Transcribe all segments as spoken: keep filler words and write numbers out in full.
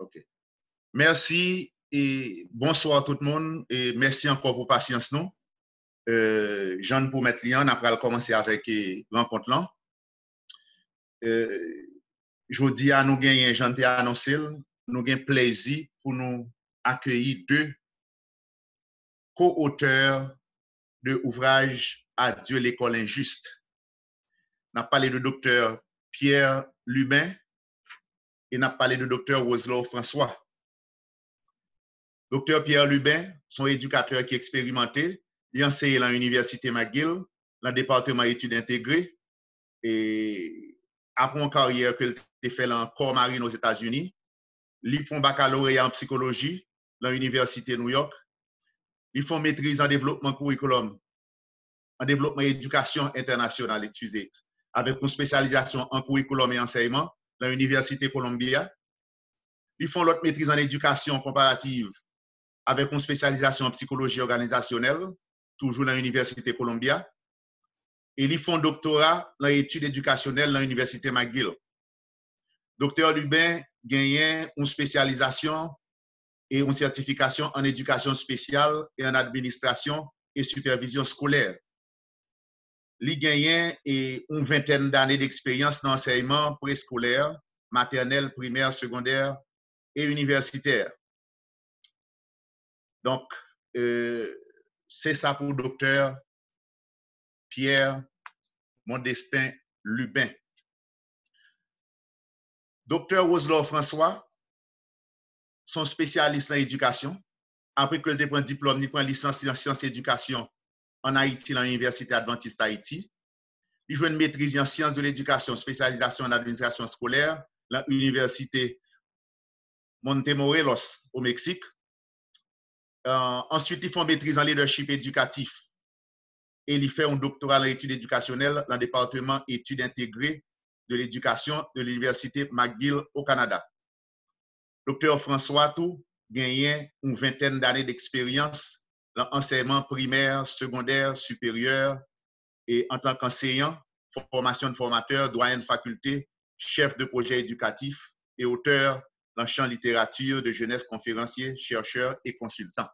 OK. Merci et bonsoir tout le monde et merci encore pour patience nous. Euh, Jean pour mettre lien, après commencer avec la rencontre là. Euh, je dis à nous gagner, Jean t'ai annoncé, nous gain plaisir pour nous accueillir deux co-auteurs de ouvrage Adieu l'école injuste. On a parlé de docteur Pierre Lubin et on a parlé de docteur Roselaw François. Docteur Pierre Lubin, son éducateur qui est expérimenté, il enseigne à l'Université McGill, dans le département études intégrées, et après une carrière qu'il a fait en corps marine aux États-Unis, il fait un baccalauréat en psychologie dans l'Université New York, il fait une maîtrise en développement curriculum, en développement et éducation internationale, excusez, avec une spécialisation en curriculum et enseignement dans l'Université Columbia. Ils font l'autre maîtrise en éducation comparative avec une spécialisation en psychologie organisationnelle, toujours dans l'Université Columbia. Et ils font doctorat dans l'étude éducationnelle dans l'Université McGill. Docteur Lubin gagne une spécialisation et une certification en éducation spéciale et en administration et supervision scolaire. Il gagne une vingtaine d'années d'expérience dans l'enseignement préscolaire, maternel, primaire, secondaire et universitaire. Donc, euh, c'est ça pour docteur Pierre Modestin Lubin. Docteur Roselaw François, son spécialiste en éducation. Après qu'il ait pris un diplôme, il prend une licence en sciences et éducation en Haïti, dans l'Université Adventiste Haïti. Il joue une maîtrise en sciences de l'éducation, spécialisation en administration scolaire, dans l'Université Montemorelos au Mexique. Euh, ensuite, il fait une maîtrise en leadership éducatif et il fait un doctorat en études éducationnelles dans le département études intégrées de l'éducation de l'Université McGill au Canada. Docteur François Tout gagne une vingtaine d'années d'expérience dans l'enseignement primaire, secondaire, supérieur et en tant qu'enseignant, formation de formateur, doyen de faculté, chef de projet éducatif et auteur dans le champ littérature de jeunesse, conférencier, chercheur et consultant.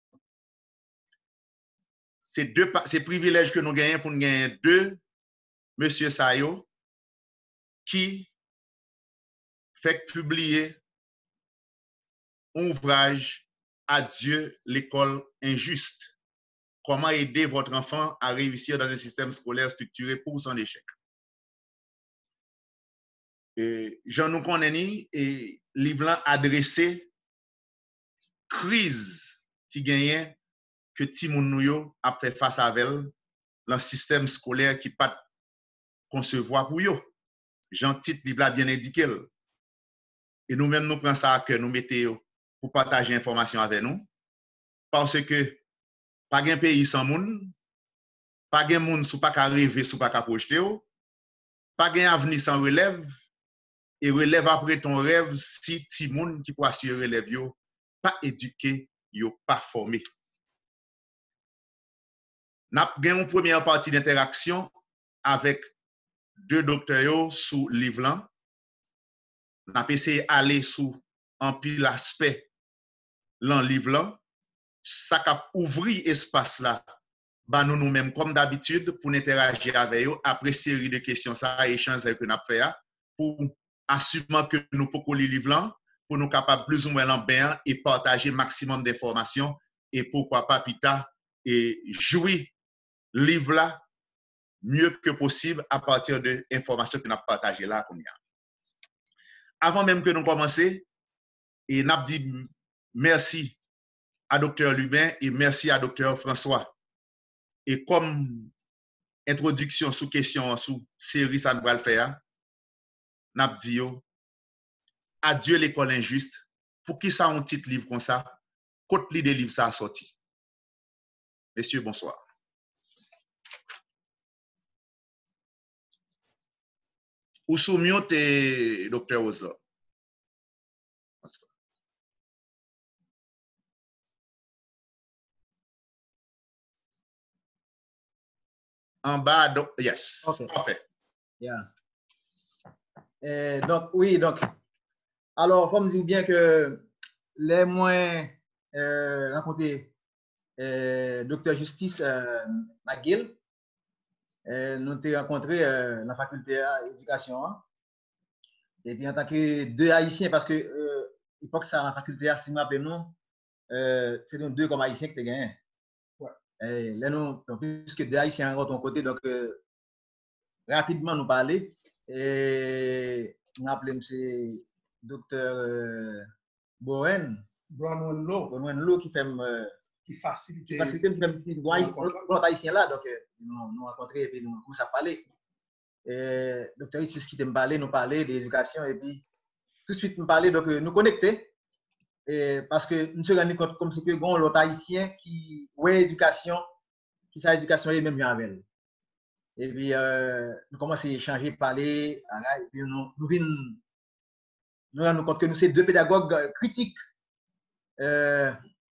C'est deux ces privilèges que nous gagnons pour nous gagner deux monsieur Sayo qui fait publier un ouvrage Adieu l'école injuste. Comment aider votre enfant à réussir dans un système scolaire structuré pour son échec. Et Jean nous connaît et livre adressé crise qui gagne que Timoun Nouyo a fait face à elle dans le système scolaire qui pas concevoir pour yo. Jean titre livre là bien indiqué. Et nous-mêmes nous prenons ça à cœur, nous mettons pour partager l'information avec nous parce que pas un pays sans monde, pas un monde sous pas qu'à rêver, sous pas qu'à projeter, pas un avenir sans relève et relève après ton rêve si ti monde qui peut assurer relève yo pas éduqué, yo pas formé. N'a gagne une première partie d'interaction avec deux docteurs sous livre là. N'a essayé aller sous un pile aspect dans livre là, ça cap ouvrir espace là. Bah nous nous-mêmes comme d'habitude pour interagir avec eux après série de questions ça échange que n'a fait pour assurer que nous pouvons lire livre là pour nous capables plus ou moins en bien et partager maximum d'informations et pourquoi pas pita et jouir livre là mieux que possible à partir de informations que nous partagées là comme avant même que nous commencer et n'a dit merci à docteur Lubin et merci à docteur François. Et comme introduction sous question sous série ça nous va le faire, n'a dit adieu l'école injuste. Pour qui ça un titre livre comme ça? Côte li de livre ça a sorti. Messieurs, bonsoir. Ou sous mute docteur Roselaw. En bas, donc, yes. Okay. Parfait. Yeah. Euh, donc, oui, donc, Alors, il faut me dire bien que les moins euh, rencontrés euh, docteur Justice euh, McGill, euh, nous avons rencontré euh, dans la faculté d'éducation. Hein. Et puis en tant que deux Haïtiens, parce que euh, il faut que ça, la faculté, si nous appelons, euh, c'est nous deux comme Haïtiens que tu as gagné. Ouais. Et là, nous, plus que deux Haïtiens de ton côté, donc euh, rapidement nous parler. Et nous appelons M. docteur euh, Bowen. Bronwyn Lowe. Bronwyn Lowe qui fait. Euh, qui facilite. Qui facilite, qui fait notre Haïtien là, donc euh, nous nous rencontrés et puis nous commençons à parler. Et docteur ici, ce qui me parlait, nous parler d'éducation et puis tout de suite nous parler, donc euh, nous connecter. Et parce que nous sommes rendus compte comme si que bon l'autre Haïtien qui ouais éducation, qui sa éducation est même avec elle. Et puis euh, nous commençons à échanger, parler, et puis nous nous venons nous rendons compte que nous sommes deux pédagogues critiques. Euh,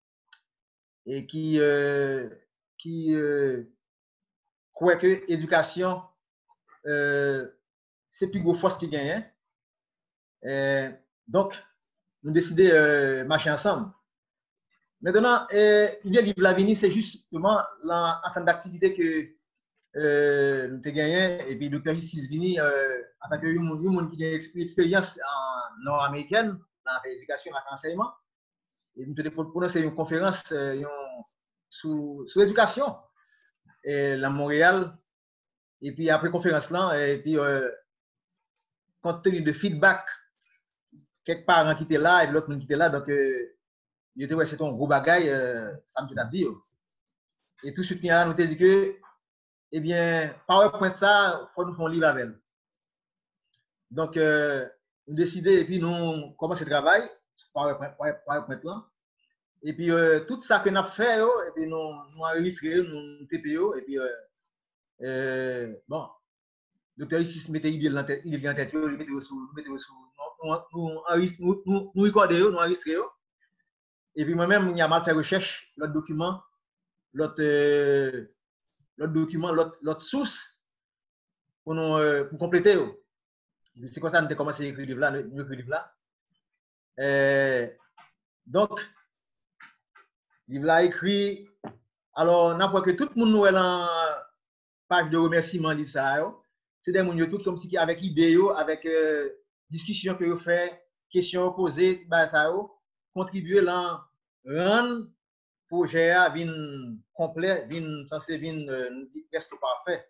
et qui euh, qui euh, croit que l'éducation euh, c'est plus gros force qui gagne. Euh, donc nous décidons euh, marcher ensemble. Maintenant, euh, l'idée de l'avenir, c'est justement l'ensemble d'activités que euh, nous avons gagné. Et puis, le docteur Justice Vini, euh, en tant que monde qui a une expérience en nord-américaine, dans l'éducation et l'enseignement, et nous avons prononcé une conférence euh, sur, sur l'éducation et à Montréal. Et puis, après la conférence là, et puis, euh, compte tenu de feedback, quelques parents qui étaient là et l'autre qui était là, donc, euh, il était ouais, c'est un gros bagage, euh, ça me dit. Et tout de suite, nous avons dit que, eh bien, PowerPoint, ça, il faut nous faire un livre avec elle. Donc, euh, nous décidons, et puis nous commençons le travail, PowerPoint, PowerPoint là. Et puis, euh, tout ça que nous avons fait, et puis nous, nous enregistrons, nous T P O, et puis, euh, euh, bon, le docteur ici mettait l'idée dans la tête, il en tête, il mettait sous, nous, nous, nous, nous recordons, nous enregistrons. Et puis moi-même, il y a mal fait recherche, l'autre document, l'autre euh, document, l'autre source pour nous euh, pour compléter. C'est comme ça que nous avons commencé à écrire le livre là, nous écrire livre là. Euh, donc, le livre là écrit. Alors, n'importe que tout le monde nous est en page de remerciement livre ça. C'est des gens tout comme si avec idée, avec euh, discussion que vous faites, questions posées, bah ça contribuer là rendre projet à vin complet, vin censé vin euh, presque parfait.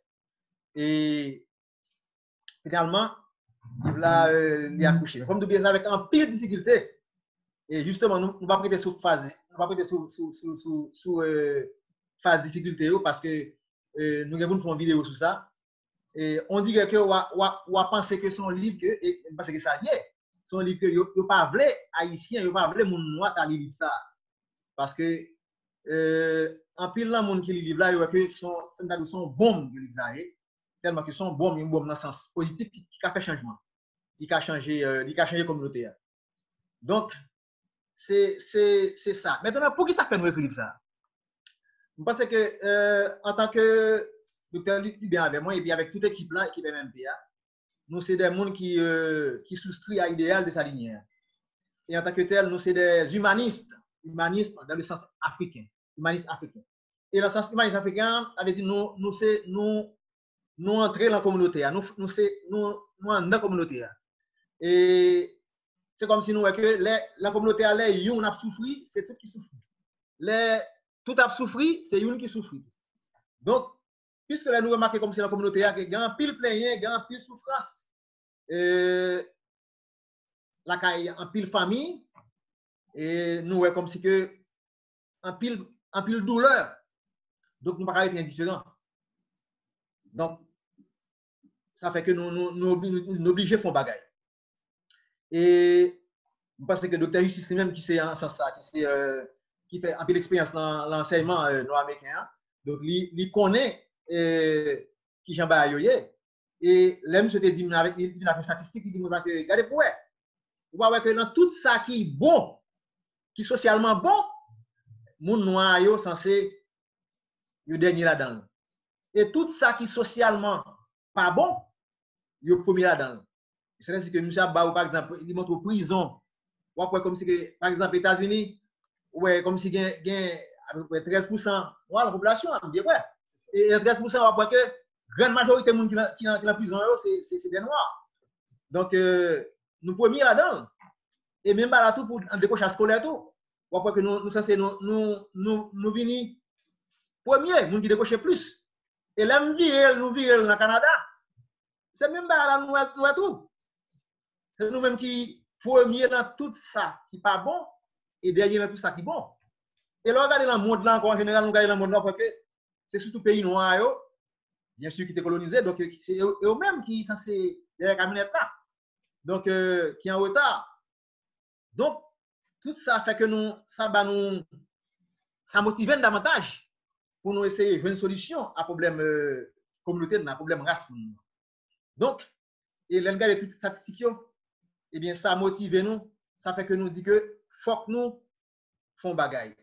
Et finalement, il a euh, accouché. Comme nous bien avec un pire difficulté. Et justement, nous ne va prêter sous phase, on va prêter sous sous sous sous, sous euh, phase difficulté parce que euh, nous avons fait une vidéo sur ça. Et on dirait que on va penser que son livre que et parce que ça y est, son livre que yo pas vle haïtien, yo pas vle moun noir ta lire ça. Parce que euh, en pile là monde qui lit livre là, yo que son son bombe de livre ça tellement que son bombe une bombe dans sens positif qui, qui a fait changement. Il a changé euh, il a changé communauté. Donc c'est c'est c'est ça. Maintenant pour qui ça fait nous écrire ça? Je pense que euh, en tant que docteur Luc bien avec moi et puis avec toute l'équipe là, équipe M M P A, nous c'est des gens qui euh, qui souscrit à l'idéal de sa lignée. Et en tant que tel, nous c'est des humanistes, humanistes dans le sens africain, humanistes africains. Et dans le sens humaniste africain, avait dit nous nous c'est nous nous entrer dans la communauté, nous nous c'est nous nous dans la communauté. Et c'est comme si nous que les, la communauté allait yon a souffri, c'est tout qui souffre. Les tout a souffri, c'est yon qui souffre. Donc puisque là nous remarquons comme c'est la communauté il y a un pile plaignant, il y a un pile souffrance. Euh, la caille en pile famille et nous voyons comme si que en pile en pile douleur. Donc nous pas être indifférents. Donc ça fait que nous nous nous, nous, nous obligés font bagaille. Et parce que le docteur Justice même qui c'est en sens ça qui c'est euh, qui fait un peu l'expérience dans l'enseignement euh, nord-américain. Donc il il connaît euh, qui Jean Bayoye et l'aime se dit avec il a fait statistique il dit nous que regardez pour vous voyez que dans tout ça qui est bon qui socialement bon moun noir yo censé yo dernier là-dedans et tout ça qui socialement pas bon yo premier là-dedans. C'est-à-dire que nous avons par exemple il montre prison ou après comme si que, par exemple, les États-Unis, ouais, comme si il y a à peu près treize pour cent de la population, bien ouais. Et treize pour cent, après que la grande majorité des gens qui sont dans la prison, c'est des Noirs. Donc, euh, nous premiers là-dedans. Et même là tout pour un décochage scolaire tout. Ou après que nous nous censés nous nous nous nous venir premier, nous qui décocher plus. Et là nous vivons nous vivons dans le Canada. C'est même là nous nous tout. C'est nous même qui premier dans tout ça qui pas bon et dernier dans tout ça qui est bon. Et là regardez dans le monde là encore en général nous regardons dans le monde là parce que c'est surtout pays noirs yo, bien sûr qui étaient colonisés donc c'est eux mêmes qui sont censés derrière la camionnette là. Donc euh, qui en retard. Donc, tout ça fait que nous, ça va nous, ça motive davantage pour nous essayer de trouver une solution à problème euh, communautaire, à problème race. Donc, et l'engagement de toutes ces statistiques, eh bien, ça motive nous, ça fait que nous dit que faut que nous font bagaille.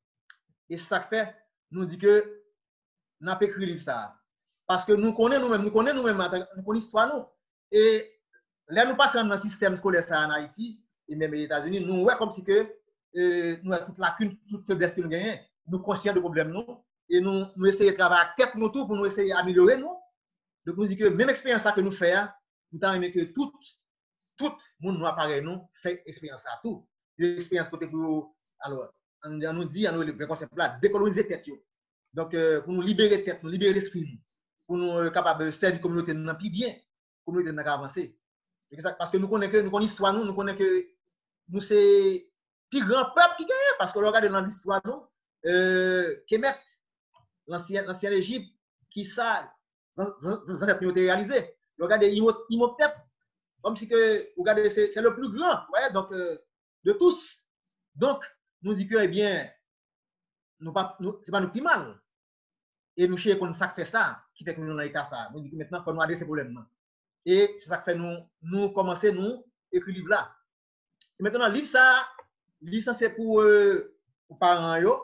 Et ça fait, nous dit que nous avons écrit livre ça. Parce que nous connaissons nous-mêmes, nous connaissons nous-mêmes, nous connaissons l'histoire nous. Et là, nous passons dans le système scolaire ça en Haïti, et même aux États-Unis, nous voyons comme si que euh, nous avons toute lacune, toute faiblesse que nous gagnons, nous conscients de problème nous, et nous, nous essayons de travailler à tête nous tout pour nous essayer d'améliorer nous. Donc nous disons que même expérience que nous faisons, nous avons aimé que tout, tout le monde nous apparaît nous, fait expérience à tout. L'expérience côté pour, alors, on, on nous dit, on nous le concept là, décoloniser tête. Donc euh, pour nous libérer tête, nous libérer l'esprit, pour nous euh, capables de servir la communauté nous plus bien, la communauté nous avancer. Parce que nous connaissons que nous connaissons l'histoire nous, nous connaissons que nous c'est plus grand peuple qui gagne parce que nous regardons dans l'histoire nous euh, Kemet l'ancien l'ancien Égypte qui ça dans cette nous réalisé regardez Imhotep comme si que regardez c'est le plus grand ouais donc euh, de tous donc nous dit que eh bien nous pas nous c'est pas nous plus mal et nous cherchons qu'on ça fait ça qui fait que nous dans l'état ça nous dit que maintenant faut nous adresser ces problèmes et c'est ça qui fait nous nous commencer nous écrire livre là. Et maintenant, le livre, ça, livre, ça c'est pour, euh, pour parents, yo,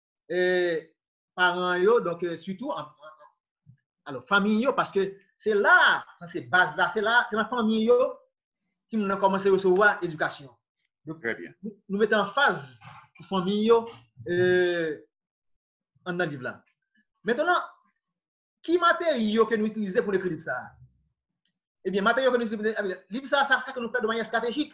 et parents, yo, donc euh, surtout, en, en, alors, famille, yo, parce que c'est là, c'est base là, c'est là, c'est la famille, yo, qui nous a commencé à recevoir l'éducation. Donc, très bien. Nous, nous mettons en phase pour famille, yo, euh, en dans le livre là. Maintenant, qui matériaux que nous utilisons pour écrire ça? Eh bien, matériaux que nous utilisons pour écrire livre, ça, c'est ça que nous faisons de manière stratégique.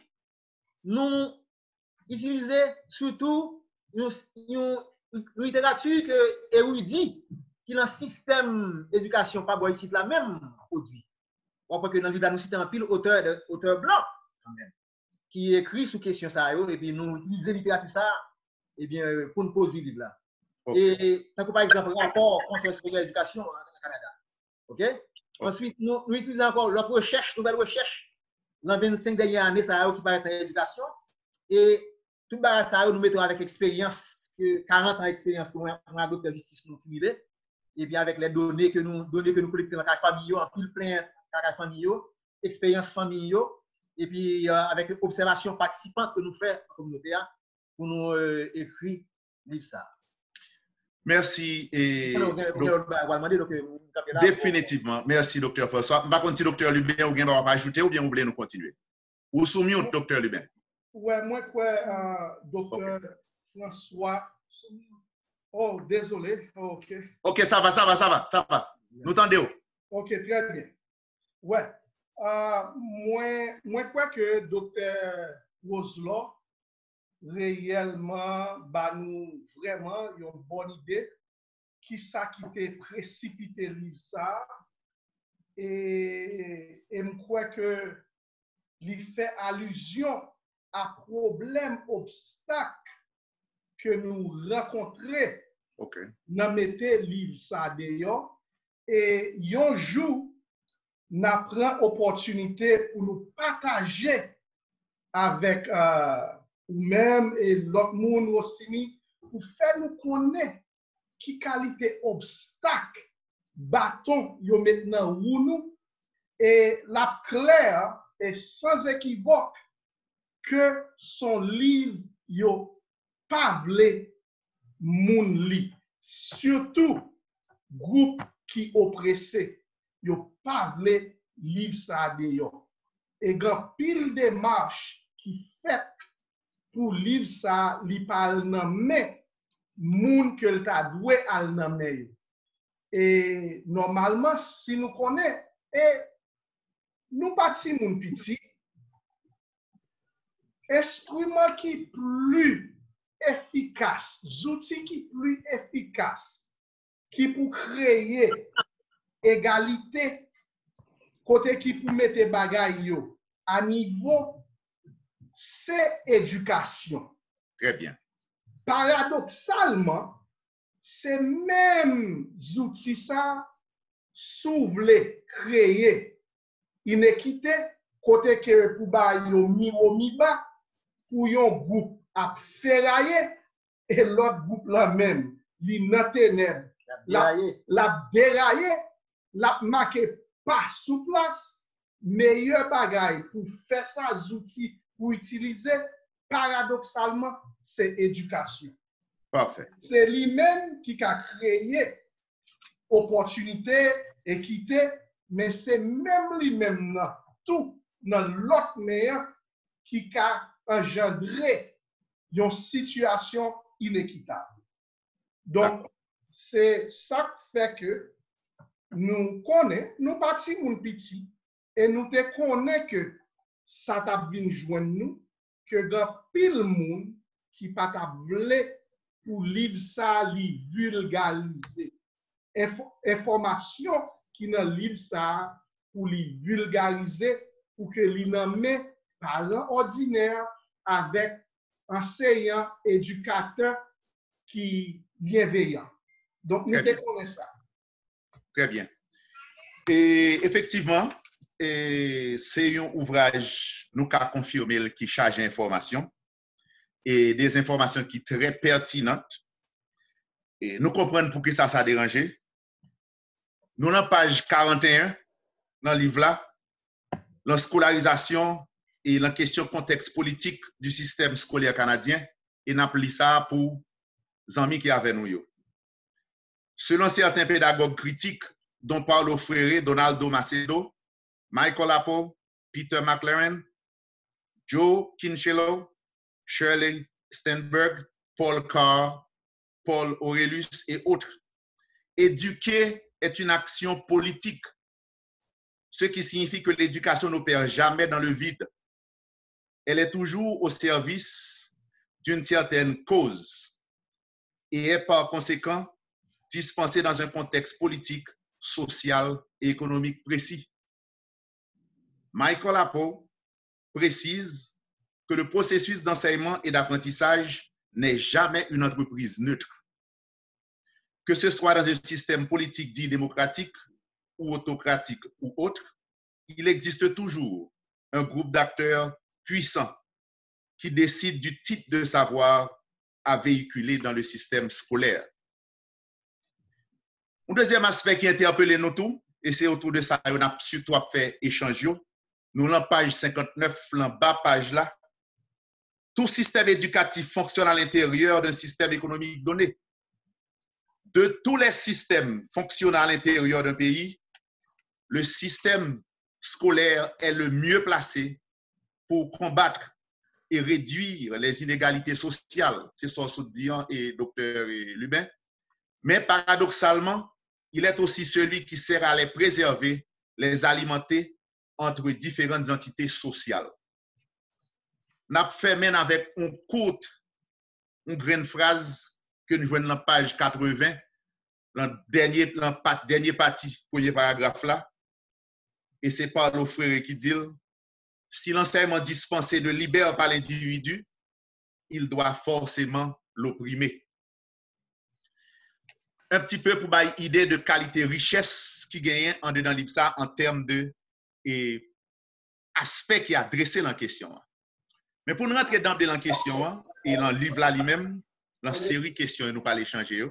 Nous utilisons surtout une, une, une littérature que érudit qui dans le système d'éducation pas bon ici la même produit. On peut que dans le livre nous citons un pile auteur de auteur blanc quand même qui écrit sous question ça et puis nous utilisons littérature ça et bien pour nous poser le livre là. Okay. Et tant que par exemple rapport conseil supérieur d'éducation au Canada. OK? Okay. Ensuite nous, nous utilisons encore notre recherche, nouvelle recherche dans les vingt-cinq dernières années, ça qui paraît en éducation. Et tout le bagage, ça nous mettons avec expérience, quarante ans d'expérience pour un docteur justice nous privé. Et bien avec les données que nous, données que nous collectons dans la famille, en tout plein de la famille, expérience famille, et puis euh, avec observation participante que nous faisons en communauté pour nous euh, écrire livre ça. Merci. Et définitivement. Merci, docteur François. Par contre, si docteur Lubin, vous voulez ajouter ou bien vous voulez nous continuer? Ou soumis, docteur Lubin? Oui, moi, quoi, euh, docteur okay. François. Oh, désolé. Oh, OK. OK, ça va, ça va, ça va, ça va. Nous t'entendons. OK, très bien. Ouais. Euh, moi, moi, quoi que docteur Roselaw, réellement, bah, nous, vraiment, il y a une bonne idée qui ça qui était précipité livre ça et et je crois que il fait allusion à problème obstacle que nous rencontrons okay. dans mettre livre ça d'ailleurs et un jour n'a prend opportunité pour nous partager avec euh, ou même et l'autre monde aussi pour faire nous connaître qui qualité obstacle bâton yo maintenant ou nous et la claire et sans équivoque que son livre yo pas vle moun li surtout groupe qui oppressé yo pas vle livre ça de yo et grand pile démarche qui fait pour livre ça, li parle nan men moun que le ta doué al nan men. Et normalement, si nous connaissons, et nous pas si moun petit, instrument qui plus efficace, outils qui plus efficace, qui pour créer égalité, côté qui pour mettre bagay yo à niveau, c'est éducation. Très bien. Paradoxalement, c'est même outils ça souvle créer inéquité côté que pour ba yo mi au mi bas pour yon groupe à ferrailler et l'autre groupe là même li nan ténèbres la la dérailler la marqué pas sous place meilleur bagay pour faire ça outils pour utiliser paradoxalement c'est éducation. Parfait. C'est lui-même qui a créé opportunité, équité, mais c'est même lui-même là, tout dans l'autre meilleur qui a engendré une situation inéquitable. Donc, c'est ça qui fait que nous connaissons, nous partis mon petit, et nous te connaissons que ça t'a bien joindre nous, que dans pile monde qui pas t'a voulu pour livre ça, li vulgariser. Info, information qui dans livre ça, pour li vulgariser, pour que li nan men parents ordinaires avec enseignants, éducateurs qui bienveillants. Donc, nous te connaissons ça. Très bien. Et effectivement, c'est un ouvrage, nous avons confirmé qui charge d'informations et des informations qui sont très pertinentes. Et nous comprenons pour qui ça ça a dérangé. Nous, dans la page quarante et un, dans le livre là, la scolarisation et la question contexte politique du système scolaire canadien, et nous appelons ça pour les amis qui avaient nous. Selon certains pédagogues critiques, dont Paulo Freire, Donaldo Macedo, Michael Apple, Peter McLaren, Joe Kinshello, Shirley Stenberg, Paul Carr, Paul Aurelius et autres. Éduquer est une action politique, ce qui signifie que l'éducation n'opère jamais dans le vide. Elle est toujours au service d'une certaine cause et est par conséquent dispensée dans un contexte politique, social et économique précis. Michael Apple précise que le processus d'enseignement et d'apprentissage n'est jamais une entreprise neutre. Que ce soit dans un système politique dit démocratique ou autocratique ou autre, il existe toujours un groupe d'acteurs puissants qui décident du type de savoir à véhiculer dans le système scolaire. Un deuxième aspect qui interpelle nous tous, et c'est autour de ça qu'on a surtout fait échange, nous, dans la page cinquante-neuf, dans bas page là, tout système éducatif fonctionne à l'intérieur d'un système économique donné. De tous les systèmes fonctionnant à l'intérieur d'un pays, le système scolaire est le mieux placé pour combattre et réduire les inégalités sociales. C'est ce que Dian et docteur Lubin. Mais paradoxalement, il est aussi celui qui sert à les préserver, les alimenter entre différentes entités sociales. Nous avons fait même avec une courte, une grande phrase que nous jouons dans la page quatre-vingts, dans la dernière, dans la dernière partie, premier paragraphe là. Et c'est Paulo Freire qui dit, si l'enseignement dispensé ne libère pas l'individu, il doit forcément l'opprimer. Un petit peu pour une idée de qualité richesse qui gagne en dedans de ça en termes de et, aspect qui a dressé la question. Mais pour nous rentrer dans la question et dans le livre là lui-même, dans la série questions et nous pas l'échanger,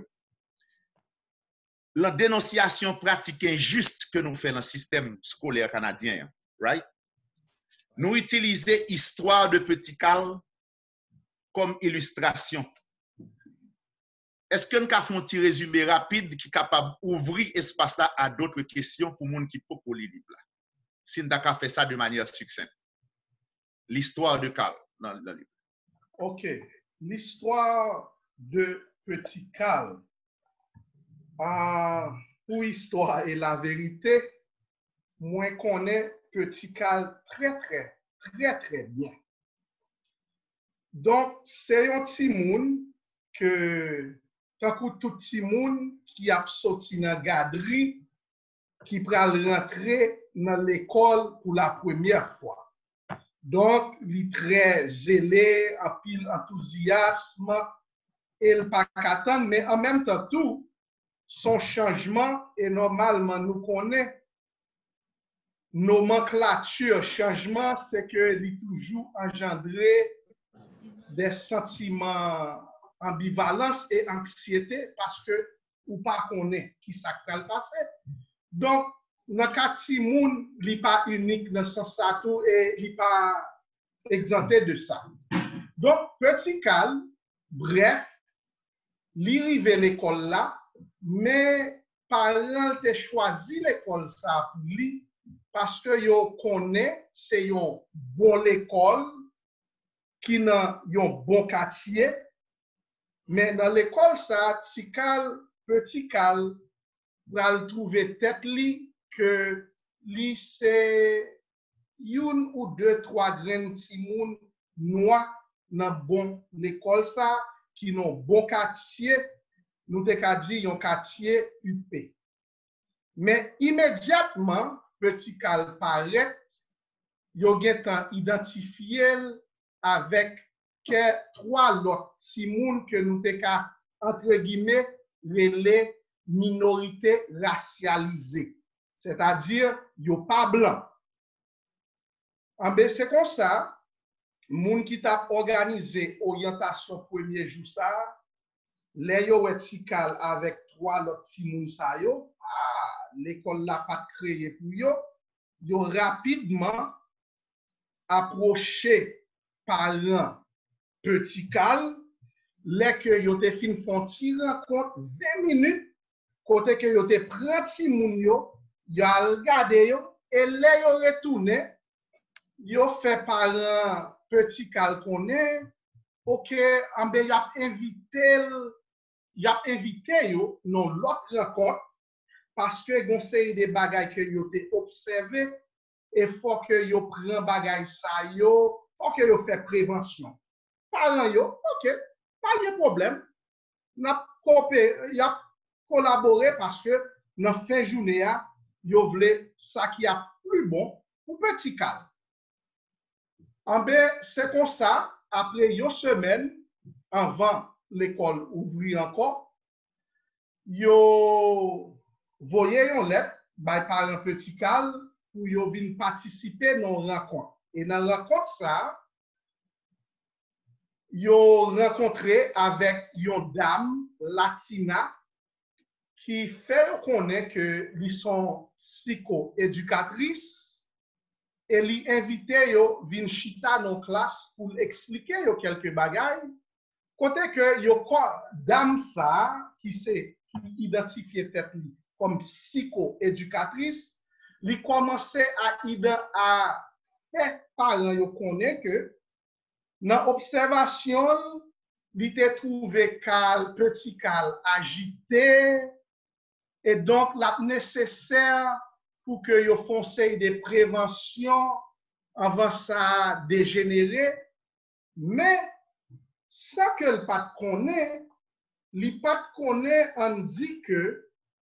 la dénonciation pratique injuste que nous faisons dans le système scolaire canadien, right? Nous utilisons histoire de Petit Carl comme illustration. Est-ce que nous avons un petit résumé rapide qui est capable d'ouvrir espace là à d'autres questions pour les gens qui peuvent lire le livre? Si nous avons fait ça de manière succincte. L'histoire de Carl dans le livre. OK. L'histoire de Petit Cal. Ah, pour histoire et la vérité, moi connais Petit Cal très, très, très, très bien. Donc, c'est un petit monde que, tant que tout petit monde qui a sorti dans la garderie, qui pral rentrer dans l'école pour la première fois. Donc, il est très zélé, en pile enthousiasme, et il pas qu'attendre, mais en même temps, tout, son changement, et normalement, nous connaissons nomenclature changement, c'est que il toujours engendré des sentiments ambivalence et anxiété parce que ou pas connaît qui ça va passer. Donc, dans cas de moun, il n'est pas unique dans ce sens tout et il n'est pas exempté de ça. Donc, Petit Cal, bref, il arrive à l'école là, mais parents ont choisi l'école ça pour lui parce que yo connaît c'est une bonne école qui n'a un bon quartier, mais dans l'école ça, Petit Cal, Petit Cal, va trouver tête li que li c'est une ou deux trois graines timoun noirs dans bon l'école ça qui n'ont bon quartier, nous te ka dit un quartier U P. Mais immédiatement Petit Cal paraît, yo gen identifié avec que trois autres timoun que nous te ka entre guillemets les minorités racialisées, c'est-à-dire yo pas blanc. En ben c'est comme ça, moun qui t'a organisé orientation premier jour ça, les yo Petit Cal avec trois autres timoun sa yo, ah, l'école l'a pas créé pour yo, yo rapidement approché parents Petit Cal, les que yo te fin font ti rencontre vingt minutes côté que yo te prend ti moun yo, yo a regardé yo et les yo retourné, yo fait parents Petit Cal connaît, OK, en ben y a invité y a invité yo non l'autre rencontre parce que gon série de bagages que yo te observé et faut que yo prend bagay ça yo, faut que yo fait prévention. Parents yo, OK, pas de problème. N'a coopéré, y a collaboré parce que dans fin journée yo vle ça qui a plus bon pour Petit Cal. En ben c'est comme ça après une semaine avant l'école ouvrir encore, yo voyé une lettre by parents Petit Cal pour yo vinn participer dans rencontre. Et dans la rencontre ça, yo rencontré avec une dame latina qui fait connaître que ils sont psycho-éducatrices et li invité yo vinn chita dans classe pour expliquer yo quelques bagages. Côté que yo dame ça qui s'est identifié tête comme psycho-éducatrice, li commençait à à faire parents yo connaît que dans observation li te trouvé Cal Petit Cal agité et donc la nécessaire pour que yo fonce des préventions avant ça dégénérer, mais ça que le pas connaît, li pas connaît on dit que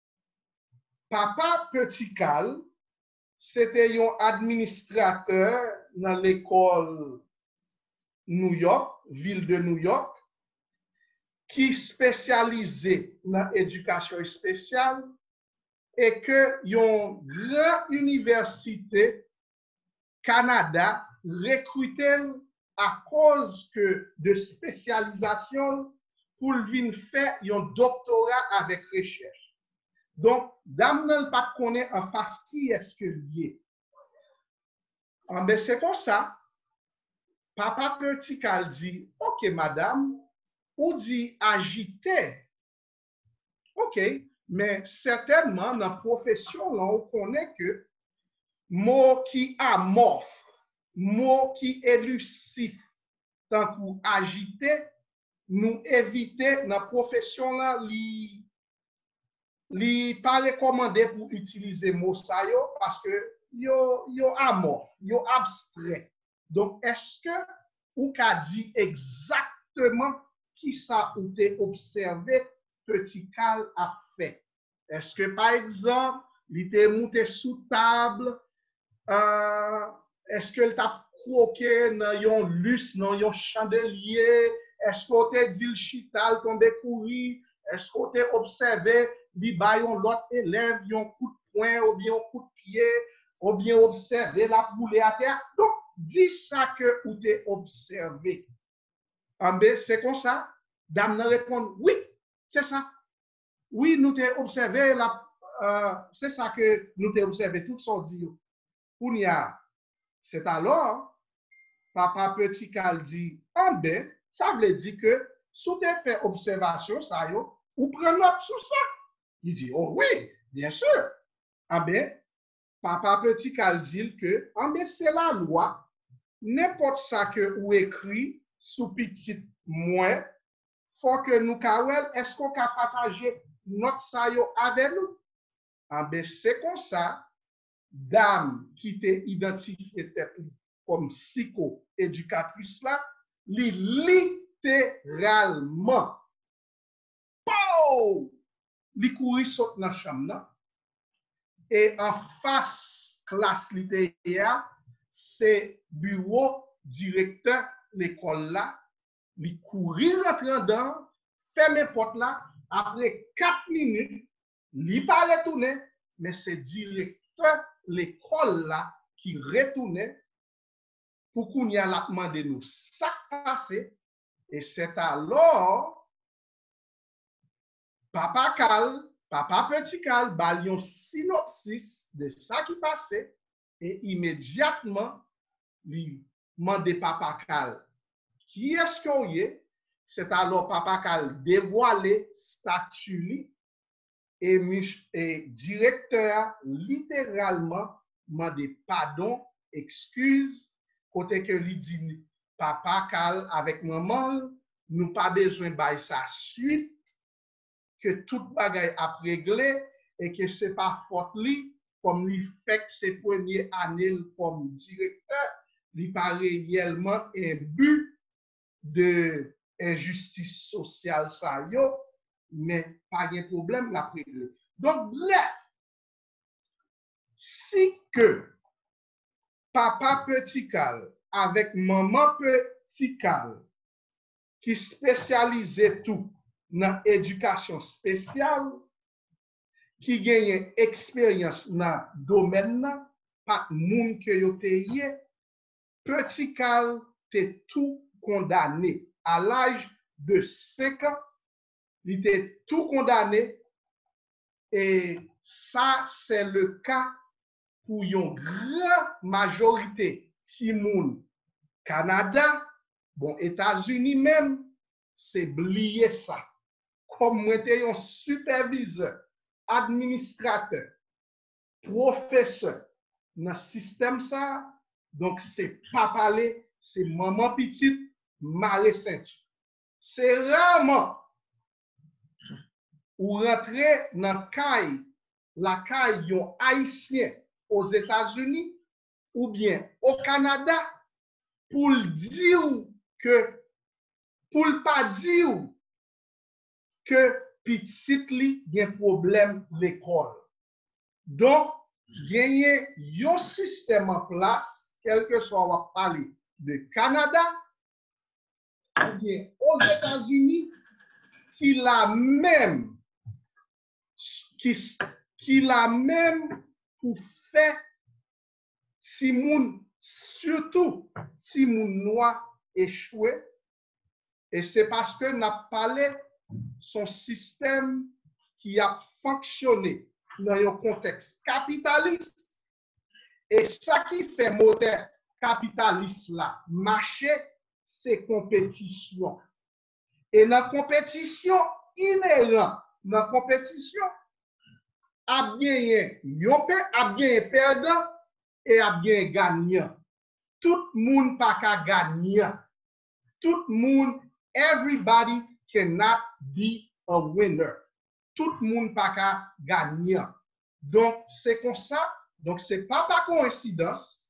papa Petit Cal c'était un administrateur dans l'école New York, ville de New York, qui spécialisé dans l'éducation spéciale et que yon grande université Canada recruté à cause que de spécialisation pour venir faire un doctorat avec recherche. Donc, dame ne pas connaît en face qui est-ce que lié. En ben c'est comme ça. Papa Petit Cal dit, OK madame, ou dit agité. OK, mais certainement dans la profession là on connaît que mot qui amorphe, mot qui élusif, tant qu'on agiter, nous éviter dans la profession là, li, li pas recommandé pour utiliser mot ça yo, parce que yo, yo amorphe, yo abstrait. Donc, est-ce que ou qu'a dit exactement qui ça ou t'es observé Petit Cal a fait? Est-ce que, par exemple, il était monté sous table, euh, est-ce que t'a croqué dans yon luce, dans yon chandelier, est-ce qu'on t'a dit le chital tombé courir, est-ce qu'on t'a observé, li ba yon l'autre élève, yon coup de poing, ou bien yon coup de pied, ou bien observé la boule à terre? Donc, dis ça que ou t'es observé. C'est comme ça, dame répond, oui, c'est ça. Oui, nous t'ai observé, euh, c'est ça que nous t'ai observé, tout son dit. C'est alors, papa Petit Cal dit, en ben, ça veut dire que, sous t'es fait observation, ça yo, ou prend note sur ça. Il dit, oh oui, bien sûr. En ben, papa Petit Cal dit que, en ben, c'est la loi, n'importe ça que ou écrit sous petit moins, faut que nous kawel, est-ce qu'on peut partager notre sayo avec nous? En ben, c'est comme ça, dame qui t'est identifiée comme psycho-éducatrice là, li littéralement, pow, li courir saute dans la chambre là, et en face classe littéraire, c'est bureau directeur l'école là, li courir rentrer dedans, fermer porte là, après quatre minutes, li pas retourner, mais c'est directeur l'école là qui retournait pour qu'on y a la demandé nous ça passé, et c'est alors papa Cal, papa Petit Cal, balion synopsis de ça qui passait, et immédiatement lui demandé papa Cal qui est-ce qu'on y est. C'est alors papa Cal dévoilé statut et, et directeur littéralement demandé pardon, excuse, côté que lui dit papa Cal avec maman, nous pas besoin de sa suite, que tout bagaille a réglé et que c'est pas faute lui, comme lui fait ses premières années comme directeur, lui pas réellement un but de injustice sociale ça yo, mais pas de problème la réglé. Donc bref, si que papa Petit Cal avec maman Petit Cal qui spécialisait tout dans l'éducation spéciale, qui gagne expérience dans le domaine, pas moun que yo te yé, Petit Cal te tout condamné à l'âge de cinq ans, il était tout condamné, et ça c'est le cas pour une grande majorité si moun Canada, bon États-Unis même, c'est oublié ça. Comme moi j'étais un superviseur, administrateur, professeur dans le système ça, donc c'est pas parler, c'est maman petite, marée sainte. C'est rarement ou rentrer dans caille, la caille yon haïtien aux États-Unis ou bien au Canada pour dire que pour pas dire que petit li gen problème l'école. Donc gagner un système en place, quel que soit on va parler de Canada ou bien aux États-Unis, qui la même qui, qui la même pour faire si moun, surtout si moun noir échoué, et c'est parce que n'a parlé son système qui a fonctionné dans un contexte capitaliste, et ça qui fait moteur capitaliste là marcher, c'est compétition. Et dans la compétition inhérente, dans la compétition, a bien a bien perdant et a bien gagnant. Tout le monde pas qu'à gagner. tout le monde, everybody cannot be a winner. Tout le monde pas qu'à gagner. Donc, c'est comme ça. Donc, c'est pas par coïncidence.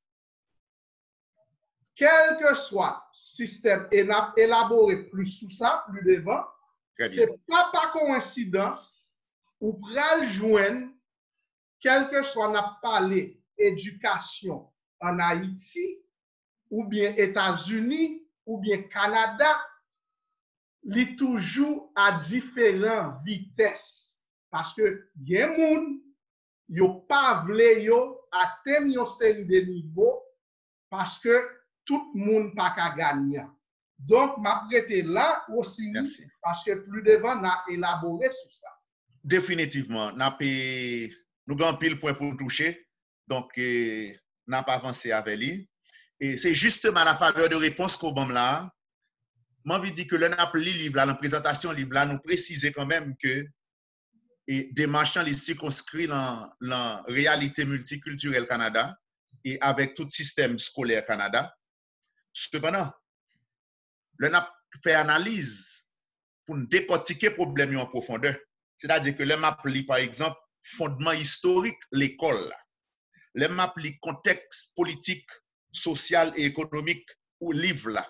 Quel que soit le système, et n'a élaboré plus sous ça, plus devant, c'est pas par coïncidence ou pral joindre, quel que soit n'a parlé éducation en Haïti, ou bien États-Unis, ou bien Canada, li toujours à différentes vitesses. Parce que il y a des gens qui n'ont pas voulu atteindre une série de niveaux parce que tout le monde n'a pas gagné. Donc, m'a prêté là aussi Merci. Parce que plus devant, on a élaboré sur ça. Définitivement, nous avons pile point pour toucher. Donc, euh, nous n'avons pas avancé avec lui. Et c'est justement la faveur de réponse qu'on a là. Moi, je dis que le Napoli livre là, la présentation livre là, nous précisait quand même que et des marchands les circonscrits dans la réalité multiculturelle Canada et avec tout système scolaire Canada. Cependant, le Nap fait analyse pour décortiquer le problème en profondeur. C'est-à-dire que le map lit, par exemple, fondement historique, l'école. Le map lit contexte politique, social et économique ou livre là.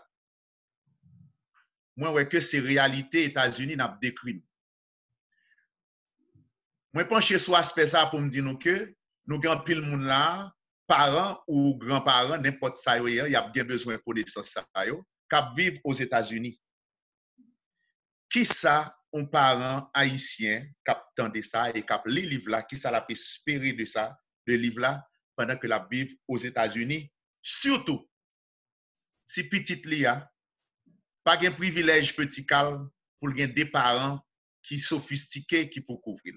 Moi, ouais que c'est réalité États-Unis n'a décrit. Moi, pencher sur aspect ça pour me dire nous que nous avons pile monde là, parents ou grands-parents, n'importe ça, il y a bien besoin de connaissance ça, qui vivent aux États-Unis. Qui ça, un parent haïtien qui attendait ça et qui a lu le livre là, qui ça l'a espéré de ça, le livre là, pendant que la vivre aux États-Unis, surtout si petite Lia, pas un privilège petit calme pour des parents qui sophistiqués qui pour couvrir.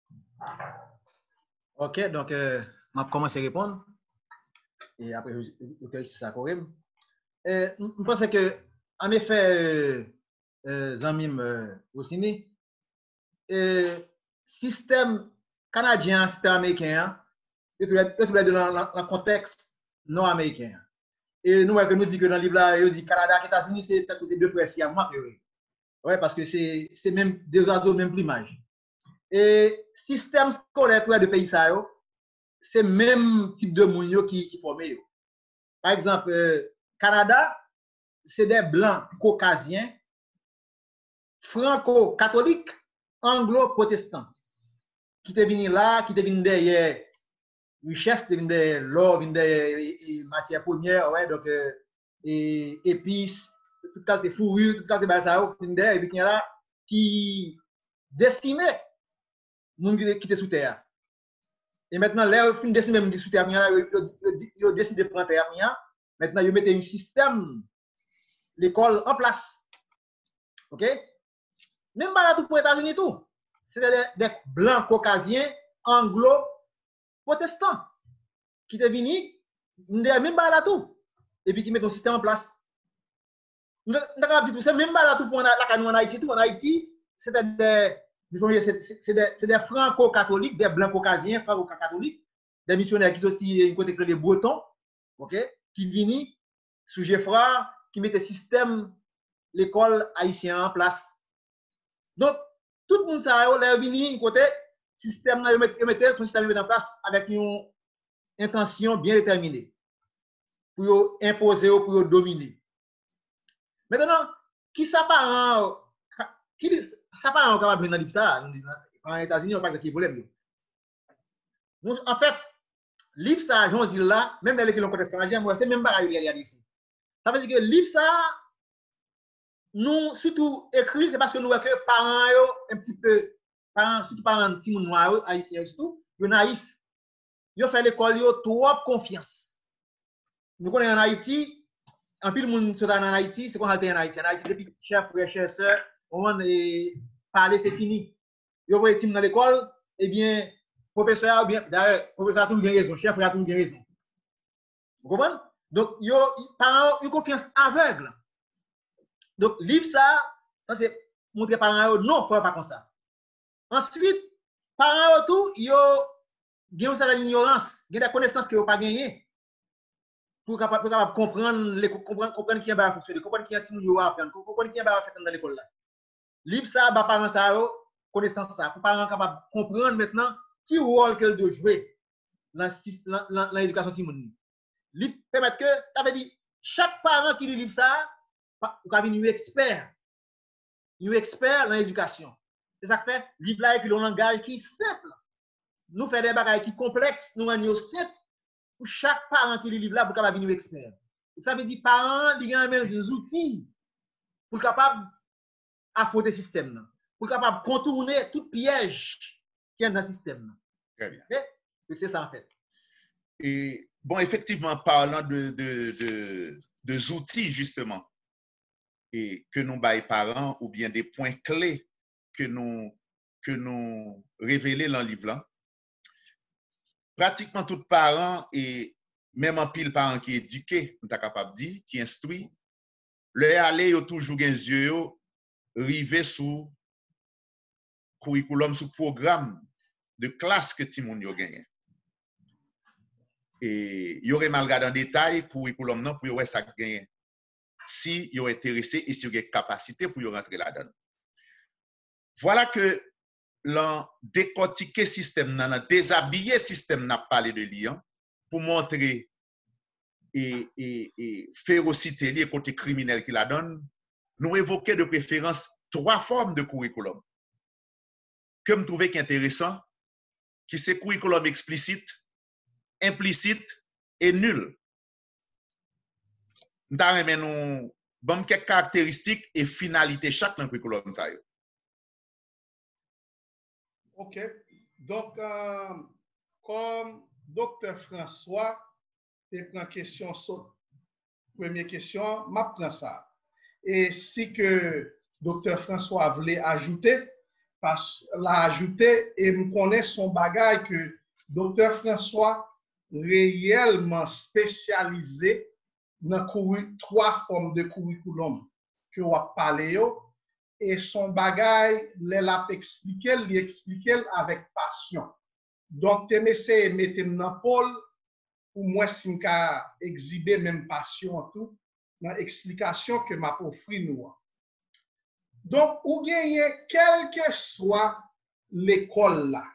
Ok, donc, euh, je vais commencer à répondre. Et après, je vais essayer ça quand même. Je pense que, en effet, euh, Zamim euh, Ossini, euh, système canadien, système américain, il faut être dans le contexte nord-américain. Et nous, nous disons que dans le livre là, il dit Canada et États-Unis, c'est deux frères si à moi. Oui, parce que c'est même deux oiseaux, même plumage. Et système scolaire de pays, c'est le même type de monde qui, qui forme. Par exemple, euh, Canada, c'est des blancs caucasiens, franco-catholiques, anglo-protestants, qui te viennent là, qui te viennent derrière richesse, qui te viennent derrière l'or, qui te viennent derrière matières premières, ouais, donc euh, et épices, tout cas de fourrure, tout cas de bazar, qui viennent derrière, et puis qui là, qui décimaient les gens qui étaient sous terre. Et maintenant, là, ils décident même de sous terre, ils décident de prendre terre. Maintenant, ils mettent un système, l'école en place. OK? Même pas là tout pour les États-Unis, tout. C'est des, des blancs caucasiens, anglo-protestants, qui sont venus, même pas là tout. Et puis qui mettent un système en place. C'est même pas là tout pour la en Haïti, tout. En Haïti, c'est des. C'est des, des franco-catholiques, des blancs caucasiens, franco-catholiques, des missionnaires qui sont aussi côté des Bretons, ok, qui viennent sous Geoffroy, qui mettent le système, l'école haïtienne en place. Donc, tout le monde ça est venu côté système, ils mettent son système en place avec une intention bien déterminée pour imposer ou pour dominer. Maintenant, qui ça parent qui ça pas encore capable de dire ça en États-Unis on pas qui problème. En fait, livre ça j'en dis là même dans les contexte canadien moi c'est même pas réalité ici. Ça veut dire que livre ça nous surtout écrit c'est parce que nous que parents yo un petit peu parents surtout parents petit monde noir haïtien surtout yo naïf. Yo fait l'école yo trop confiance. Nous connaissons en Haïti en pile monde sont en Haïti c'est qu'on a en Haïti en Haïti depuis chef frère chef sœur on est parler c'est fini. Yo voyez team dans l'école, eh bien professeur ou bien d'ailleurs professeur a tout bien raison, chef a tout bien raison. Vous comprenez? Donc yo parents une confiance aveugle. Donc livre ça, ça c'est montrer parents non, faut pas comme ça. Ensuite, parents tout yo gagne ça l'ignorance, gagne des connaissances que yo pas gagné. pour capable capable comprendre les comprendre comprendre qui va fonctionner, comprendre qui est yo apprendre, comprendre qui va faire dans l'école là. Livre ça ba parents ça yo connaissance ça pour parents capable comprendre maintenant qui rôle qu'elle doit jouer dans dans l'éducation Simon. Livre permet que tu avais dit chaque parent qui lit livre ça ou ka venir expert. Un expert dans l'éducation. C'est ça que fait livre là et puis le langage qui est simple. Nous fait des bagages qui complexes, nous rendons simple pour chaque parent qui lit livre là pour capable venir expert. Ça veut dire parents ils ont des outils pour capable affronter le système, pour capable contourner tout piège qui est dans le système. Très bien. Okay? C'est ça en fait. Et bon, effectivement, parlant de, de, de, de outils, justement, et que nous baillons parents, ou bien des points clés que nous, que nous révélons dans le livre là, pratiquement tout parent, et même en pile parent qui est éduqué, on est capable de dire, qui instruit, le aller, il toujours des yeux rivé sous curriculum, sous programme de classe que Timon yo gagné. Et il y aurait mal regardé en détail curriculum non pour voir ça gagné. Si yo intéressé et si yo avez capacité pour y rentrer là-dedans. Voilà que l'on décortiquer système nan, déshabiller système n'a parlé de lion pour montrer et, et, et férocité les côté criminel qu'il la donne. Nous évoquons de préférence trois formes de curriculum. Que me trouvez intéressant, qui c'est curriculum explicite, implicite et nul. Nous avons bon, quelques caractéristiques et finalités chaque curriculum. Ça. OK. Donc, euh, comme docteur François, tu prends question, première question, je prends ça. Et si que docteur François voulait ajouter, parce l'a ajouté et me connaît son bagage que docteur François réellement spécialisé dans trois formes de curriculum que on a parlé et son bagage l'a expliqué, lui expliqué avec passion. Donc tu m'essayes de mettre dans Paul pour moi si m'ka exhiber même passion tout dans l'explication que m'a offert nous. Donc, ou gagnez, quelle que soit l'école là,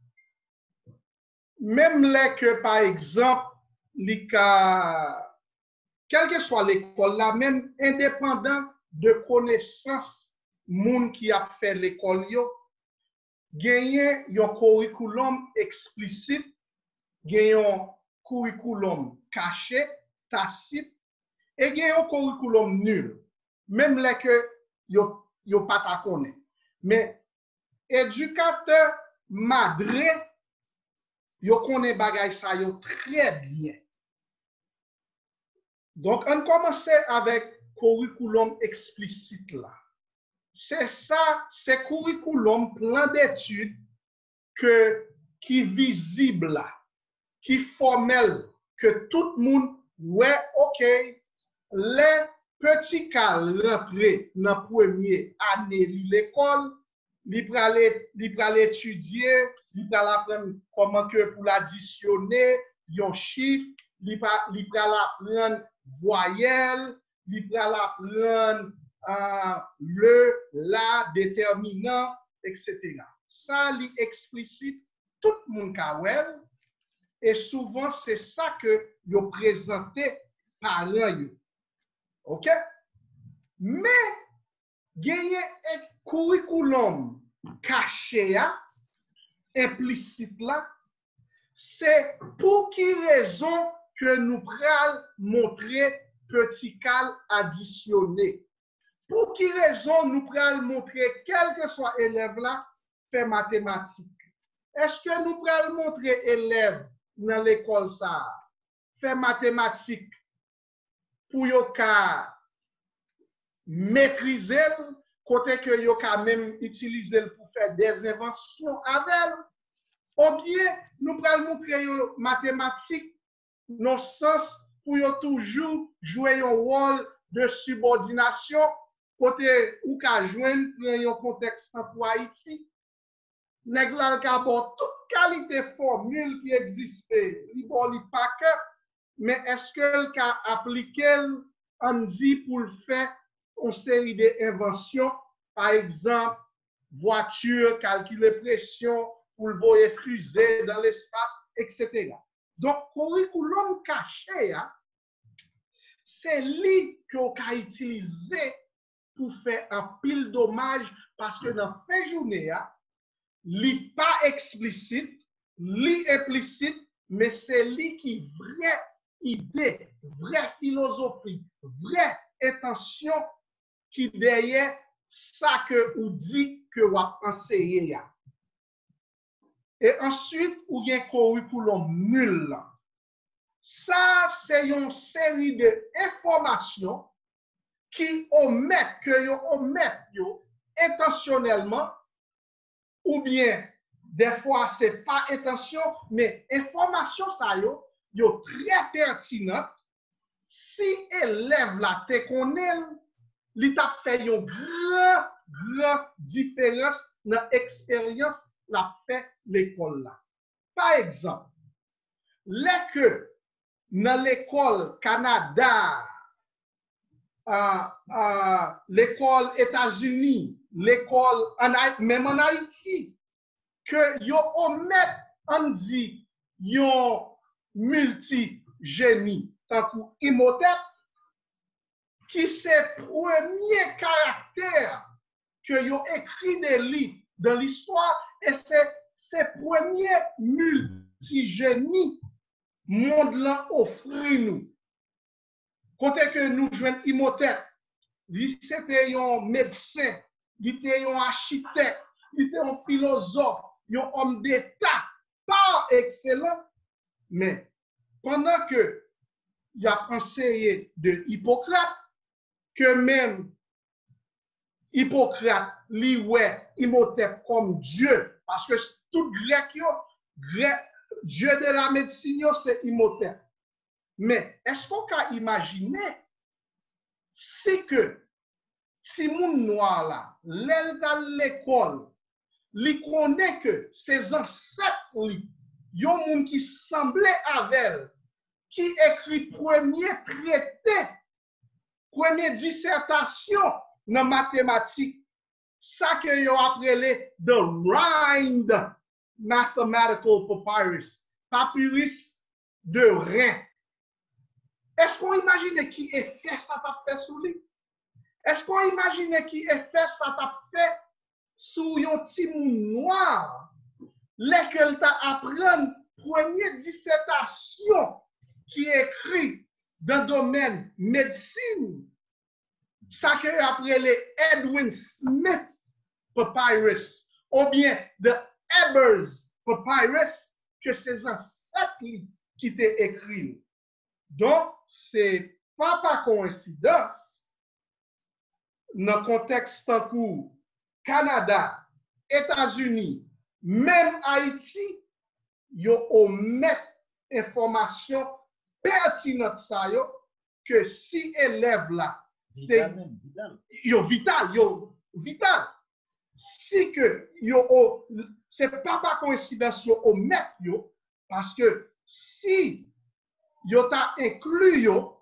même les que, par exemple, les cas, quelle que soit l'école là, même indépendant de connaissance, moun qui a fait l'école yo, gagnez un curriculum explicite, gagnez un curriculum caché, tacite, et gagnez un curriculum nul. Même les que yo yo pas ta connaît. Mais éducateur madré yo connaît bagay ça yo très bien. Donc on commence avec curriculum explicite là. C'est ça, c'est curriculum plan d'études que qui visible là, qui formel que tout le monde ouais OK les petit cal rentré dans la première année de l'école, il va étudier, il va apprendre comment que pour l'additionner, un chiffre, il va apprendre voyelle, il va apprendre euh, le, la, déterminant, et cetera. Ça, il explicite tout le monde kawel, et souvent c'est ça que vous présentez par l'un. OK? Mais, gagner un curriculum caché, implicite là, c'est pour qui raison que nous prenons montrer petit cal additionné. Pour qui raison nous prenons montrer, quel que soit élève là, fait mathématiques. Est-ce que nous prenons montrer élève dans l'école ça, fait mathématiques pour yo ka maîtriser côté que yo ka même utiliser pour faire des inventions avec ou bien nous prenons montrer yo mathématiques dans sens pour yo toujours jouer un rôle de subordination côté ou ka joindre dans un contexte pour Haïti nèg la ka bon toute qualité formule qui existait li bon li pa que mais est-ce qu'elle a appliqué on dit pour faire une série d'inventions, par exemple, voiture, calculer pression, pour le voyer fusée dans l'espace, et cetera. Donc, curriculum caché, c'est lui qu'on a utilisé pour faire un pile d'hommage parce que dans la fin de journée, li pas explicite, li implicite, mais c'est lui qui vraie idée, vraie philosophie, vraie intention qui derrière ça que ou dit que vous enseignez. Et ensuite, ou y a un curriculum nul. Ça, c'est une série d'informations qui omettent, que yo omettent yo intentionnellement, ou bien des fois c'est pas intention, mais information ça yo, yo très pertinente. Si élève la te connaît, li t'a fait une grande, grande différence dans l'expérience la fait l'école là. Par exemple, les que dans l'école Canada, euh, euh, l'école États-Unis, l'école même en Haïti, que yo omet on dit yon multi-génie, tant que Imhotep, qui c'est premier caractère que yo écrit des livres dans l'histoire, et c'est c'est premier multi-génie monde là offri nous. Côté que nous jouons Imhotep, c'était un médecin, il était un architecte, il était un philosophe, un homme d'État, pas excellent, mais pendant que il a enseigné de Hippocrate, que même Hippocrate, lui, ouais, Imhotep comme Dieu, parce que tout grec, grec Dieu de la médecine, c'est Imhotep. Mais est-ce qu'on peut imaginer si que si mon noir là, l'elle dans l'école, li connaît que ses ancêtres, yon moun qui semblait avec elle, qui écrit premier traité, première dissertation dans mathématiques, ça que yon appelé the Rhind Mathematical Papyrus, papyrus de Rhin. Est-ce qu'on imagine qui effet ça t'a fait sous lui? Est-ce qu'on imagine qui effet ça t'a fait sous un petit moun noir? Lesquels t'a appris première dissertation qui écrit dans le domaine médecine, ça que après les Edwin Smith Papyrus, ou bien de Ebers Papyrus, que c'est ancêtres qui t'est écrit. Donc, c'est pas par coïncidence, dans le contexte tant que Canada, États-Unis, même Haïti, yo omet information pertinente ça yo, que si élève là, Vital, vital. yo vital, yo vital. Si que yo, c'est pas par coïncidence yo omet yo, parce que si yo t'a inclus yo,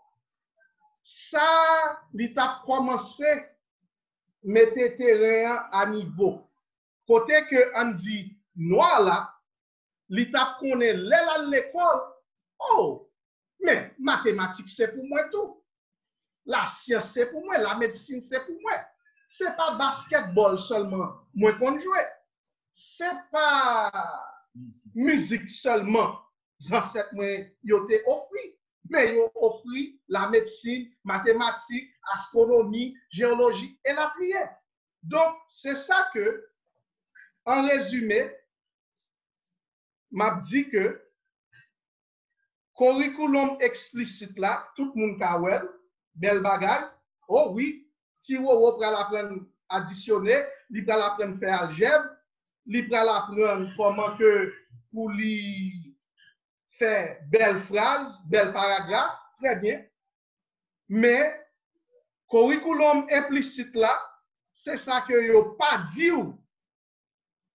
ça, li t'a commencé mettre terrain à niveau. Côté que on dit noir là, li t'a connaît l'école, oh, mais mathématiques c'est pour moi tout. La science c'est pour moi, la médecine c'est pour moi. C'est pas basketball seulement, moi qu'on joue. C'est pas musique seulement. Dans cette moi yo te offri, mais yo offri la médecine, mathématiques, astronomie, géologie et la prière. Donc c'est ça que, en résumé, m'a dit que curriculum explicite là, tout le monde kawel, bel bagay. Oh oui, si vous pral apprendre additionner, li pral apprendre faire algèbre, li pral apprendre comment que pour li faire belle phrase, belle paragraphe, très bien. Mais curriculum implicite là, c'est ça que yo pas dit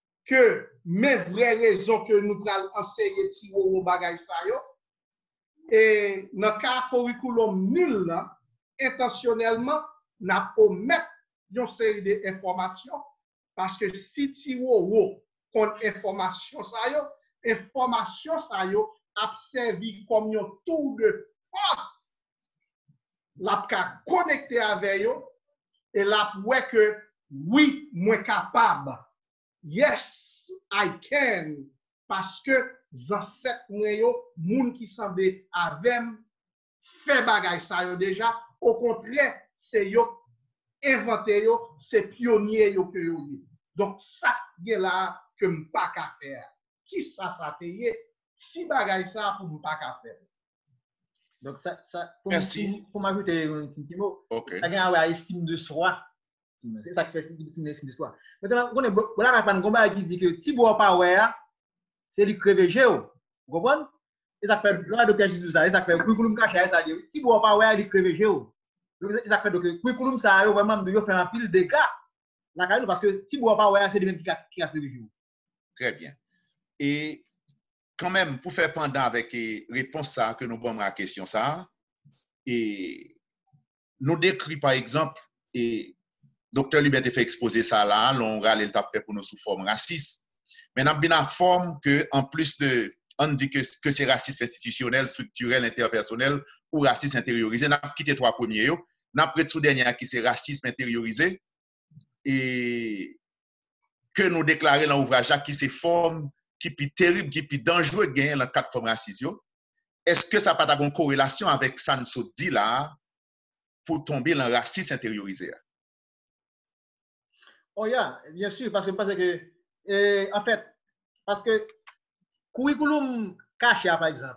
que mes vraies raisons que nous pral enseigner ti ou bagay sa yo. et dans le cas curriculum nul, là, intentionnellement, n'a omettre une série d'informations parce que si tu as une information, ça y est, information, ça y est, a servi comme un tour de force. La connecté avec eux et la ouais que oui, moi capable. Yes, I can. Parce que ancêtres moi moun qui semblait avec fait bagay ça yo déjà, au contraire, c'est yo inventé yo, c'est pionnier yo que yo. Donc ça y là que m'pas ka faire. Qui ça ça te y si bagay ça pour m'pas ka faire. Donc, ça, ça pour, Merci. pour, pour m'ajouter un petit mot, Ok. ça a une estime de soi. C'est ça qui fait une estime de soi. Maintenant, on est voilà, pas un combat qui dit que Thibaut Power, c'est lui crever géo. Vous comprenez? Et ça fait, le docteur Jésus, ça fait, curriculum caché, ça dit, Thibaut Power, il crever géo. Donc, ça fait, donc, curriculum, ça a vraiment de faire un pile de dégâts. Parce que Thibaut Power, c'est lui-même qui a crevé géo. Très bien. Et quand même, pour faire pendant avec et réponse ça que nous avons à la question ça, et nous décrit par exemple, et docteur Liberté fait exposer ça là, l'on râle t'a fait pour nous sous forme raciste. Mais nous avons bien la forme que, en plus de, on dit que, que c'est racisme institutionnel, structurel, interpersonnel ou racisme intériorisé. Nous avons quitté trois premiers. Nous avons pris tout dernier qui c'est racisme intériorisé et que nous déclarons dans l'ouvrage qui c'est forme qui est terrible, qui est dangereux de gagner dans quatre formes racistes. Est-ce que ça n'a pas de corrélation avec ça nous dit là pour tomber dans le racisme intériorisé? Oh yeah, bien sûr, parce que, parce que euh, en fait, parce que curriculum caché, par exemple,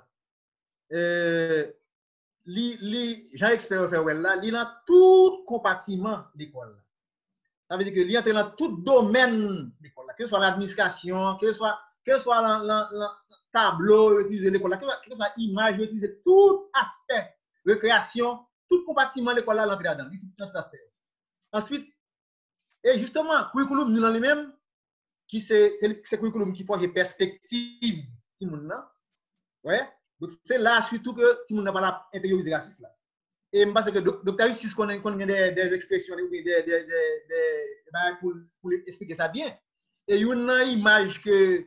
euh, li, li, Jean-Expert fait là, il dans tout compartiment de l'école. Ça veut dire que il entre dans tout domaine de l'école, que ce soit l'administration, que ce soit que ce soit le tableau utilisé l'école, que ce soit l'image utilisée, tout aspect, récréation, tout compartiment de l'école là, l'entrée dedans, tout aspect. Ensuite, et justement, curriculum nous dans lui-même, qui c'est c'est curriculum qui forge perspective ti moun nan. Ouais. Donc c'est là surtout que ti moun n'a pas la intérioriser raciste là. Et je pense que docteur Justis connaît connaît des, des expressions ou des des des des pour pour expliquer ça bien. Et une image que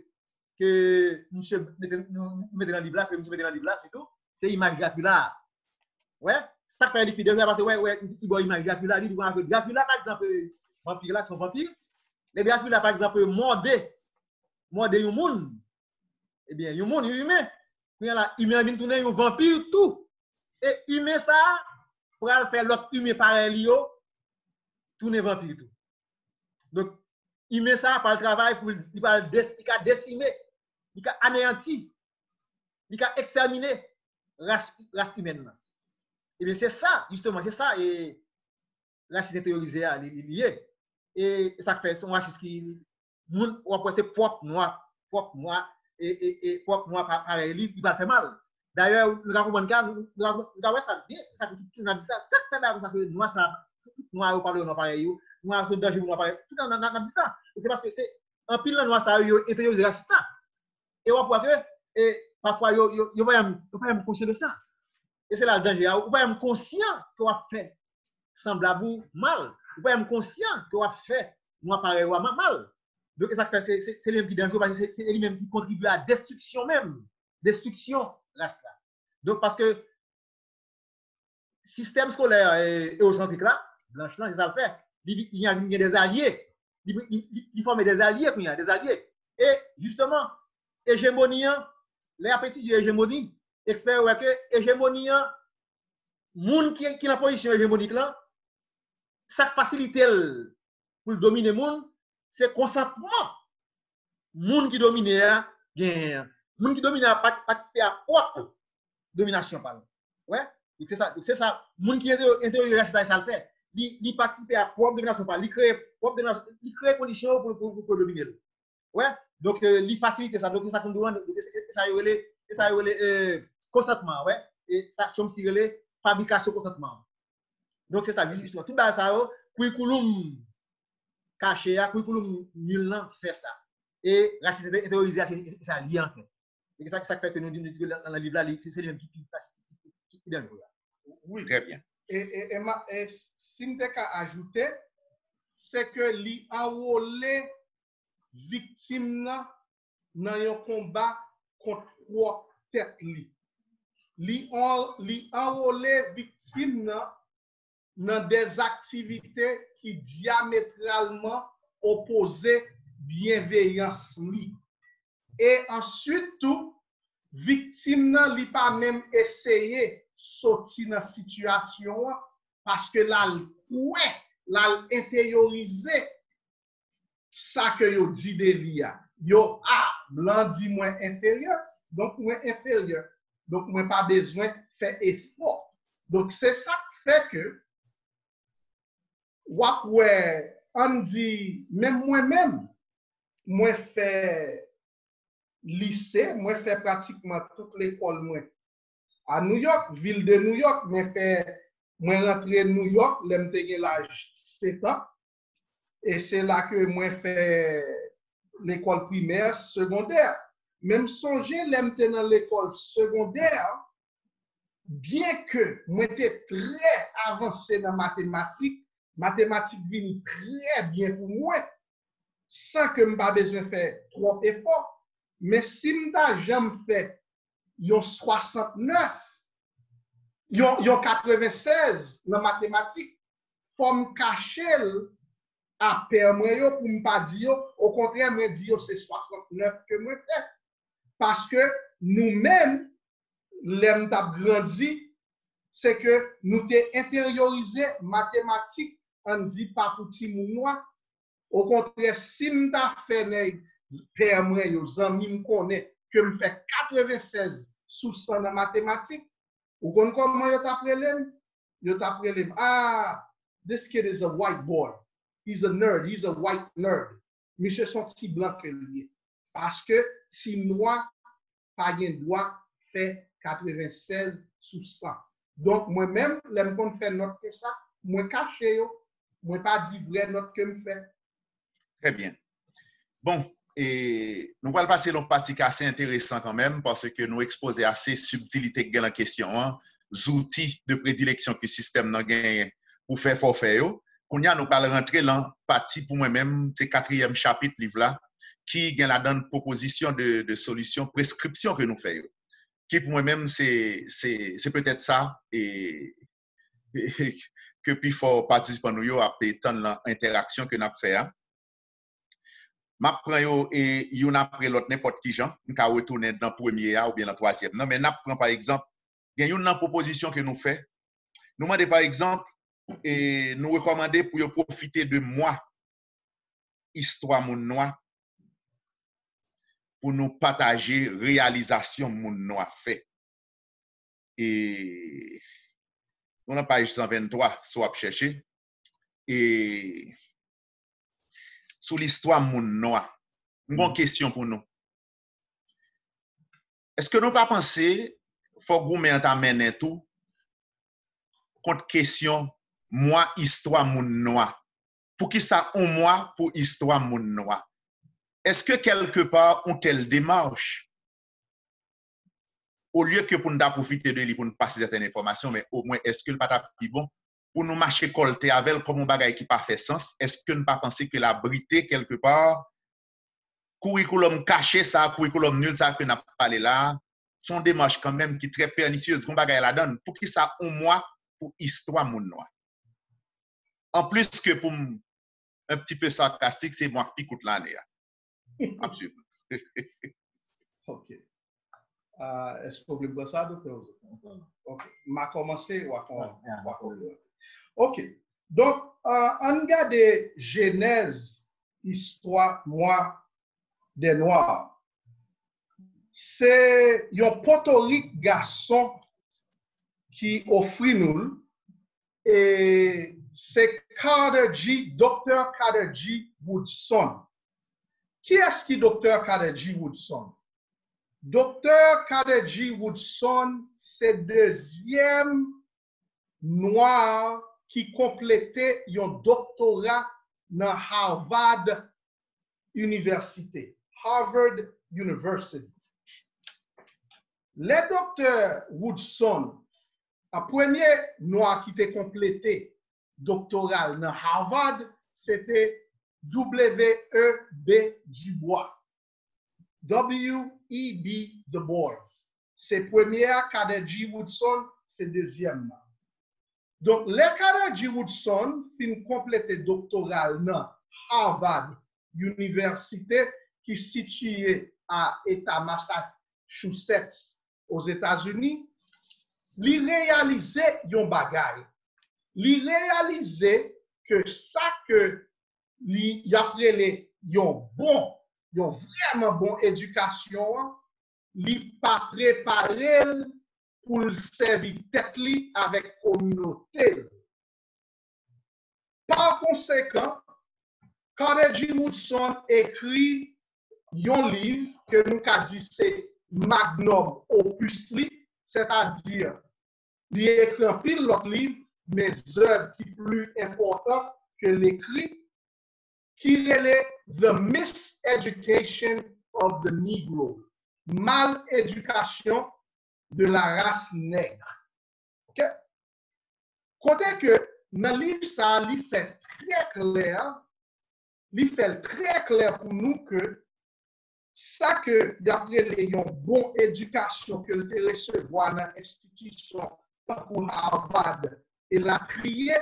que monsieur nous mettez dans le livre là, que monsieur mettez dans le livre là surtout, c'est l'image Dracula. Ouais. Ça fait liquider parce que ouais ouais il boit image Dracula, il doit Dracula par exemple vampire là, son vampire. Les Dracula par exemple mordé mordé un monde. Eh bien, un monde humain. Puis là, humain vient tourner un vampire tout. Et humain ça pour faire l'autre humain pareil yo tourner vampire tout. Donc humain ça par le travail pour il va décimer, il va anéantir, il va exterminer race race humaine. Et bien c'est ça justement, c'est ça et racisme intériorisé à lié. Et ça fait son racisme qui moun ou après c'est propre noir, propre noir et et et propre noir pareil, il va faire mal. D'ailleurs, le gars comprend ça, le gars ça bien, ça tout a dit ça, ça fait mal ça que noir ça noir ou parler noir pareil, noir c'est danger noir pareil. Tout on a dit ça. C'est parce que c'est en pile noir ça yo intériorisé raciste. Et on voit que et parfois yo yo yo pas même conscient de ça. Et c'est là le danger, ou pas même conscient qu'on a fait semblable mal. Ou pas même conscient qu'on a fait noir pareil ou mal. Donc ça fait c'est c'est lui qui dangereux parce que c'est lui-même qui contribue à la destruction même, destruction race là. Donc parce que système scolaire éocentrique là, blanche là, ça le fait. Il y a des alliés, il forme des alliés, il y a des alliés. Et justement, hégémonie, les appétits de hégémonie, expert ouais que hégémonie, monde qui qui la position hégémonique là, ça facilite pour dominer monde, c'est consentement. Monde qui domine là, gagne. Monde qui domine a participer à propre domination par ouais, donc c'est ça, donc c'est ça, monde qui est intérieur ça ça le fait. Il participer à propre domination par, il crée propre domination, il crée conditions pour pour pour dominer. Ouais, donc il facilite ça, donc c'est ça qu'on demande, ça y relé, ça y relé consentement, ouais, et ça comme si relé fabrication consentement. Donc c'est ça justement tout bas ça curriculum caché, curriculum nul fait ça. Et racisme intériorisé ça lié en fait. Et ça ça fait que nous disons que dans le livre là c'est lui-même qui facilite. bien. Oui. Très bien. Et, et, et, ma, et si je peux ajouter, c'est que li enrôlé victime dans un combat contre trois têtes li. Li, en, li enrôlé victime dans des activités qui diamétralement opposées bienveillance li. Et ensuite tout, victime nan li pas même essayé sortir dans situation parce que là ouais, là intériorisé ça que yo dit de li a. Yo ah, blanc dit moins inférieur, donc moins inférieur. Donc moins pas besoin faire effort. Donc c'est ça qui fait que wap ouais, on dit même moi-même moi fait lycée, moi fait pratiquement toute l'école moi à New York, ville de New York, moi fait moi rentré New York, l'aime te l'âge sept ans et c'est là que moi fait l'école primaire, secondaire. Même songer l'aime te dans l'école secondaire, bien que moi était très avancé dans mathématiques, mathématiques viennent très bien pour moi sans que je n'ai pas besoin de faire trop d'efforts. Mais si je n'ai jamais fait yon soixante-neuf, yon, yon quatre-vingt-seize dans mathématiques, faut me cacher à permettre pour me pas dire, au contraire, me dire c'est soixante-neuf que moi fais. Parce que nous-mêmes, l'aime t'a grandi, c'est que nous t'ai intériorisé mathématiques, on dit pas pour petit mounouan. Au contraire, si m'ta fait père moi yo zanmi me connaît que me fait quatre-vingt-seize sous cent dans mathématiques, ou kon comment yo t'appelle yo t'appelle ah this kid is a white boy, he's a nerd, he's a white nerd. Monsieur son petit blanc que lui parce que si moi pas gain droit fait quatre-vingt-seize sous cent. Donc moi-même l'aime qu'on fait note que ça, moi caché yo, moi pas dit vrai note que me fait. Très bien. Bon, et nous allons passer dans une partie assez intéressante quand même parce que nous exposons assez subtilité dans la question, hein, outils de prédilection que le système n'a gagné pour faire forfait. Qu'on y a, nous allons rentrer dans la partie pour moi-même, c'est le quatrième chapitre livre là, qui gagne la donne proposition de, de solution, prescription que nous faisons. Qui pour moi-même, c'est peut-être ça et, et que puis faut participants nous à tant l'interaction que nous avons fait. Hein. M'a prend yo et yon après l'autre n'importe qui gens nous ka retourner dans premier ou bien dans troisième non mais n'a prend par exemple il y a une proposition que nous fait nous demander par exemple et nous recommander pour yo profiter de moi histoire moun noir pour nous partager réalisation moun noir fait et on a page cent vingt-trois soit chercher et sur l'histoire moun noir. Une bonne question pour nous. Est-ce que nous pas penser faut goumer entamer tout contre question moi histoire moun noir. Pour qui ça on moi pour histoire moun noir. Est-ce que quelque part on telle démarche au lieu que pour nous profiter de lui pour nous passer certaines informations mais au moins est-ce que le pas plus bon pour nous marcher colter avec comme un bagage qui pas fait sens, est-ce que ne pas penser que la brité quelque part curriculum caché ça curriculum nul ça que n'a parlé là sont des démarches quand même qui très pernicieuses qu'on bagage la donne pour qui ça au moins pour histoire moun noir. En plus que pour un petit peu sarcastique c'est moi qui coûte l'année. Absolument. OK. Uh, est-ce que vous voulez ça docteur? OK. M'a commencé ou à OK. Donc, euh, on regarde Genèse, histoire noire des Noirs. C'est un portorique garçon qui offre nous et c'est Carter G, docteur Carter G Woodson. Qui est-ce qui docteur Carter G Woodson? docteur Carter G Woodson, c'est deuxième noir qui complétait un doctorat dans Harvard University. Harvard University. Le docteur Woodson Le premier noir qui était complété doctoral dans Harvard, c'était W E B Du Bois. W E B Du Bois. C'est premier, Cadet G. Woodson, c'est deuxième. Donc, les Cadet G. Woodson fin complété doctoral dans Harvard Université qui est située à l'État Massachusetts aux États-Unis. Li réaliser yon bagay. Li réaliser que ça que li y a prélé yon bon, yon vraiment bon éducation, li pas préparé pour le servir tête li avec communauté. Par conséquent, Cadet G. Woodson écrit yon livre que nous ka dit c'est magnum opus li, c'est-à-dire il écrit un pile l'autre livre, mais œuvres qui plus importantes que l'écrit, qui est The Miseducation of the Negro, mal éducation de la race nègre. Okay? Côté que dans le livre, ça il fait très clair, il fait très clair pour nous que ça que d'après les bonne éducation que le recevoir dans l'institution pour Harvard et la crier,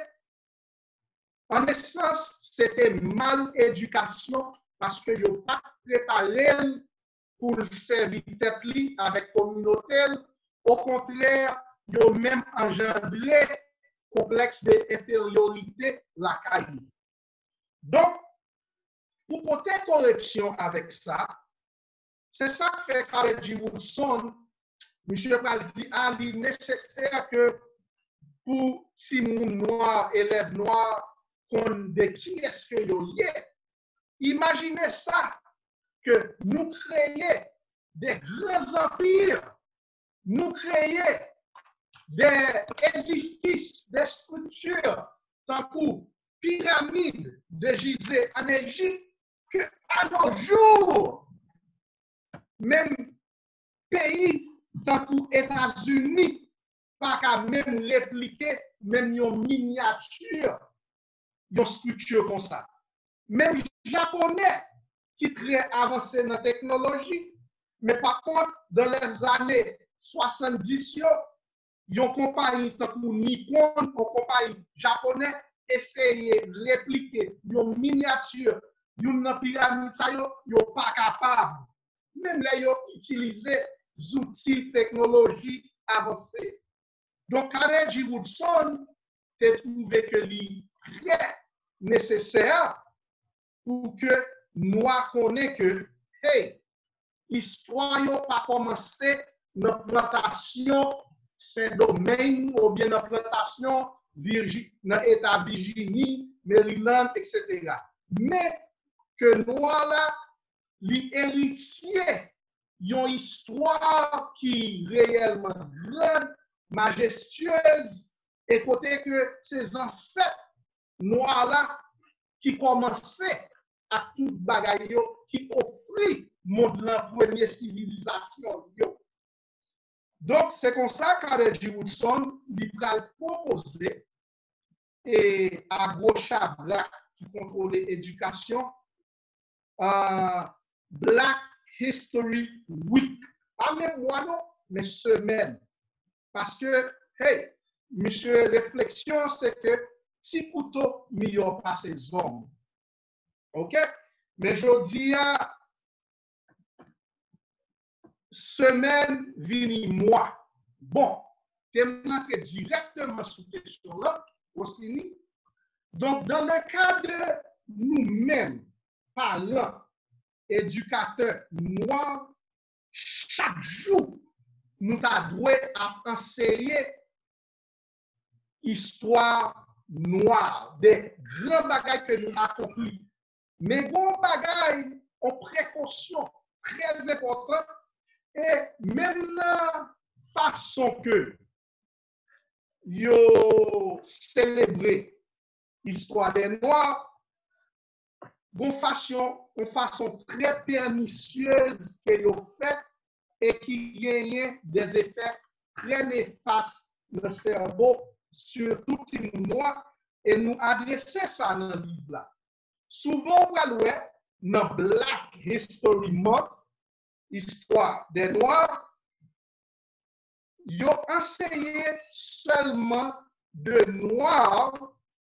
en essence, c'était mal éducation parce que n'ont pas préparé pour le servir tête avec communauté. Au contraire, ils ont même engendré complexe d'infériorité la caille. Donc, pour porter correction avec ça, c'est ça que fait Cadet G. Woodson. Monsieur Paldi a dit nécessaire que pour si moun noir, élève noir, qu'on de qui est-ce que yo yé. Imaginez ça, que nous créons des grands empires, nous créons des édifices, des structures, tant que pyramides de Gizeh en Égypte, que à nos jours, même pays tant que États-Unis, pas qu'à même répliquer, même une miniature, une structure comme ça. Même Japonais qui très avancé dans la technologie, mais par contre, dans les années soixante-dix, une compagnie comme Nippon, une compagnie japonaise, essayer de répliquer une miniature, une pyramide, ça yo, yo pas capable. Même là, ils utilisé des outils, technologies avancées. Donc, Cadet G. Woodson a trouvé que c'est très nécessaire pour que nous connaissions que, hey, l'histoire n'a pas commencé dans la plantation Saint-Domingue ou bien dans la plantation dans l'État Virginie, Maryland, et cetera. Mais que nous là, les héritiers, une histoire qui est réellement grande, majestueuse, et côté que ces ancêtres noirs là, qui commençaient à tout bagaille, qui offraient monde la première civilisation. Donc, c'est comme ça qu'Cadet G. Woodson lui a proposé et à Gauchabra qui contrôlait l'éducation, euh, Black History Week. Pas même mois, non, mais semaine. Parce que, hey, monsieur, réflexion, c'est que si couteau, million pas ses hommes. OK? Mais je dis à semaine, vini mois. Bon, tu es directement sur cette question-là aussi. Donc, dans le cas de nous-mêmes, parents, éducateurs noirs, chaque jour, nous devons enseigner histoire noire, des grands bagages que nous accomplis. Mais gros bagages en précaution très importante et même la façon que yo célébrer l'histoire des Noirs, une façon, une façon très pernicieuse que yo fait et qui gagne des effets très néfastes le cerveau sur tout le monde et nous adresser ça dans le livre là. Souvent, on va dans Black History Month, histoire des Noirs, ils ont enseigné seulement de Noirs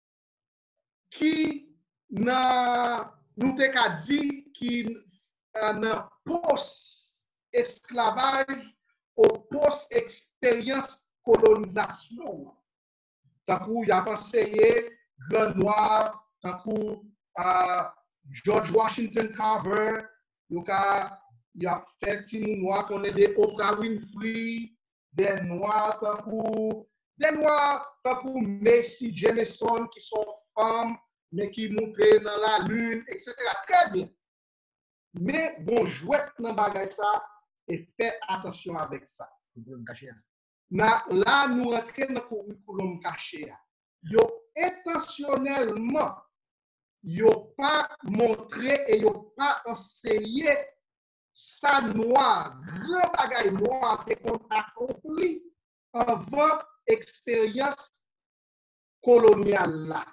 qui n'a nous te dit qui n'a post-esclavage ou post-expérience colonisation. Tant qu'il y a enseigné Grand Noir, tant qu'il uh, George Washington Carver, il y a fait des noirs qu'on est des Oprah Winfrey, des noirs tant qu'il des noirs tant qu'il Macy Jameson qui sont femmes mais qui montraient dans la lune, et cetera. Très bien. Mais bon, jouet dans bagay ça et faites attention avec ça. Na, là, nous rentrons dans le curriculum caché. Yo intentionnellement, yo pas montré et yo pas enseigné ça noir, grand bagay noir qu'on accompli avant expérience coloniale là.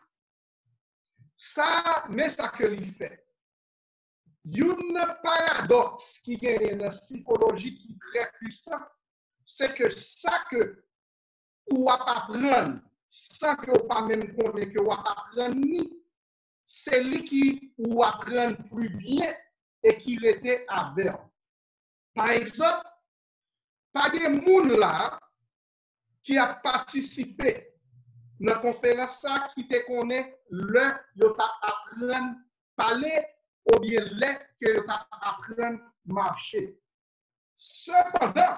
Ça, mais ça que lui fait. Un paradoxe qui est dans la psychologie qui est très puissant, c'est que ça que ou apprendre sans que vous pas même connaître que vous apprendre ni c'est lui qui ou apprendre plus bien et qui était avec. Par exemple, pas de monde là qui a participé dans la conférence ça qui te connaît le yo t'a apprendre parler ou bien le que yo t'a apprendre marcher. Cependant,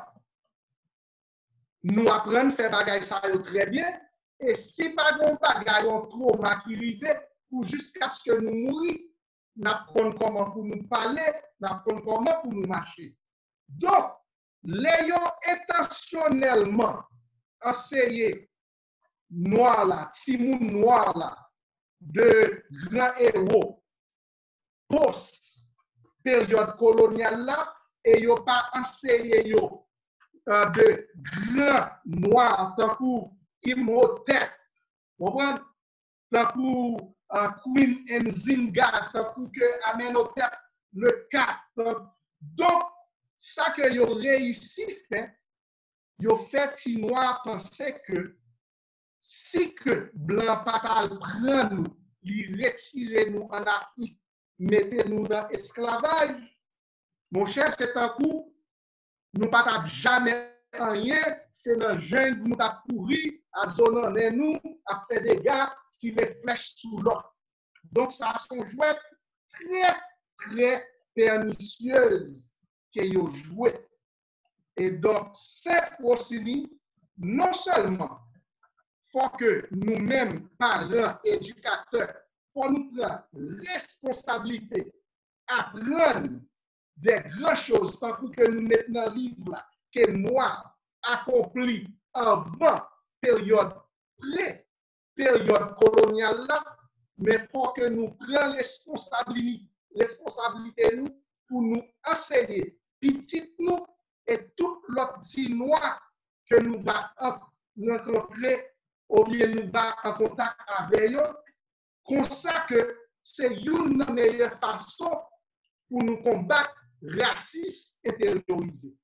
nous apprenons à faire bagay ça très bien et si pas de bagay on trauma qui arrive pour jusqu'à ce que nous mourions, nous apprenons comment pour nous parler, nous apprenons comment pour nous marcher. Donc, l'ayons intentionnellement enseigné noir là, Timoun noir là, de grands héros post période coloniale là, et yo pas enseigné yo euh, de grands noirs tant que Imhotep, vous comprenez? Tant que uh, Queen Nzinga, tant que Amenhotep le quatre. Donc, ça que yo réussi fait, yo fait si noir penser que si que blanc pas prendre nous, li retirer nous en Afrique, mettez nous dans l'esclavage, mon cher, c'est un coup, nous pas jamais rien, c'est le jeune nous a couru, à zoner nous, à faire des gars, tirer flèches sous l'autre. Donc, ça sont jouets très, très pernicieuses que yo joué. Et donc, c'est aussi, non seulement faut que nous-mêmes, parents, éducateurs, pour nous prendre responsabilité, apprendre des grandes choses, tant que nous mettons dans le livre là, que moi accompli avant période pré-période coloniale là, mais il faut que nous prenions responsabilité, responsabilité nous pour nous enseigner, petit nous et tout l'autre petit noir que nous allons rencontrer ou bien nous va en contact avec eux, comme ça que c'est une meilleure façon pour nous combattre racisme intériorisé.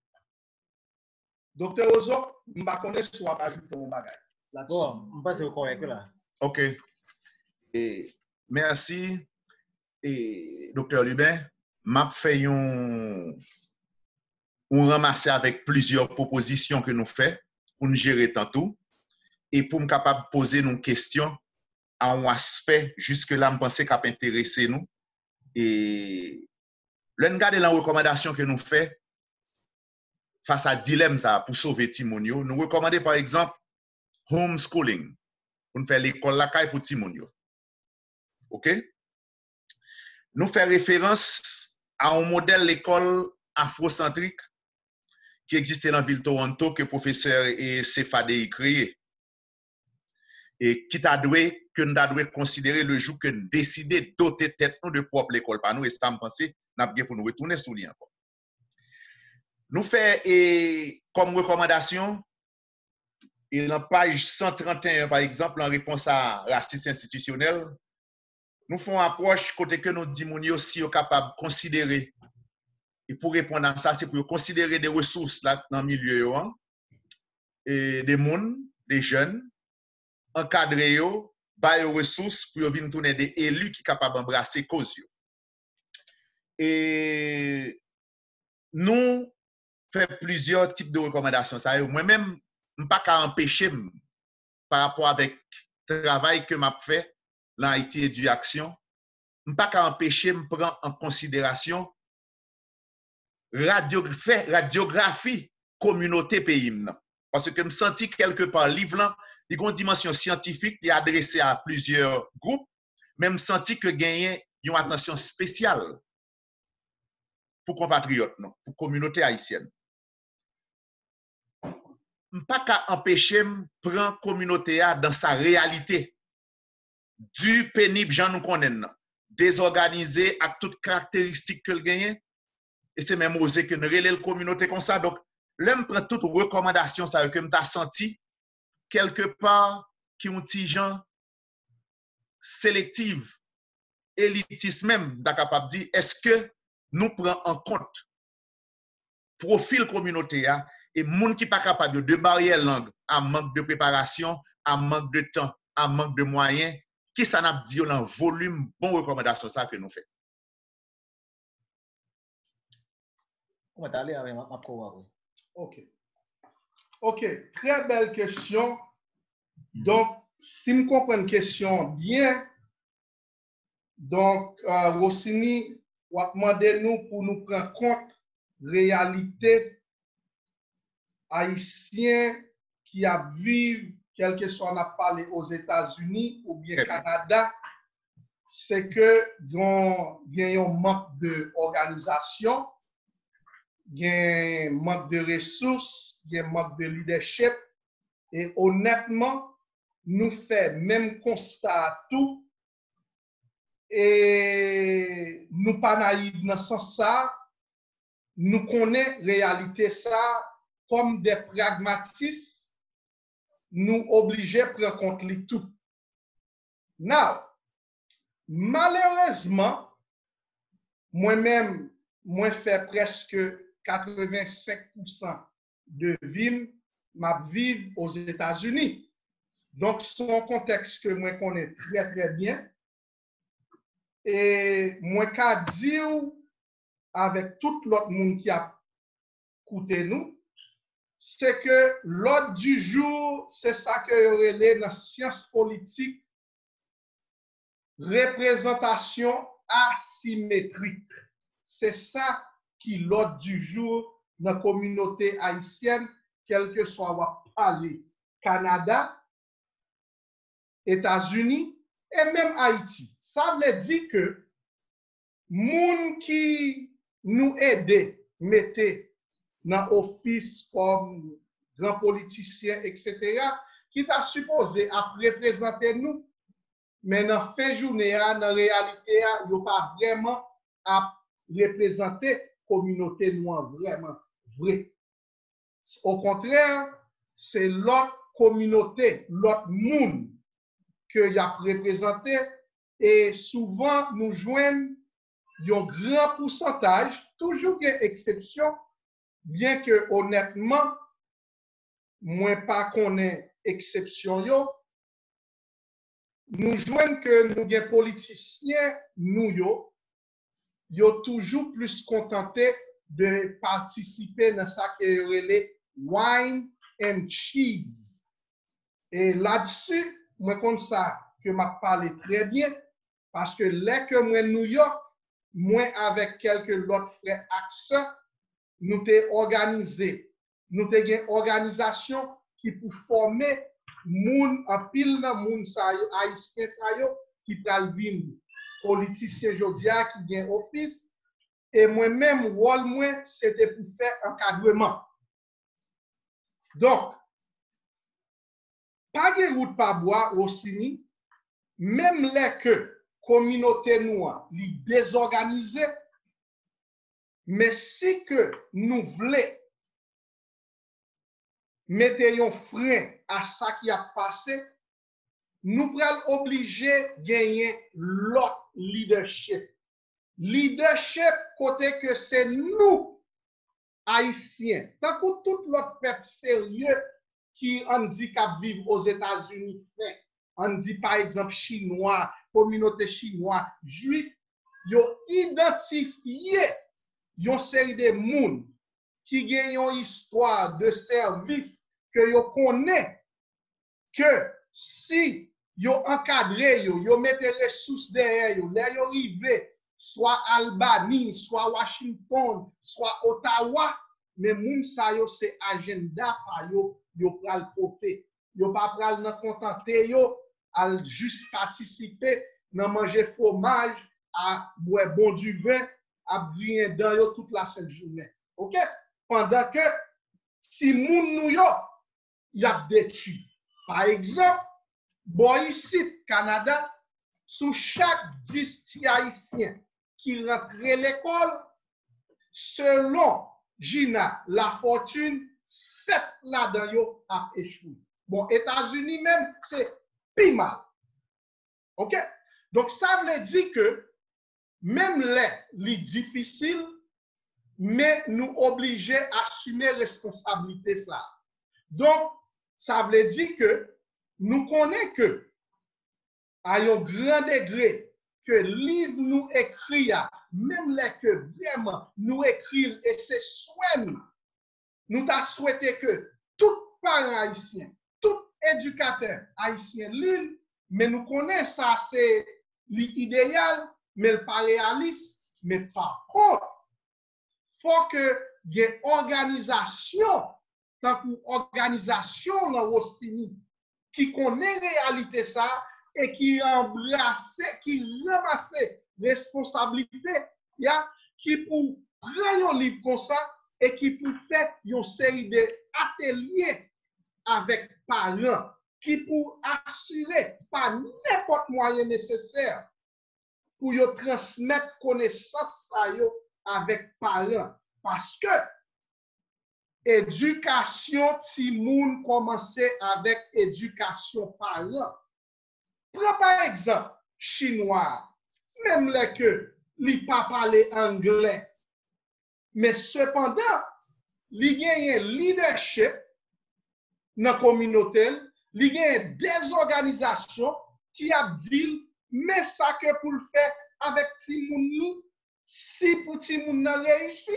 Docteur Ozo, je ne connais pas si vous avez ajouté mon bagage. Bon, je pense que vous correct là. OK. Et merci, et docteur Lubin. M'a fait un, un ramasser avec plusieurs propositions que nous faisons pour nous gérer tantôt et pour nous capable de poser une question à un aspect jusque-là, je pense qu'il a intéressé nous. Et l'un garde la recommandation que nous faisons face à dilemme ça pour sauver Timonio, nous recommandons par exemple homeschooling pour faire l'école la caille pour Timonio. OK? Nous faisons référence à un modèle d'école afrocentrique qui existait dans la ville de Toronto que le professeur Sefade a créé et qui t'a doué que nous devons considérer le jour que nous décidons de doter tête nous de propre l'école par nous et ça me penser n'a bien pour nous retourner sous lui encore. Nous faisons comme recommandation Et dans page cent trente et un, par exemple, en réponse à racisme institutionnel, nous faisons approche côté que nous disons aussi capable de considérer. Et pour répondre à ça, c'est pour considérer des ressources là, dans le milieu, hein, et des mondes, des jeunes, encadrer yo, bailler aux ressources pour venir tourner des élus qui sont capables d'embrasser cause. Et nous faisons plusieurs types de recommandations. Moi-même, je ne peux pas empêcher par rapport avec le travail que m'a fait dans Haïti Éducation, je ne peux pas empêcher de prendre en considération radiographie, radiographie communauté pays. Parce que je me sens quelque part livre, il y a une dimension scientifique qui est adressée à plusieurs groupes, même senti que gagner une attention spéciale pour compatriotes, non, pour communauté haïtienne. Je ne peux pas empêcher de prendre la communauté dans sa réalité. Du pénible, j'en nous connais, désorganisé avec toutes caractéristiques que le gagne. Et c'est même osé que nous relève la communauté comme ça. Donc, l'homme prend toutes recommandations, ça que m'ta senti quelque part qui ont petit gens sélective, élitiste même, d'être capable de dire, est-ce que nous prenons en compte profil communautaire et monde qui pas capable de barrière langue, à manque de préparation, à manque de temps, à manque de moyens, qui ça n'a dit dans volume bon recommandation ça que nous faisons. Ok. Ok, très belle question. Donc, si je comprends une question bien, donc, euh, Rossini, va demander nous pour nous prendre compte réalité haïtienne qui a vécu, quel que soit on a parlé aux États-Unis ou bien Canada, c'est que il y a un manque d'organisation, il y a un manque de ressources, il y a un manque de leadership. Et honnêtement, nous faisons même constat à tout. Et nous pas naïfs dans ce sens ça. Nous connaissons la réalité ça comme des pragmatistes. Nous obligés de prendre compte de tout. Now, malheureusement, moi-même, moi fait presque quatre-vingt-cinq pour cent de vie, ma vie aux États-Unis. Donc, c'est un contexte que moi connais très très bien. Et moi, qu'à dire avec tout l'autre monde qui a écouté nous, c'est que l'ordre du jour, c'est ça que y aurait dans la science politique, représentation asymétrique. C'est ça qui l'ordre du jour dans la communauté haïtienne, quel que soit va parler Canada, États-Unis et même Haïti. Ça veut dire que moun qui nous aide, mettez dans l'office comme grand politicien, et cetera, qui t'a supposé à représenter nous, mais dans la fin de journée, dans la réalité, il n'y a pas vraiment à représenter la communauté noire, vraiment vrai. Au contraire, c'est l'autre communauté, l'autre monde que y a représenté et souvent nous joignent un grand pourcentage, toujours une exception, bien que honnêtement, moi pas connais exception yo, nous joignent que nous des politiciens, nous yo, yo toujours plus contentés de participer dans ça qui est relé wine and cheese. Et là-dessus, moi comme ça que m'a parlé très bien parce que là que moi New York, moi avec quelques autres frères accents, nous t'ai organisé, nous t'ai une organisation qui pour former moun en pile nan moun sa yo haïtien sa yo qui pral vinn politicien jodia qui gagne office et moi-même rôle moi c'était pour faire encadrement. Donc pas de route pas bois Rossini, même les que communauté noire li désorganisée, mais si que nous voulons mettez un frein à ça qui a passé, nous prenons obligé de gagner l'autre leadership. Leadership, côté que c'est nous, Haïtiens, tant que tout l'autre peuple sérieux qui on dit qu'à vivre aux États-Unis, on dit par exemple chinois, communauté chinoise, juif, ils ont identifié une série de monde qui gagne une histoire de service que vous connaissez, que si vous encadrez, vous mettez les ressources derrière, vous arrivez, soit Albany, soit Washington, soit Ottawa, mais moun sa yo c'est agenda pa yo, yo pral porter. Yo pa pral nan contenter yo, al juste participer, nan manger fromage, à boire bon du vin, à venir dans yo toute la cette journée. OK? Pendant que si moun nou yo, y a détruit. Par exemple, boy ici Canada, sous chaque dix haïtiens qui rentrent l'école, selon Gina La Fortune, sept là-dedans yo a échoué. Bon, États-Unis même, c'est pis mal. OK? Donc, ça veut dire que même les, les difficiles, mais nous obligés à assumer responsabilité ça. Donc, ça veut dire que nous connaissons que, à un grand degré, que livre nous écrit, même les que vraiment nous écrivons, et c'est souhait nous, nous t'a souhaité que tout parent haïtien, tout éducateur haïtien lise, mais nous connaissons ça, c'est l'idéal, mais le pas réaliste. Mais par contre, il faut que il y ait une organisation, tant qu'une organisation dans Rostini, qui connaît la réalité ça, et qui embrasse, qui ramasse responsabilité, ya, qui pour prendre un livre comme ça, et qui pour faire une série d'ateliers avec parents, qui pour assurer par n'importe moyen nécessaire pour yo transmettre connaissance à yo avec parents. Parce que éducation ti moun commence avec éducation parents. Prends par exemple chinois, même les que li pas parler anglais, mais cependant, li gagne leadership dans la communauté, li gagne des organisations qui a dit mais ça que pour le faire avec ti moun si pour ti moun nan réussi.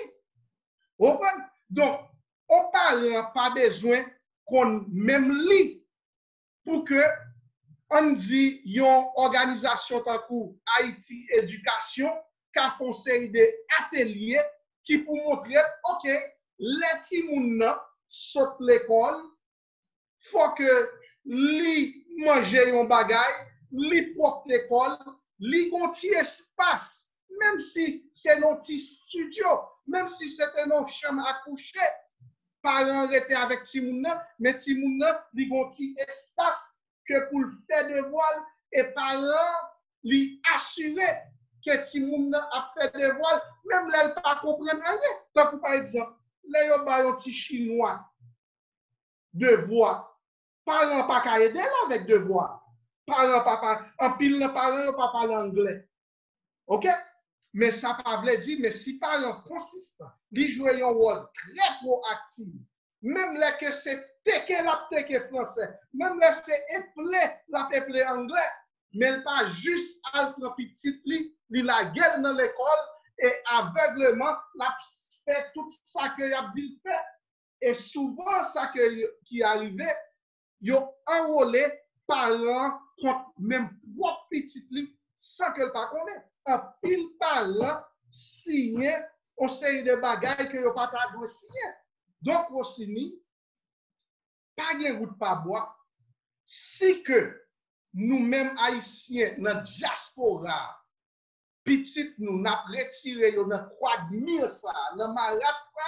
Donc, on parle pas besoin qu'on même li pour que on dit yon organisation tant que Haïti Éducation qui a fait une série d'ateliers qui pour montrer OK, les ti moun nan saute l'école, faut que li manger yon bagay, li porte l'école, li gon ti espace, même si c'est un petit studio, même si c'est une chambre à coucher, parents rete avec ti moun nan, mais ti moun nan li gon ti espace que pour le faire devoir et parents li assurer que ti moun nan a fait devoir, même là il pas comprendre rien. Donc par exemple, là yo ba yon ti chinois devoir, parents pas ka aider avec devoir. Parents papa, en pile les parents pas parler anglais. OK? Mais ça pas veut dire mais si parents consistant, li joue un rôle très proactif. Même là que c'est teke la teke français, même là c'est éplé la peuple anglais, mais pas juste al petit li, li la gueule dans l'école et aveuglement la fait tout ça que y a dit fait et souvent ça que qui arrivait, yo enrôlé parents contre même propre petit li sans que le pas connaît. Un pile parent signé on série de bagailles que yo pas ta doit signer. Donc aussi pas de route pas bois si que nous-mêmes haïtiens dans diaspora petit nous n'a retiré yo dans croix de mille ça dans Maraspa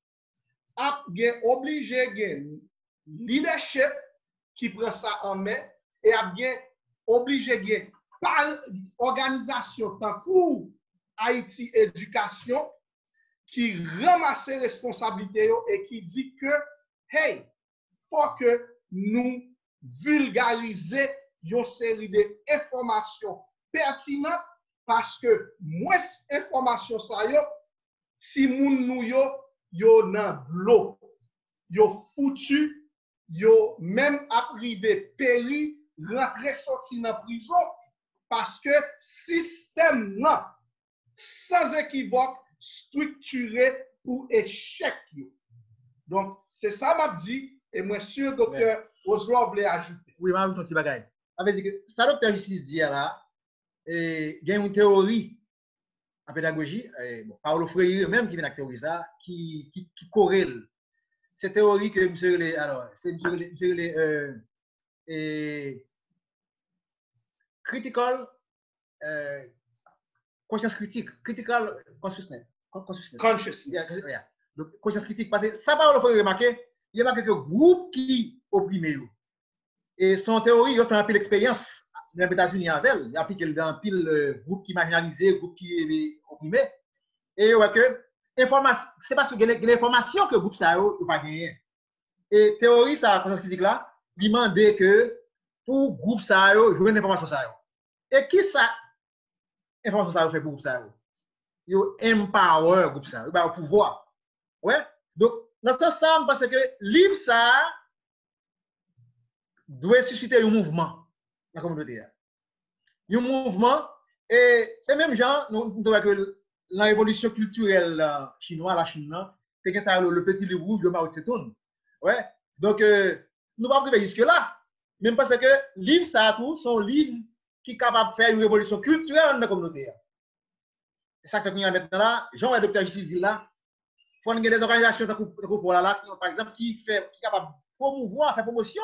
a gen obligé gen leadership qui prend ça en main et a bien obligé gen par organisation tant pour Haïti Éducation qui ramasse responsabilité et qui dit que hey faut que nous vulgariser une série d'informations pertinentes parce que moins information ça yo, si moun nou yo, yo nan blo, yo foutu, yo même arrivé péri, rentré sorti dans prison parce que système nan sans équivoque structuré pour échec. Donc, c'est ça m'a dit, et moi sûr, docteur Oslo voulait ajouter. Oui, je vais ajouter un petit bagage. Ça veut dire que ça, docteur Justice dit là, il y a une théorie en pédagogie, et, bon, Paulo Freire même qui vient de théorie ça, qui, qui, qui corrèle. Cette théorie que monsieur les, alors, c'est monsieur les, monsieur les, euh, et, critical, euh, conscience critique, critical consciousness. Consciousness. Consciousness. Yeah, yeah. Donc, conscience critique, parce que ça, Paulo Freire remarquer, il y a marqué que groupe qui opprimé. Et son théorie, il a fait un peu l'expérience dans les États-Unis avec elle. Il a appliqué dans pile euh, groupe qui marginalisé, groupe qui est opprimé. Et il voit que information, c'est parce que l'information que le groupe ça n'a pas gagné. Et théorie, ça, conscience critique là, il demandait que pour le groupe ça a jouer une information ça. Et qui ça, information ça fait pour le groupe ça? Il empower le groupe ça, il a le pouvoir. Ouais? Donc, dans ce sens, parce que livre ça doit susciter un mouvement dans la communauté. Un mouvement, et c'est même genre, nous devons que la révolution culturelle chinoise, la Chine, c'est ça le petit livre rouge de Mao Tse-tung. Ouais? Donc, euh, nous ne pouvons pas arriver jusque-là. Même parce que livre ça tout, sont livres qui sont capables de faire une révolution culturelle dans la communauté. C'est ça que nous maintenant là, Jean et docteur Justice là, il faut des organisations par exemple qui fait qui capable de promouvoir, faire promotion,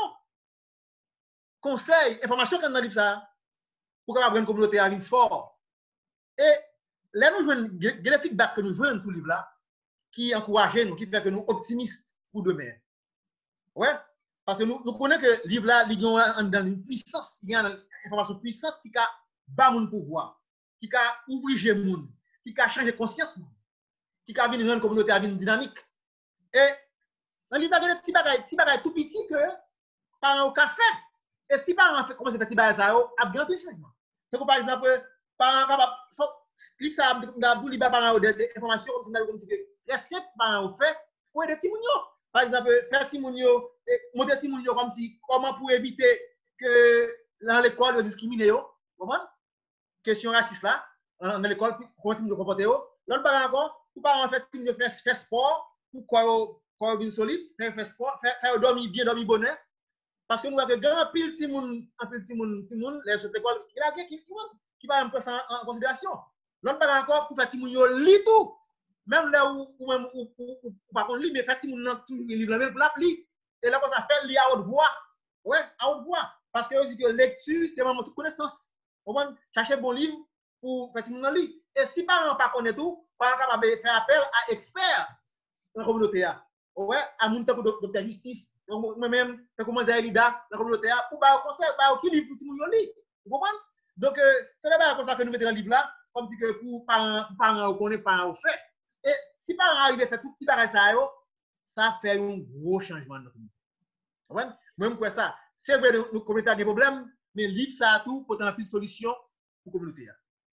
conseil, information qu'on a dit ça pour capable une communauté à une fort. Et là nous jouons les feedback que nous jouons sur le livre là qui encourage nous, qui fait que nous optimistes pour demain. Ouais, parce que nous nous connaissons que le livre là il y a dans une puissance, il y a une information puissante qui a bas mon pouvoir, qui a ouvrir les gens, qui a changer conscience. Qui a une communauté une dynamique. Et dans le livre, il y a des petits bagages, petits bagages tout petits que parents au café. Et si parents fait comment c'est petit bagage ça, a bien des changements. C'est par exemple, parents capable clip ça d'abou li ba parents des informations comme si très simple parents fait pour aider timonio. Par exemple, faire timonio, monter timonio comme si comment pour éviter que dans l'école on discrimine yo, comprendre? Question raciste là, dans l'école comment tu me comporter yo. L'autre parent encore pour pas en fait de faire faire sport pour quoi quoi bien solide faire faire sport faire, faire dormir bien dormir bonheur parce que nous avons grand pile ti moun en pile ti moun ti moun les autres écoles il a qui qui qui va prendre ça en considération l'autre pas encore pour faire ti moun yo li tout même là où ou même ou pas qu'on li mais faire ti moun nan tout livre même pour l'appli et là quand ça fait li à haute voix ouais à haute voix parce que on dit que lecture c'est vraiment toute connaissance on va chercher bon livre pour faire ti moun nan li et si parents pas connaît tout pas capable de faire appel à experts dans la communauté. Ouais, à mon temps docteur Justice, moi-même, je commence à aider dans la communauté pour faire un conseil, pour qui livre pour tout le monde. Vous comprenez? Donc, c'est là comme ça que nous mettons dans le livre là, comme si que pour parents, parents, on connaît parents au fait. Et si parents arrivent à faire tout petit bagage ça, ça fait un gros changement dans la communauté. Vous comprenez? Même pour ça, c'est vrai que nous communauté a des problèmes, mais le livre ça a tout pour avoir plus de solutions pour la communauté.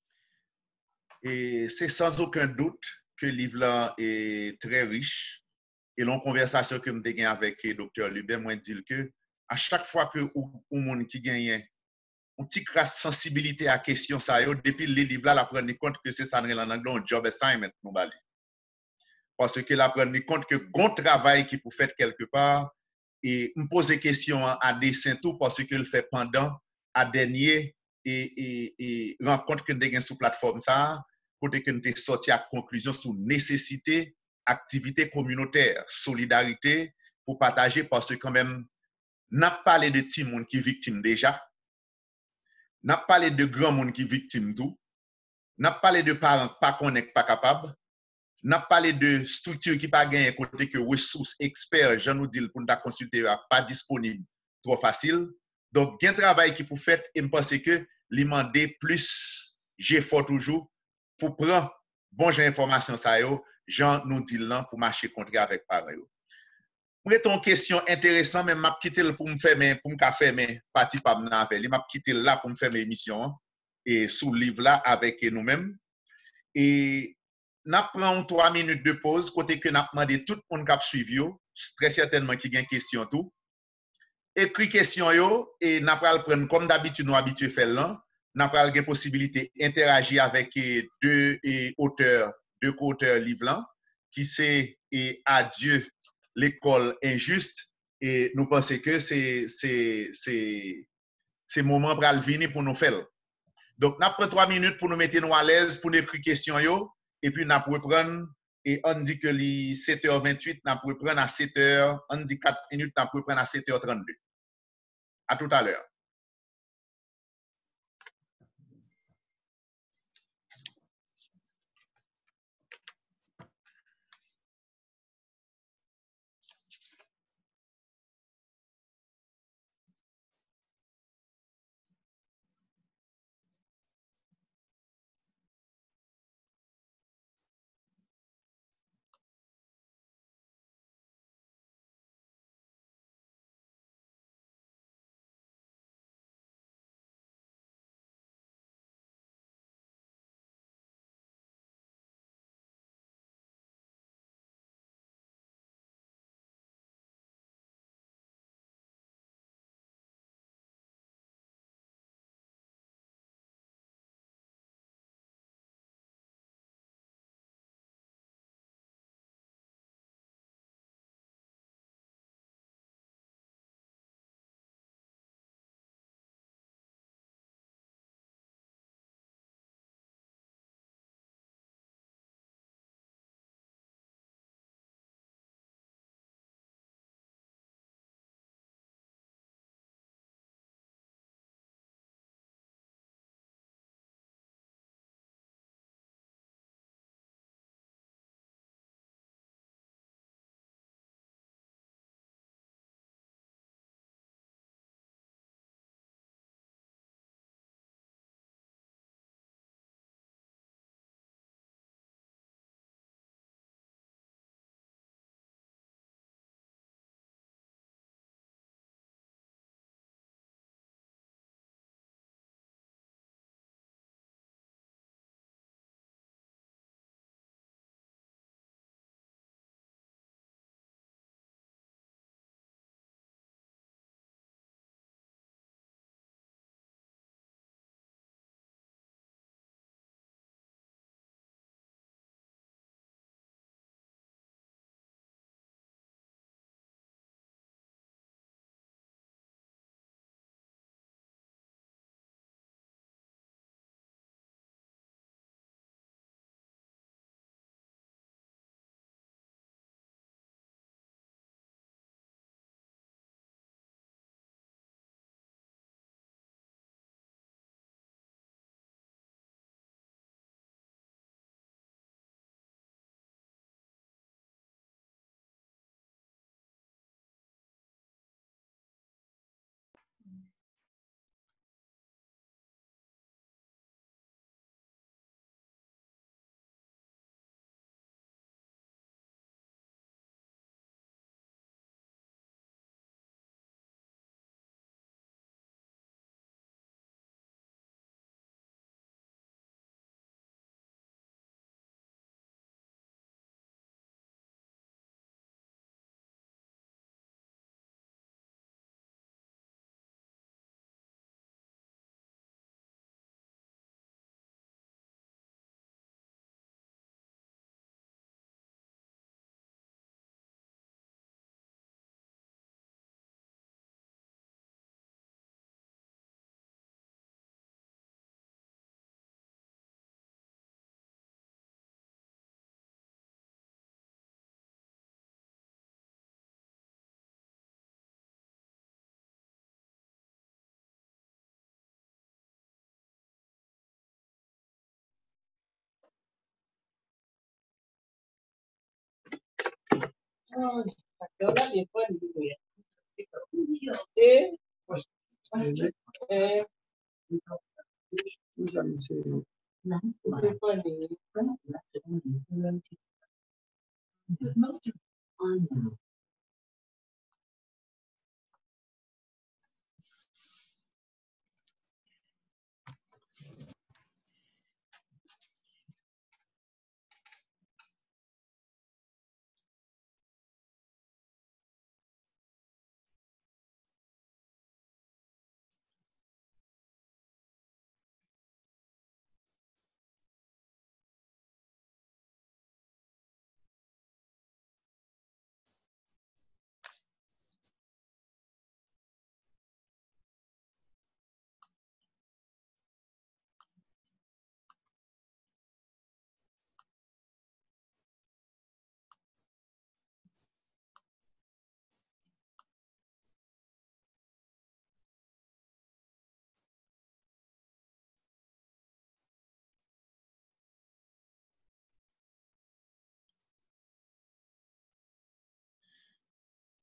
Et c'est sans aucun doute que le livre-là est très riche. Et l'on conversation que je gagne avec le docteur Lubin, moi, dit que à chaque fois que un monde qui gagne une petite sensibilité à la question, ça, depuis le livre-là, la prendre compte que c'est ça en anglais, un job assignment. Parce que la prendre compte que bon travail qui peut faire quelque part, et me poser question à dessin tout parce que le fait pendant, à dernier, et, et, et rencontre que nous avons sur la plateforme, ça, côté que nous avons sorti à conclusion sur nécessité, activité communautaire, solidarité pour partager parce que quand même, n'a parlé de petits monde qui victime déjà, n'a parlé de grand monde qui victime tout, n'a parlé de parents pas connectés, pas capables, n'a parlé de structure qui pas gagné côté que ressources experts, j'en nous dis pour nous consulter pas disponible trop facile. Donc, il y a un travail qui pour faire et je pense que demander plus, j'effort toujours pour prendre bon j'ai information ça yo, Jean nous dit là pour marcher contre avec parents. Moi, ton question intéressante, mais m'a quitté pour me faire pour me faire mes parties pas m'avel. Il m'a quitté là pour me faire mes émissions et sous le livre là avec nous-mêmes. Et n'a prend trois minutes de pause côté que n'a demandé tout le monde qui a suivi, très certainement qui a une question tout. Écrit question yo et n'a pas le prendre comme d'habitude nous habitués faire là. N'a pas la possibilité d'interagir avec deux et auteurs, deux co-auteurs livre là qui c'est et Adieu l'école injuste et nous pensons que c'est c'est c'est c'est moment pour le venir pour nous faire. Donc n'a pris trois minutes pour nous mettre nous à l'aise pour écrire question yo et puis n'a pour prendre et on dit que les sept heures vingt-huit n'a pour prendre à sept heures, on dit quatre minutes n'a pour prendre à sept heures trente-deux. À tout à l'heure.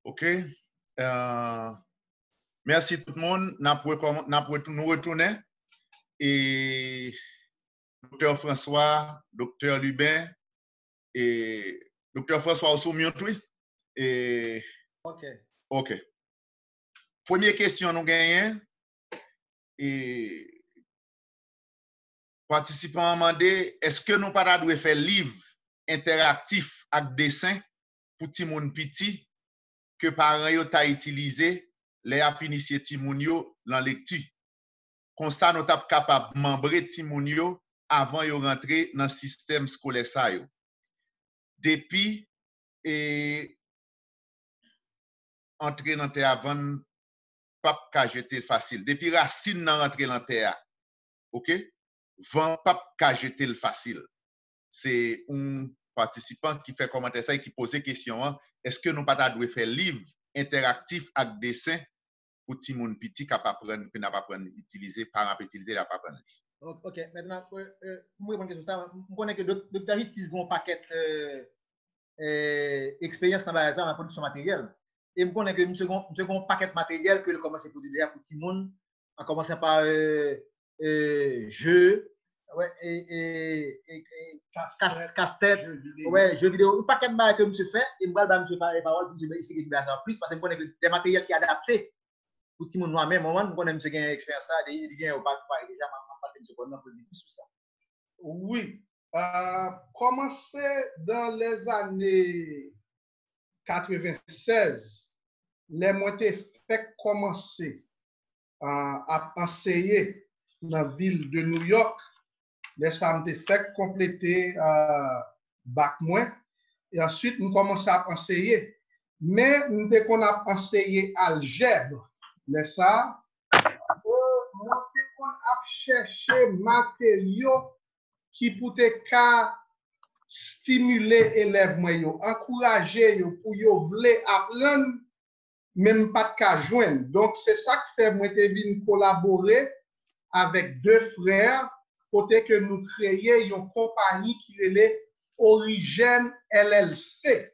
OK. Euh, merci tout le monde. Nous pouvons nous retourner. Et docteur François, docteur Lubin, et docteur François aussi oui. Et OK. OK. Première question nous gagnons. Et participants ont demandé, est-ce que nous pas doit faire livre interactif avec dessin pour ti moun petit que parents yo ta utilisé les a initié ti moun yo dans lecture. Comme ça nous t'a capable membrer ti moun yo avant yo rentrer dans système scolaire ça yo. Depuis et entrer dans terre avant pas ka jeter facile. Depuis racine dans rentrer dans terre. OK? Vent pas ka jeter le facile. C'est un participant qui fait commentaire ça et qui pose question, est-ce que nous pas doit faire livre interactif avec dessin pour ti moun petit capable prendre que n'a pas prendre utiliser parents utiliser la pas prendre. OK, maintenant pour euh, me répondre question ça, on connaît que docteur Justice gon paquet euh, euh, expérience dans la production matérielle et me connaît que monsieur gon monsieur gon paquet matériel que il commence à produire pour ti moun en commençant par euh, euh, jeux ouais et et, et, et casse-tête ouais jeux vidéo un paquet de bail que monsieur fait et me va monsieur parler parole pour monsieur expliquer ça plus parce que me connaît que des matériels qui adaptés pour ti moun moi-même moment me connaît monsieur gain expérience ça il gain pas déjà m'a passé une seconde pour dire plus sur ça. Oui, euh, commencé dans les années quatre-vingt-seize, les moitiés fait commencer euh, à enseigner dans la ville de New York. Les samedis fait compléter euh, bac moins et ensuite nous commençons à enseigner. Mais dès qu'on a enseigné algèbre, les ça, on a cherché matériaux qui pourraient stimuler élèves moyens, encourager yo pour yo vle apprendre même pas de cas joindre. Donc c'est ça qui fait moi te vinn collaborer avec deux frères côté que nous créer une compagnie qui est Origène L L C.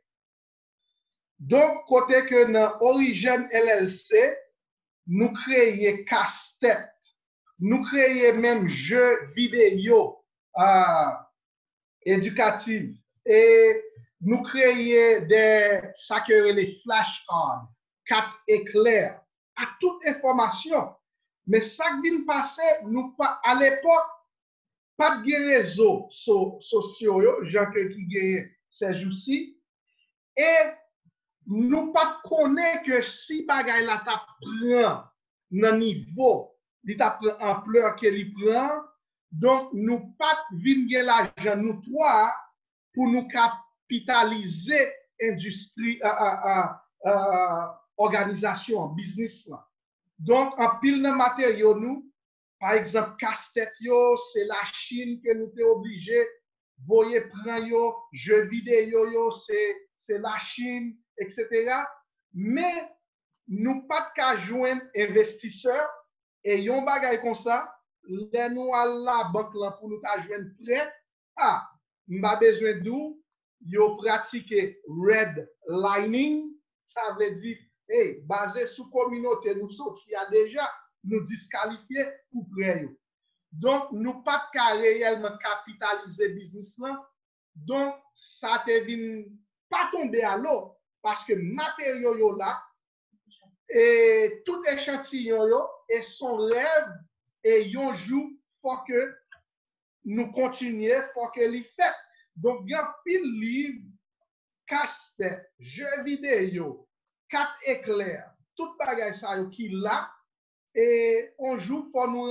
Donc côté que dans Origène L L C nous créer casse-tête, nous créer même jeux vidéo euh, éducatifs et nous créer des ça que les flashcards, quatre éclairs, à toute information. Mais ça qui vient passer, nous pas à l'époque pas de réseaux so, sociaux, gens qui gagnent ces jours-ci, et nous pas connaît que si bagay la ta prend dans niveau, li ta prend ampleur que li prend, donc nous pas vinn gen l'argent nous trois pour nous capitaliser industrie euh, euh, euh, organisation business là. Donc en pile de matériaux nous par exemple casse-tête yo c'est la Chine que nous t'es obligé voyer prendre yo jeux vidéo yo c'est c'est la Chine et cetera. Mais nous pas de joindre investisseurs et yon bagay comme ça, les nous à la banque là pour nous ta joindre prêt. Ah, m'pa besoin d'où yo pratiquer redlining, ça veut dire hey, basé sur communauté nous sorti a déjà nous disqualifier pour prêt. Donc nous pas de réellement capitaliser business là. Donc ça te vient pas tomber à l'eau parce que matériaux yo là et tout échantillon yo et son rêve et yon jour faut que nous continuer faut que li fait. Donc il y a pile livre casse-tête jeux vidéo quatre éclairs tout bagay ça yo qui là et on joue pour nous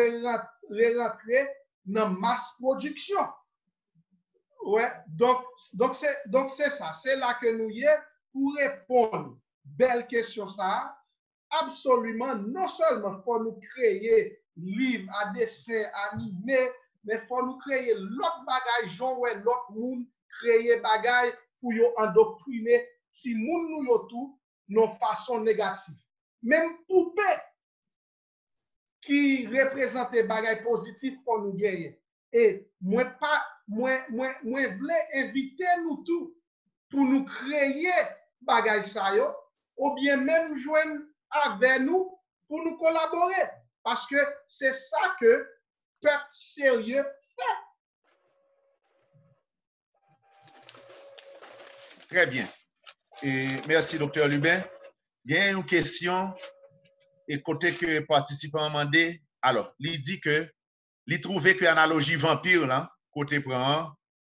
rentrer dans masse production. Ouais, donc donc c'est donc c'est ça, c'est là que nous y est pour répondre belle question ça. Absolument, non seulement faut nous créer livre à dessin animé, mais faut nous créer l'autre bagage genre ouais l'autre monde créer bagage pour yo endoctriner si moun nous yo tout nos façons négatives. Même poupée qui représente bagage positif pour nous gagner. Et moi pas moi moi moi voulais inviter nous tous pour nous créer bagage ça yo ou bien même joindre avec nous pour nous collaborer. Parce que c'est ça que peuple sérieux fait. Très bien. Et merci, docteur Lubin. Il y a une question et côté que participant a demandé. Alors, il dit que il trouvait que l'analogie vampire, là, côté prend,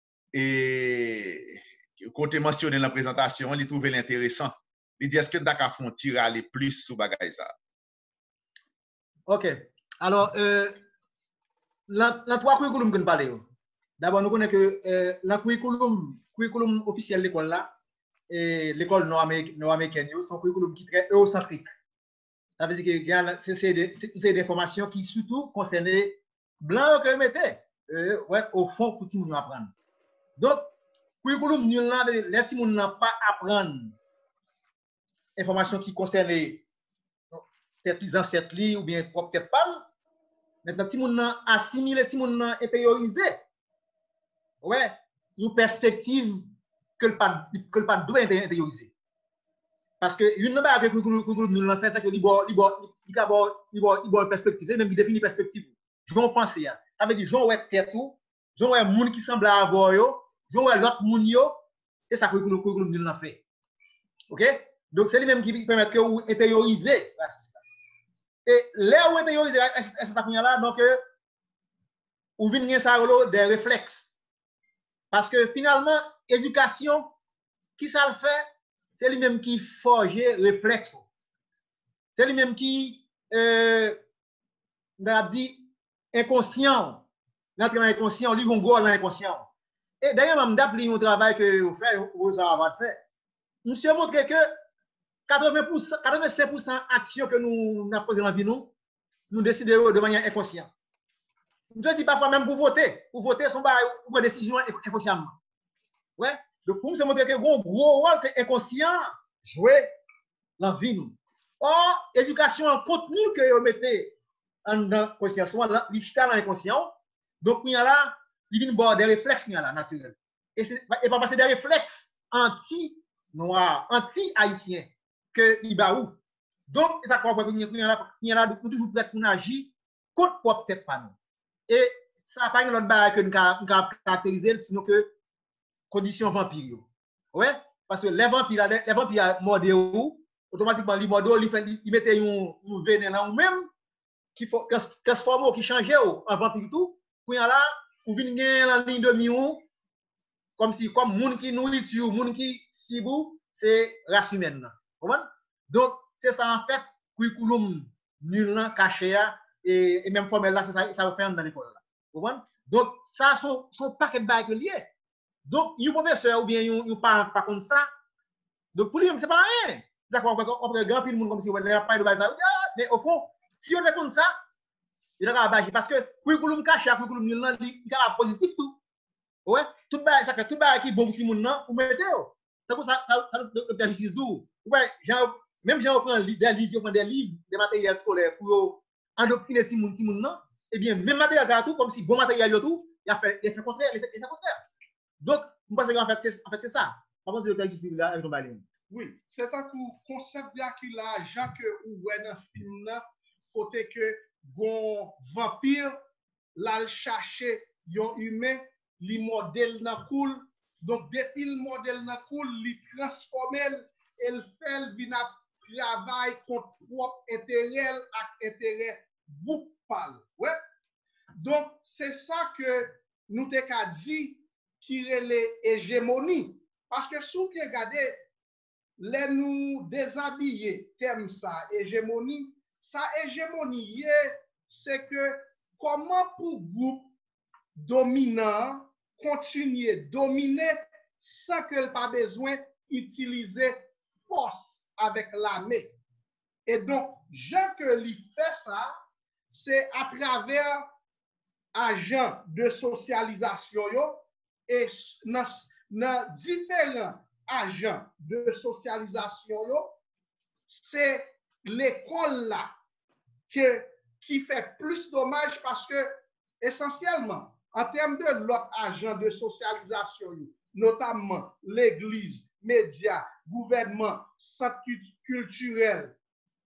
et côté mentionné dans la présentation, il trouvait l'intéressant. Il dit, est-ce que d'accord font tirer aller plus sur bagay ça? Ok. Alors, euh, dans trois curriculums que nous parlons, d'abord, nous connaissons que euh, le curriculum, curriculum officiel de l'école là, et l'école nord-américaine, c'est un curriculum qui est très eurocentrique. Ça veut dire que c'est des, des informations qui surtout concernent les blancs que mettez euh, ouais, au fond pour tout apprendre. Donc, curriculum nul là, les petits n'a pas apprendre informations qui concernent peut-être les ancêtres ou bien peut-être pas. Maintenant, petit monde n'a assimilé, petit monde n'a intériorisé. Ouais, une perspective que le pas que le pas doit intérioriser. Parce que une chose avec le curriculum nous l'a fait, c'est que il boit il boit il boit il boit il boit perspective, c'est même qui définit perspective. Je vais penser ça. Ça veut dire je ouais tête tout, je ouais monde qui semble avoir yo, je ouais l'autre monde yo, c'est ça que le curriculum nous l'a fait. OK? Donc c'est lui même qui permet que vous intérioriser et là où intérioriser cette là donc ou venir ça des réflexes. Parce que finalement éducation qui ça le fait, c'est lui-même qui forge réflexe. C'est lui-même qui euh, a dit inconscient, l'entrée dans l'inconscient, lui, on go dans l'inconscient. Et d'ailleurs, même d'après le travail que vous faites, vous avez fait, monsieur montre que quatre-vingts pour cent, quatre-vingt-cinq pour cent actions que nous avons posées dans la vie, nous, nous décidons de manière inconsciente. Nous dit parfois même pour voter, pour voter, son une décision inconsciemment. Ouais. Donc, pour nous montrer que un gros rôle que inconscient jouer dans la vie. Or, éducation en contenu que vous mettez en conscience, il dans l'inconscient. Donc, il y a là, il y a des réflexes là, naturels. Et pas passer des réflexes anti-noirs, anti-haïtiens que il y a où. Donc, ça croit qu'il y a là, il y a là toujours prêt pour agir contre quoi peut-être pas nous. Et ça n'a pas une autre barrière que nous avons caractérisé, sinon que conditions vampires. Ouais, parce que les vampires, les vampires mordent automatiquement, ils mordent, ils mettent un venin là ou même qui faut transformer, qui change en vampire tout. Puis là, vous venez en ligne de miou, comme si, comme moun qui nourriture, moun qui sibou, c'est race humaine. Donc, c'est ça en fait, curriculum nul caché et même formel là, ça ça fait dans l'école là. Donc, ça sont son paquet de bagues liés. Donc, un professeur ou bien un parent pas comme ça. Donc, pour lui, c'est pas rien. C'est ça qu'on peut grand pile monde comme si on n'a pas de base. Mais au fond, si on est comme ça, il a pas parce que curriculum caché, curriculum nul là, il y a positif tout. Ouais, tout bas ça que tout bas qui bon si monde là, vous mettez. C'est pour ça ça le justice d'où. Ouais, même j'ai prend des livres, prend des livres, des matériels scolaires pour endoctriner si monde si monde là. Eh bien, même matériel ça tout comme si bon matériel tout, il a fait l'effet contraire, l'effet contraire. Donc, je pense qu'en fait, c'est en fait, ça. Par contre, c'est le cas qui là avec le Oui, c'est un coup concept là, Jean que ou ouais dans film là, côté que bon vampire là chercher un humain, li modèle dans cool. Donc depuis le modèle dans cool, li transformer, elle fait vient travail contre propre intérêt et intérêt vous parle. Ouais. Donc c'est ça que nous t'ai dit qui relève hégémonie. Parce que si vous regardez, les nous déshabiller, thème ça, hégémonie, ça hégémonie, c'est que comment pour groupe dominant continuer dominer sans que pas besoin d'utiliser force avec l'armée. Et donc, Jean que lui fait ça, c'est à travers agents de socialisation yo, et dans, dans différents agents de socialisation, c'est l'école là que, qui fait plus dommage parce que, essentiellement, en termes de l'autre agent de socialisation, notamment l'église, médias, gouvernement, centre culturel,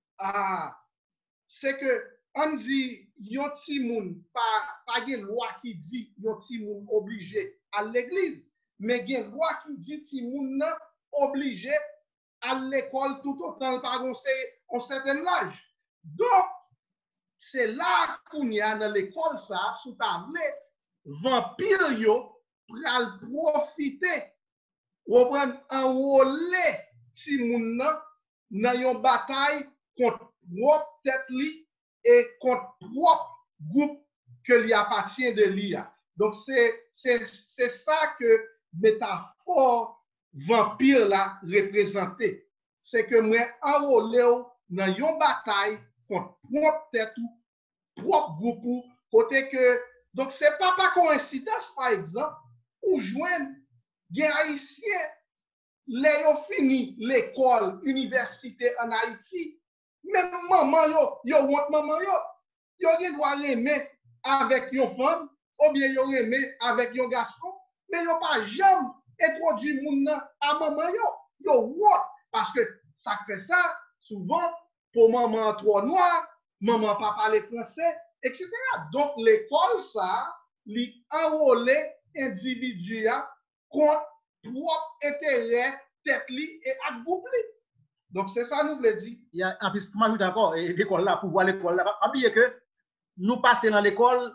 ah, c'est que on dit yon ti moun pas pas gen loi qui dit yon ti moun obligé à l'église, mais gen loi qui dit ti moun nan obligé à l'école tout autant par un certain âge. Donc c'est là qu'on y a dans l'école ça sous table vampire yo pral profiter ou prendre enrôler ti moun nan nan yon bataille contre propre tête li et contre propre groupe que lui appartient de l'I A. Donc c'est c'est ça que métaphore vampire là représenté. C'est que moi enrôlé dans yon bataille contre propre tête ou propre groupe côté que donc c'est pas par coïncidence par exemple ou joindre des haïtiens les ont fini l'école université en Haïti même maman yo yo want maman yo yo doit aimer avec yon femme ou bien yo aimer avec yon garçon mais yo pas jamais introduit moun à maman yo yo want parce que ça fait ça souvent pour maman trop noir maman pas parler français et cetera. Donc l'école ça li enrôler individu contre propre intérêt tête li et à groupe li. Donc c'est ça nous voulons dire. Il y a en plus pour m'ajouter encore l'école là pour voir l'école là pas oublier que nous passons dans l'école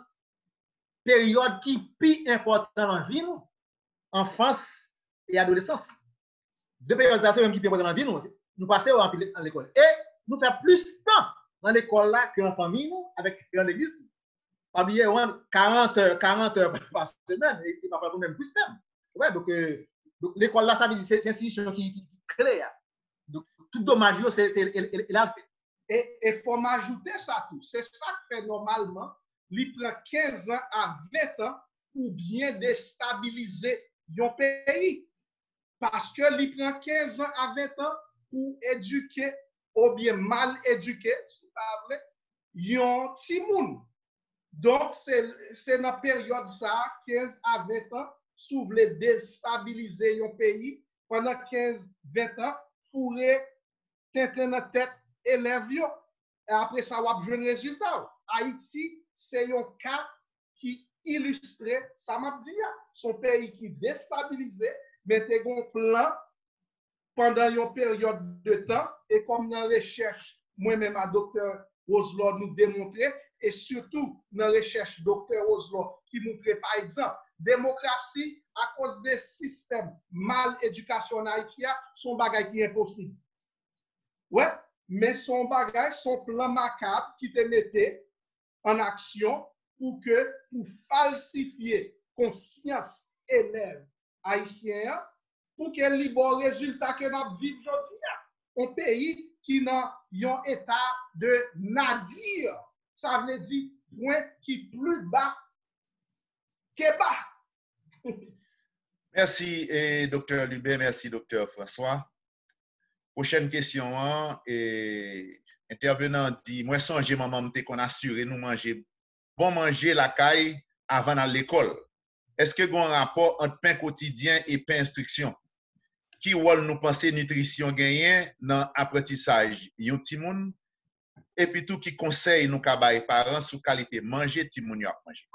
période qui plus important dans la vie nous enfance et adolescence. Deux périodes ça même qui plus important dans la vie nous nous passons dans l'école et nous faisons plus de temps dans l'école là que en famille nous avec dans l'église. Pas oublier quarante heures quarante heures par semaine et parfois même plus même. Ouais donc, euh, donc l'école là ça veut dire c'est une institution qui, qui, qui claire. Donc tout dommage c'est c'est il a fait. Et il faut m'ajouter ça tout. C'est ça que fait normalement, il prend quinze ans à vingt ans pour bien déstabiliser un pays. Parce que il prend quinze ans à vingt ans pour éduquer ou bien mal éduquer, si pas vrai, yon ti moun. Donc c'est dans la période ça, quinze à vingt ans, si vous voulez déstabiliser un pays, pendant quinze vingt ans, pour tenter dans tête élève yo et après ça va jouer un résultat. Haïti c'est un cas qui illustre ça m'a dit son pays qui déstabilisé mais t'es un plan pendant une période de temps et comme dans la recherche moi-même à docteur Roselot nous démontrer et surtout dans la recherche docteur Roselot qui montrait par exemple démocratie à cause des systèmes mal éducation en Haïti son bagage qui est impossible. Ouais, mais son bagage, son plan macabre qui te mettait en action pour que, pour falsifier conscience élève haïtien, pour qu'elle ait bon résultat que nous vivons aujourd'hui. Un pays qui n'a un état de nadir, ça veut dire point qui plus bas que bas. Merci, eh, docteur Lubé, merci, docteur François. Prochaine question, hein, et intervenant dit, moi songe maman m'te qu'on assure nous manger bon manger la caille avant dans l'école. Est-ce que un rapport entre pain quotidien et pain instruction? Qui rôle nous penser nutrition gagnant dans apprentissage yon ti moun et puis tout qui conseille nous ka bay parents sous qualité manger ti moun yo a manger.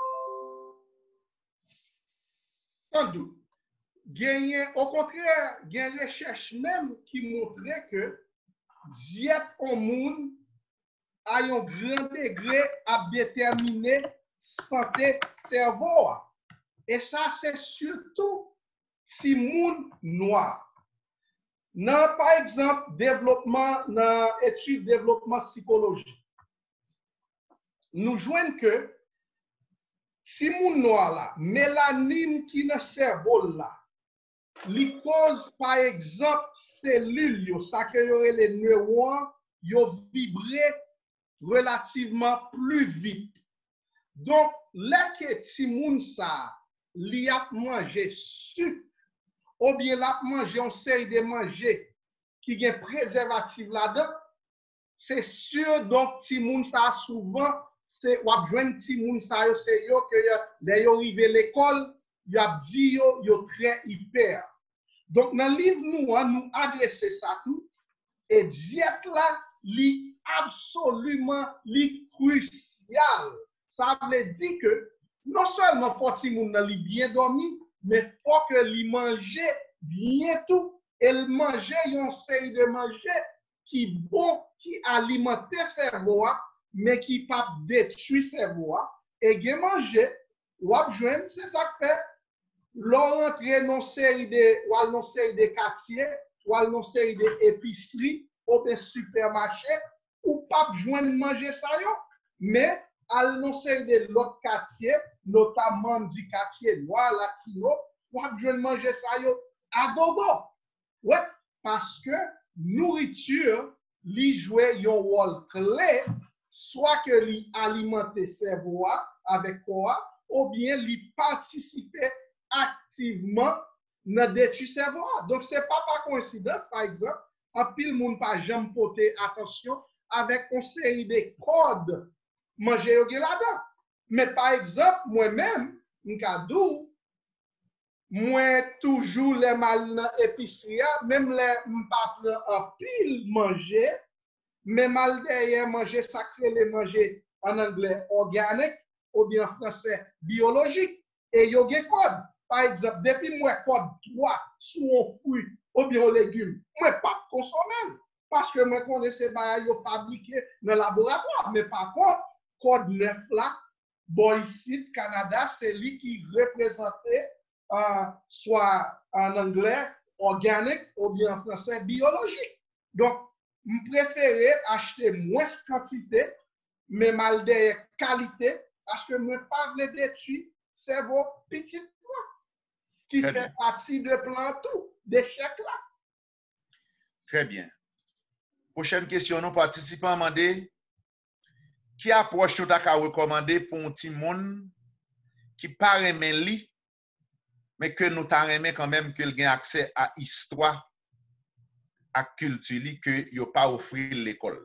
Sans doute. Gagné, au contraire, il y a une recherche même qui montrait que diète au monde a un grand degré à déterminer santé cerveau. Et ça, c'est surtout si monde noir. Dans, par exemple, développement, dans étude développement psychologique, nous joignons que si monde noir là, mélanine qui dans le cerveau là, li cause par exemple cellules yo ça que yo les neurones yo vibrer relativement plus vite. Donc là que ti moun ça li a manger sucre ou bien la manger une série de manger qui gen préservatif là-dedans, c'est sûr donc ti moun ça souvent c'est ou joindre ti moun ça yo c'est yo que les yo arrivé l'école, y a dit yo yo très hyper. Donc, dans le livre, nous, hein, nous adresser ça tout. Et diète là, li absolument li crucial. Ça veut dire que non seulement faut-il moun li bien dormi, mais faut que li mange bien tout. Et le manger, une série de manger qui bon, qui alimente cerveau, mais qui pas détruit cerveau. Et gen manger, ou ap joindre, c'est ça que fait. L'on rentre dans une série de, ou dans une série de quartiers, ou dans une série d'épiceries, ou des supermarchés, ou pas joindre manger ça yo, mais à une série de l'autre quartier, notamment du quartier noir latino, ou pas joindre manger ça yo à gogo. Ouais, parce que nourriture, li joue un rôle clé, soit que li alimenter cerveau avec quoi, ou bien li participer activement dans détruire cerveau. Donc c'est pas par coïncidence, par exemple, en pile moun pas jamais porter attention avec une série de codes manger yo gen là-dedans. Mais par exemple, moi-même, m'kadou, moi toujours les mal dans épicerie, même les m'pas prendre en pile manger, mais mal derrière manger sacré les manger en anglais organique ou bien en français biologique et yo gen code. Par exemple, depuis moi code trois sur un fruit ou bien un légume, moi pas consommer parce que moi connais ces bail yo fabriqué dans le laboratoire, mais par contre code neuf là, Boycid Canada, c'est lui qui représentait euh, soit en anglais organique ou bien en français biologique. Donc, je préfère acheter moins de quantité, mais mal de qualité, parce que je ne veux pas détruire cerveau petit qui Très fait bien. partie de plan tout, d'échec là. Très bien. Prochaine question, nous participants demandé qui approche nous t'a recommandé pour un petit monde qui pas aimer li mais que nous t'a aimé quand même qu'il ait accès à histoire à culture li que yo pas offrir l'école.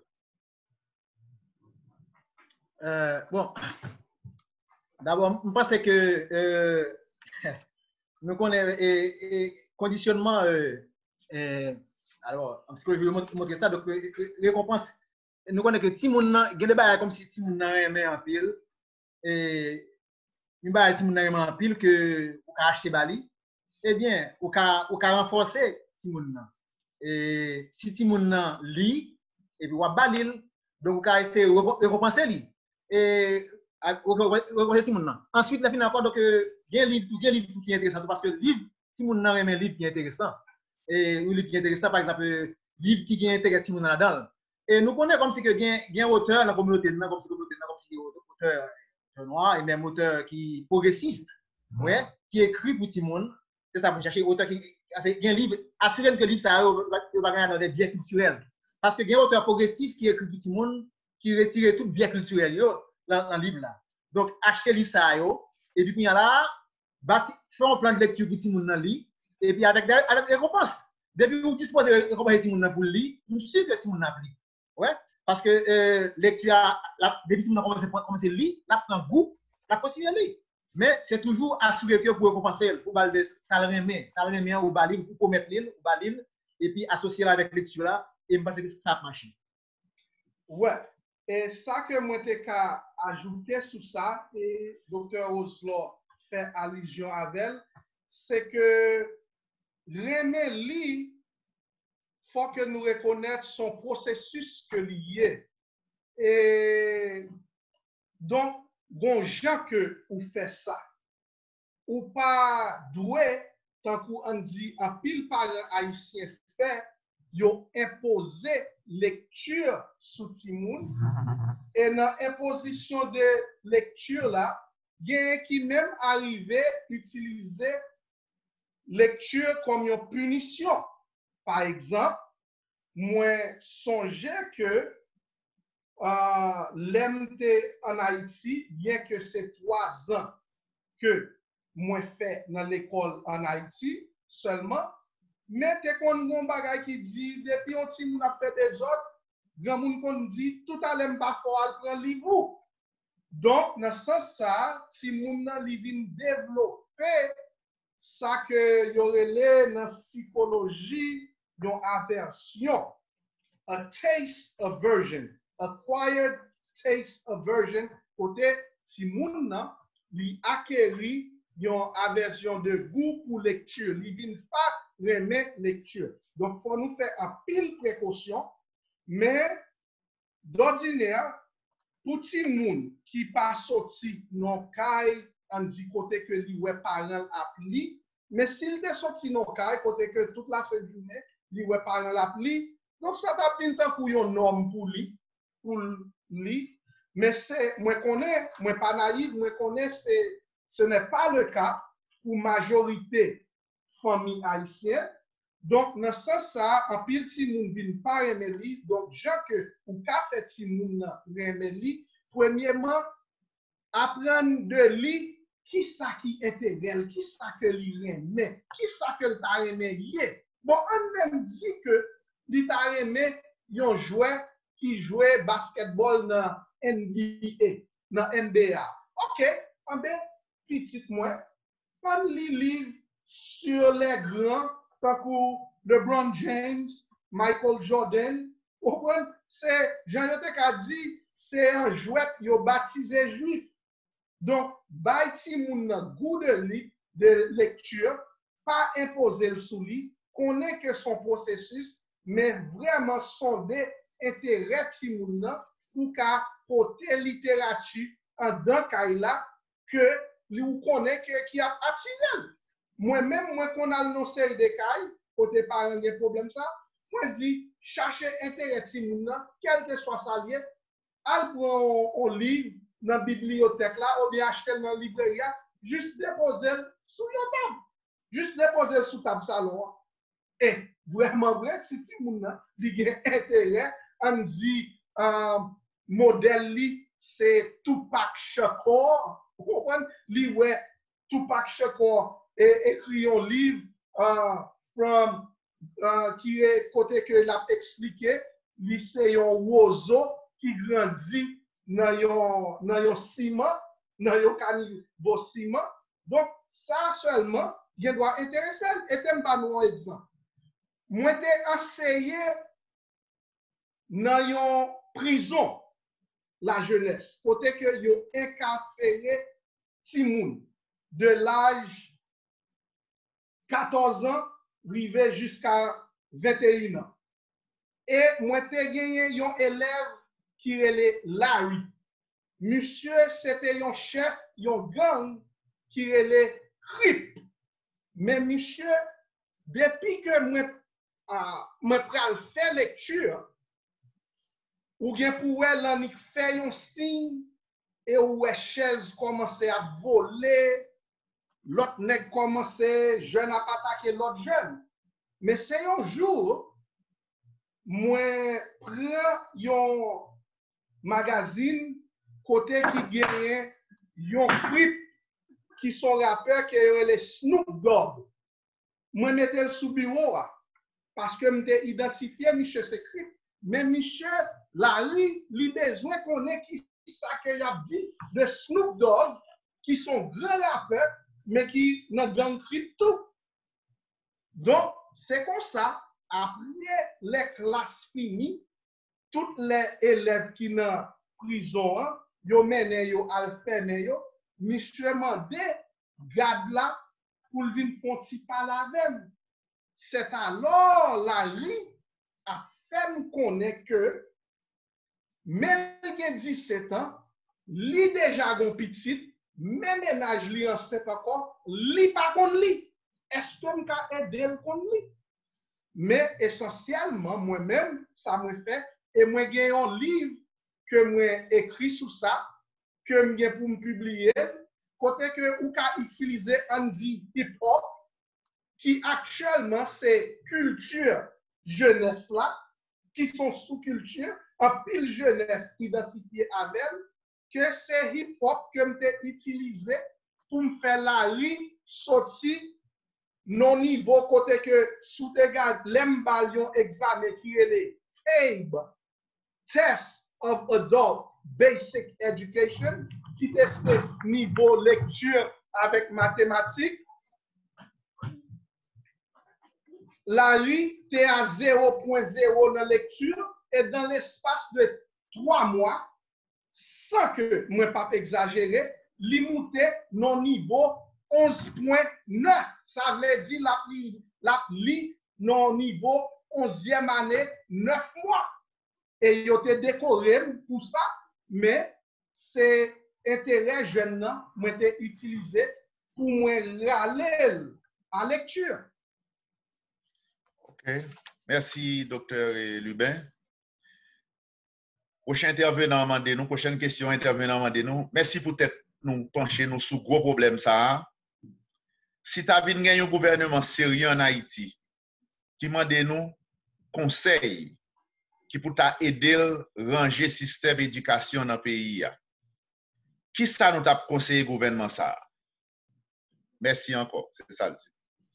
Euh, bon, d'abord, je pense que euh, nous connaissons et, conditionnement, euh, euh, alors, en psychologie, je vais montrer ça, donc, récompense, nous connaissons que si mon il y a des choses comme si mon aimait en pile, et une balle si mon aimait en pile que vous acheter bali, eh bien, vous pouvez renforcer si mon et si si mon lit, et puis vous balil, donc vous pouvez essayer de récompenser lui. Et ensuite, la fin encore, donc, il y a un livre qui est intéressant, parce que le livre, si mon nom est un livre qui est intéressant, et un livre qui est intéressant, par exemple, livre qui est intéressant, si mon nom là-dedans. Et nous connaissons comme si il y a un auteur dans la communauté, comme si il y a un auteur noir, et même auteur qui progressiste, ouais, qui écrit pour tout le monde. C'est ça, pour chercher auteur qui. Il y a un livre, assurez que le livre, ça va dans des biens culturels. Parce que il y a un auteur progressiste qui écrit pour tout le monde, qui retire tout bien culturel dans le livre là. Donc, achetez le livre ça, et puis, il y a là, fait un plan de lecture pour tout le monde dans le livre, et puis avec des récompenses. Depuis que vous disposez de récompenser tout le monde pour le livre, je suis sûr que tout le monde a pris. Ouais, parce que euh, lecture, depuis que vous avez commencé à lire, la prend goût, la possible de lire. Mais c'est toujours assurer que vous récompenser, pour balder, ça le remet, ça le remet, ou balir, pour mettre l'île, ou balir, et puis associer avec lecture là, et je pense que ça marche. Ouais. Et ça que moi t'ai qu'à ajouter sur ça, et docteur Oslo fait allusion avec elle, c'est que remet li, faut que nous reconnaître son processus que lié. Et donc, bon gens que ou fait ça, ou pas doué, tant qu'on dit en pile par haïtien fait, yo imposé lecture sous Timoun. Et dans l'imposition de lecture là, il y a qui même arrivé à utiliser lecture comme une punition. Par exemple, moi songeais que euh, l'M T en Haïti, bien que c'est trois ans que moi fait dans l'école en Haïti seulement, mais t'es qu'on bon bagay qui dit depuis on ti moun a fait des autres, grand moun kon dit tout à l'heure pas faut al prendre livre. Donc dans ce sens ça, si moun nan li vinn développer ça que yo relè dans psychologie yon aversion, a taste aversion, acquired taste aversion, côté si moun nan li acquéri yon aversion de goût pour lecture, li vin pas remet lecture. Donc faut nous faire un pile précaution, mais d'ordinaire pour ti moun qui pas sorti non kay an di côté que li wè parent appli, mais s'il te sorti non kay côté que toute la journée li wè parent l'appli, donc ça t'a pin tant pour yon norme pour li, pour li, mais c'est moi connais, moi pas naïf, moi connais c'est ce n'est pas le cas pour majorité famille haïtienne. Donc dans ce sens ça en pile ti moun vin pas aimer li, donc gens que ou ka fait ti moun aimer li, premièrement apprendre de li qui ça qui intérêt, qui ça que li aime, qui ça que t'a aimé lié. Bon, on même dit que li t'a aimé yon joueur qui jouait basketball dans N B A, dans N B A. OK, en ben petit moi, on lit livre sur les grands comme LeBron James, Michael Jordan. C'est Jean-Yotek a dit c'est un jouet qui a baptisé juif. Donc, bay ti moun nan goût de li, de lecture, pas imposer le sous li, connaît que son processus, mais vraiment sonder intérêt ti moun nan pour ka porter littérature en dans kay la que li ou connaît que qui a attiré. Moi-même, moi qu'on a non série de kay, côté parent des problèmes ça, moi dit chercher intérêt ti moun nan, quel que soit sa lié, al prend un livre dans la bibliothèque là, ou bien acheter dans la librairie, juste déposer sous la table. Juste déposer sous table salon. Et vraiment vrai, si tu as intérêt, on dit euh, modèle c'est Tupac Shakur. Vous comprenez? Li ouais, Tupac Shakur et écrit un livre euh, from, euh, qui est côté que l'a expliqué, li c'est un oiseau qui grandit dans yon dans yon ciment, dans yon caniveau ciment. Donc ça seulement, il doit intéresser. Et t'aime pas nous un exemple. Moi t'ai enseigné dans yon prison la jeunesse, côté que yon incarcéré ti moun de l'âge quatorze ans arrivé jusqu'à vingt et un ans. Et moi t'ai gagné yon élève qui relait Larry. Monsieur, c'était un chef, un gang qui relait Crip. Mais monsieur, depuis que moi, uh, moi pral faire lecture, ou bien pour elle, on fait un signe, et où la chaise commençait à voler, l'autre nèg commençait, jeune à attaquer l'autre jeune. Mais c'est un jour, moi prends un magazine côté qui gagne yon Crip qui sont rappeurs qui est les Snoop Dogg. Moi mettais le sous bureau parce que m'était identifié monsieur c'est Crip, mais monsieur Larry li besoin connaît qui ça que y a dit de Snoop Dogg qui sont grands rappeurs mais qui dans gang Crip tout. Donc c'est comme ça après les classes finies, tous les élèves qui dans prison, yo mené yo al fermé yo, monsieur mandé garde là pour venir font ti parler avec. C'est alors Larry a fait connaître que même qu'il dix-sept ans, li déjà gon petit, même ménage li en sept encore, li pas kon li. Est-ce qu'on ka aider kon li? Mais essentiellement moi-même ça me fait et moi j'ai un livre que moi écrit sur ça que j'ai pour me publier côté que ou ka utiliser on dit hip hop qui actuellement c'est culture jeunesse là qui sont sous culture en pile jeunesse identifiée avec que c'est hip hop que m'ai utilisé pour me faire la rue sortir non niveau côté que sous te garde l'emballon examen qui est les T A B Test of Adult Basic Education qui teste niveau lecture avec mathématiques Larry était à zéro point zéro dans la lecture et dans l'espace de trois mois, sans que moi pas exagérer, li montait non niveau onze point neuf. Ça veut dire la la li non niveau onzième année, neuf mois. Et il a été décoré pour ça, mais c'est intérêt jeune, moi été utilisé pour moi aller à lecture. OK. Merci, docteur Lubin. Prochain intervenant, nous, prochaine question, intervenant, nous. Merci pour peut-être nous pencher nous sous gros problème ça. Si tu as vu un gouvernement sérieux en Haïti, qui m'a donné nous conseil, qui pour t'aider à ranger le système d'éducation dans le pays, qui ça nous t'a conseillé gouvernement ça? Merci encore, c'est ça le dit.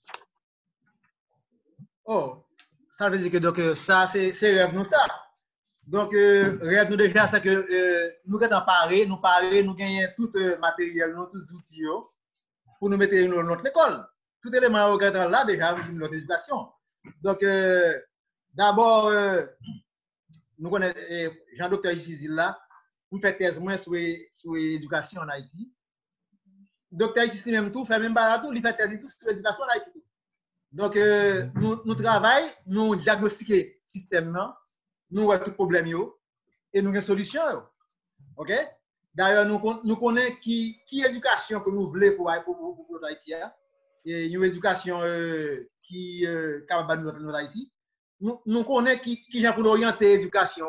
Oh, ça veut dire que donc, ça, c'est rêve nous ça. Donc, euh, rêve nous déjà, c'est que euh, nous sommes parés, nous parler, nous gagnons tout le euh, matériel, nous, tous les outils pour nous mettre dans notre école. Tout élément est là déjà avec notre éducation. Donc, euh, d'abord, euh, nous connaissons euh, Jean-Docteur ici là, nous faisons thèse moins sur l'éducation en Haïti. Docteur ici même tout, fait même pas tout, il fait thèse tout sur l'éducation en Haïti. Donc, euh, nous, nous travaillons, nous diagnostiquons le système, nous avons tout problème et nous avons une solution. OK? D'ailleurs, nous, nous connaissons qui, qui éducation que nous voulons pour, pour, pour, pour Haïti. Et une éducation euh, qui est euh, capable de nous Haïti. Nous, nous connaissons qui, qui pour orienter l'éducation,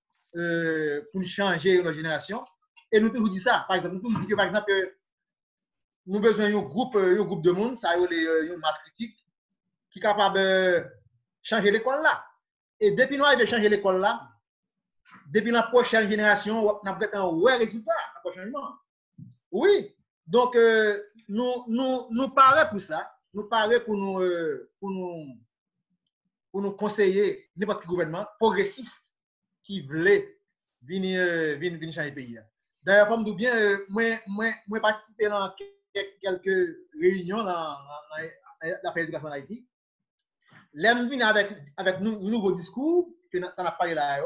euh, pour changer notre génération. Et nous toujours dit ça. Par exemple, nous toujours dit que, par exemple, nous avons besoin d'un groupe, un groupe de monde, ça y est, une masse critique, qui est capable de changer l'école là. Et depuis nous avons changé l'école là, depuis la prochaine génération, nous avons un vrai résultat, un prochain changement. Oui, donc euh, nous, nous, nous parlons pour ça, nous parlons pour nous, euh, pour nous, pour nous conseiller n'importe quel gouvernement progressiste qui voulait venir, euh, venir, venir changer le pays. D'ailleurs, comme nous bien, euh, moi, moi, moi participé dans quelques réunions dans l'affaire d'éducation en Haïti. L'aime vient avec, avec nous, un nouveau discours, que ça n'a pas parlé là,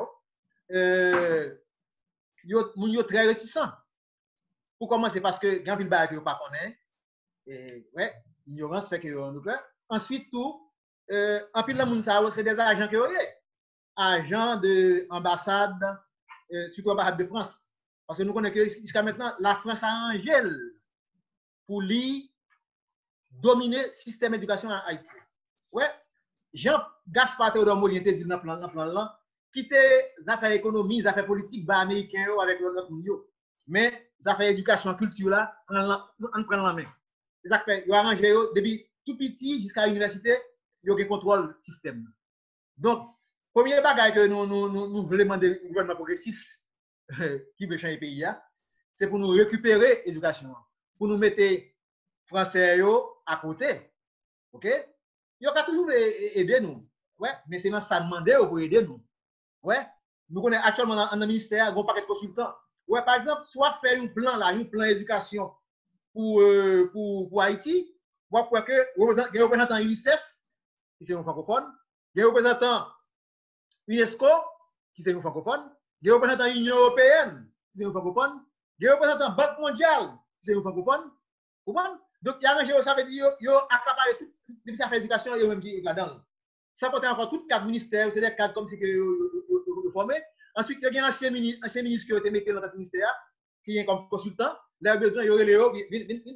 euh, yo, yo très réticent. Pour commencer, parce que grand pile bagay que pas connaît, et ouais, ignorance fait que nous peur. Ensuite tout, euh, en pile la moun sa c'est des agents que yo agents de ambassade, euh, surtout ambassade de France, parce que nous connaissons que jusqu'à maintenant la France a angèle pour lui dominer le système d'éducation en Haïti. Ouais, Jean Gaspard Théodore Molien te dit dans plan plan là, quitter les affaires économiques, les affaires politiques bas américains avec notre monde. Mais les affaires éducation, culture là, on prend la main. Les affaires, ils arrangent depuis tout petit jusqu'à l'université, ils ont contrôle le système. Donc, premier bagage que nous nous nous, nous voulons demander au gouvernement progressiste qui veut changer le pays, c'est pour nous récupérer l'éducation, pour nous mettre français à côté. OK? Il y a toujours aider nous. Ouais, mais c'est dans ça demander pour aider nous. Ouais, nous connaissons actuellement dans le ministère un paquet de consultants. Ouais, par exemple, soit faire un plan là, un plan d'éducation pour, euh, pour, pour Haïti, pour que les représentants UNICEF, qui sont francophones, les représentants UNESCO, qui sont francophones, les représentants de l'Union européenne, qui sont francophones, les représentants de la Banque mondiale, qui sont francophones. Vous comprenez? Donc, il y a un ça veut dire qu'ils ont accaparé tout, depuis ça fait éducation, ils ont même qui là-dedans. Ça compte encore toutes quatre ministères, c'est des cadres comme si que formés. Ensuite, il y a un ancien ministre, ancien ministre qui a été mis dans notre ministère, qui est comme consultant. Là, besoin, il y aurait les hauts.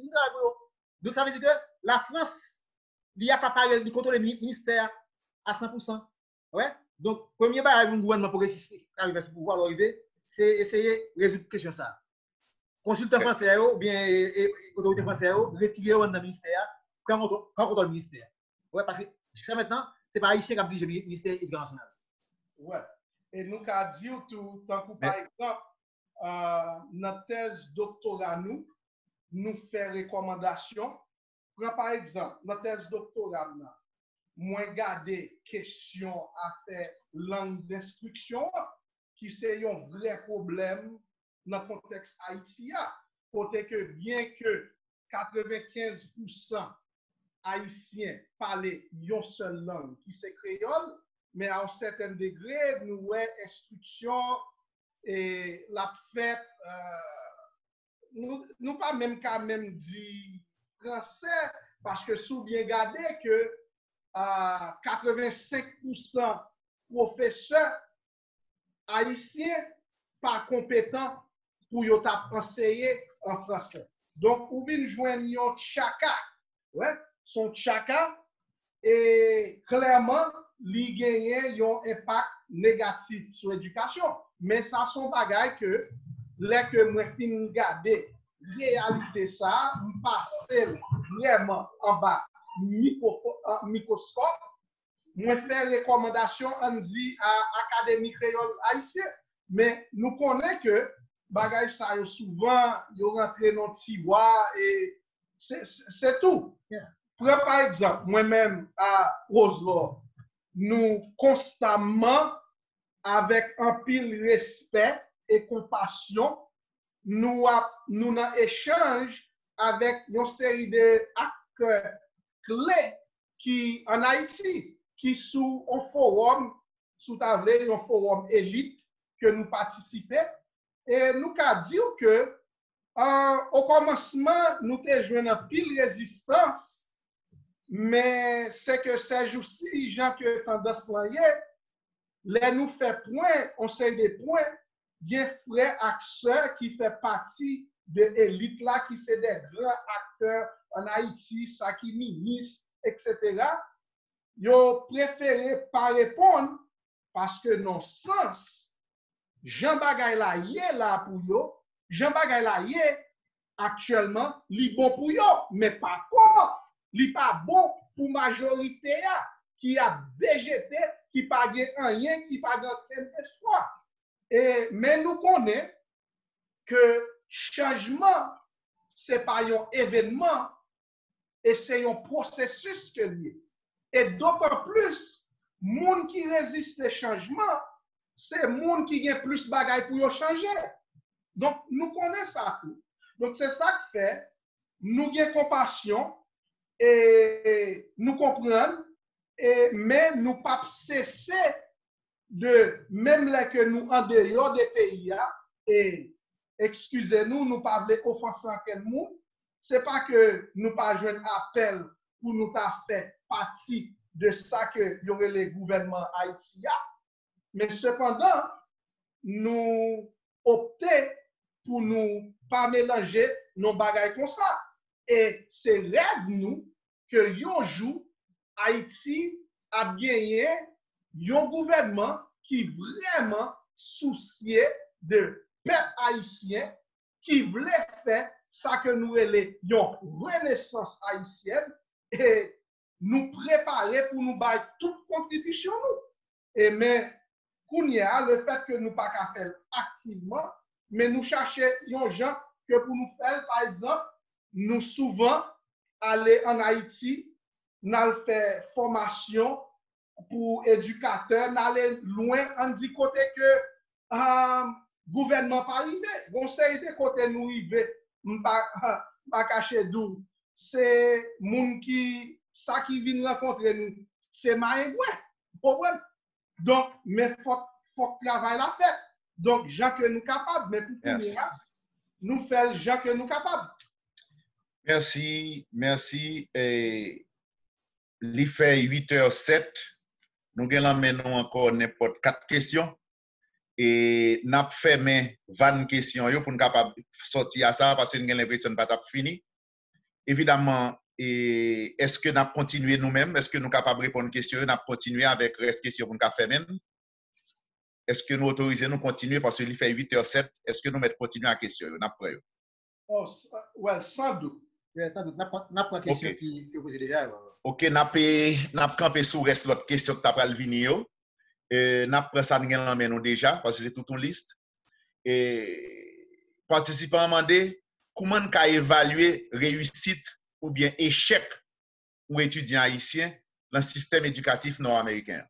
Donc, ça veut dire que la France, il a capable de contrôler le ministère à cent pour cent. Ouais. Donc, premier bagage du gouvernement progressiste qui arrive à ce pouvoir arriver, c'est essayer de résoudre la question ça. Consultant français ou bien autorité française, retirer dans le ministère, quand on contrôle le ministère. Ouais, parce que jusqu'à maintenant, c'est pas ici qui a dirigé le ministère international. Ouais. Et nous avons dit tout, tant que par exemple, euh, notre thèse doctorale, nous, nous fait recommandation. Prends par exemple, notre thèse doctorale, moi, garder question à faire langue d'instruction, qui c'est un vrai problème dans le contexte haïtien. Côté que bien que quatre-vingt-quinze pour cent Haïtiens parler une seule langue qui c'est créole, mais à un certain degré, nous avons instruction et la fête, euh, nous, nous pas même quand même dit français, parce que sous bien gardé que euh, quatre-vingt-cinq pour cent professeurs haïtiens pas compétents pour y enseigner en français. Donc, ou bien joindre un chaka, ouais, son chaka, et clairement, li gagne un impact négatif sur l'éducation. Mais ça, son bagage que, là que moi fin garder réalité ça, me passer vraiment en bas micro, microscope, moi faire recommandation on dit à Académie créole haïtien. Mais nous connaissons que bagage ça souvent yo rentré dans tiroir et c'est tout. Yeah. Prends par exemple, moi-même à Roselot, nous constamment, avec un pile respect et compassion, nous nous avons échange avec une série d'acteurs clés qui en Haïti, qui sous un forum, sous table, un forum élite que nous participons. Et nous avons dit que euh, au commencement, nous avons joué un pile résistance. Mais c'est que ces jours-ci, gens qui ont tendance à y les nous fait point, on sait des points, il y a frère acteurs qui fait partie de l'élite là, qui c'est des grands acteurs en Haïti, ça qui ministre, et cetera. Ils ont préféré pas répondre parce que non sens, Jean Bagay là, y est là pour eux, Jean Bagay là, y est actuellement, li bon pour eux, mais pas quoi. Li pas bon pour majorité qui a végété, qui pas rien, qui pas aucun espoir. Et mais nous connaissons que changement c'est pas un événement et c'est un processus que lié. Et d'autant plus monde qui résiste au changement, c'est monde qui a plus de bagaille pour changer. Donc nous connaissons ça tout. Donc c'est ça qui fait nous avons compassion et nous comprenons, et, mais nous pas cesser de, même là que nous en dehors des pays, et excusez-nous, nous pas voulons offenser quel monde, c'est pas que nous pas joué un appel pour nous faire partie de ça que y aurait les gouvernements haïtiens, mais cependant, nous optons pour nous pas mélanger nos bagailles comme ça. Et c'est rêve nous que yon jour Haïti a gagné un gouvernement qui vraiment soucié de peuple haïtien, qui voulait faire ça que nous appelons une renaissance haïtienne et nous préparer pour nous bailler toute contribution nous. Et mais kounya, le fait que nous pas qu'à faire activement, mais nous chercher yon gens que pour nous faire par exemple nous souvent aller en Haïti, nous faire formation pour éducateurs, nous aller loin, on dit côté que euh, gouvernement pas arrivé. Conseil de côté nous arrivé, pas pas cacher d'où. C'est moun qui ça qui vient rencontrer nous, c'est maïgouin. Donc mais faut faut travailler la fête. Donc gens que nous capables, mais pour yes. Nous faire gens que nous capables. Merci, merci. Et il fait huit heures sept. Nous avons encore n'importe quatre questions. Et nous avons fait vingt questions pour nous capables sortir à ça parce que nous avons l'impression de ne pas fini. Évidemment, est-ce que nous avons continué nous-mêmes? Est-ce que nous sommes capables de répondre aux questions? Nous avons continué avec les questions pour nous faire même? Est-ce que nous autorisons nous continuer parce qu'il fait huit heures sept? Est-ce que nous mettons continuer à la question? Nous avons Oh, well, sans doute. N'a pas question qui que vous avez déjà. OK, n'a n'a campé sous reste l'autre question que tu as pas le venir. Euh n'a pris ça nous déjà parce que c'est toute une liste. Et participants demandé comment qu'a évaluer réussite ou bien échec ou étudiant haïtien dans le système éducatif nord-américain.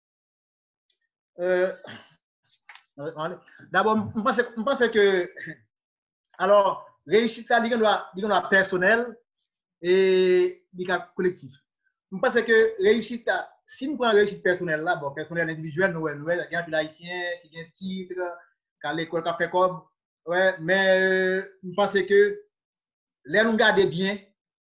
Euh, D'abord, je pense, je pense que alors réussite là, il y a personnel et collectif. Je pense que réussite, si nous prenons réussite personnelle là, bon, personnel individuel, nous, nous, il y a un haïtien qui a un titre, qui a l'école, qui a fait comme, ouais, mais je pense que là, nous regardons bien,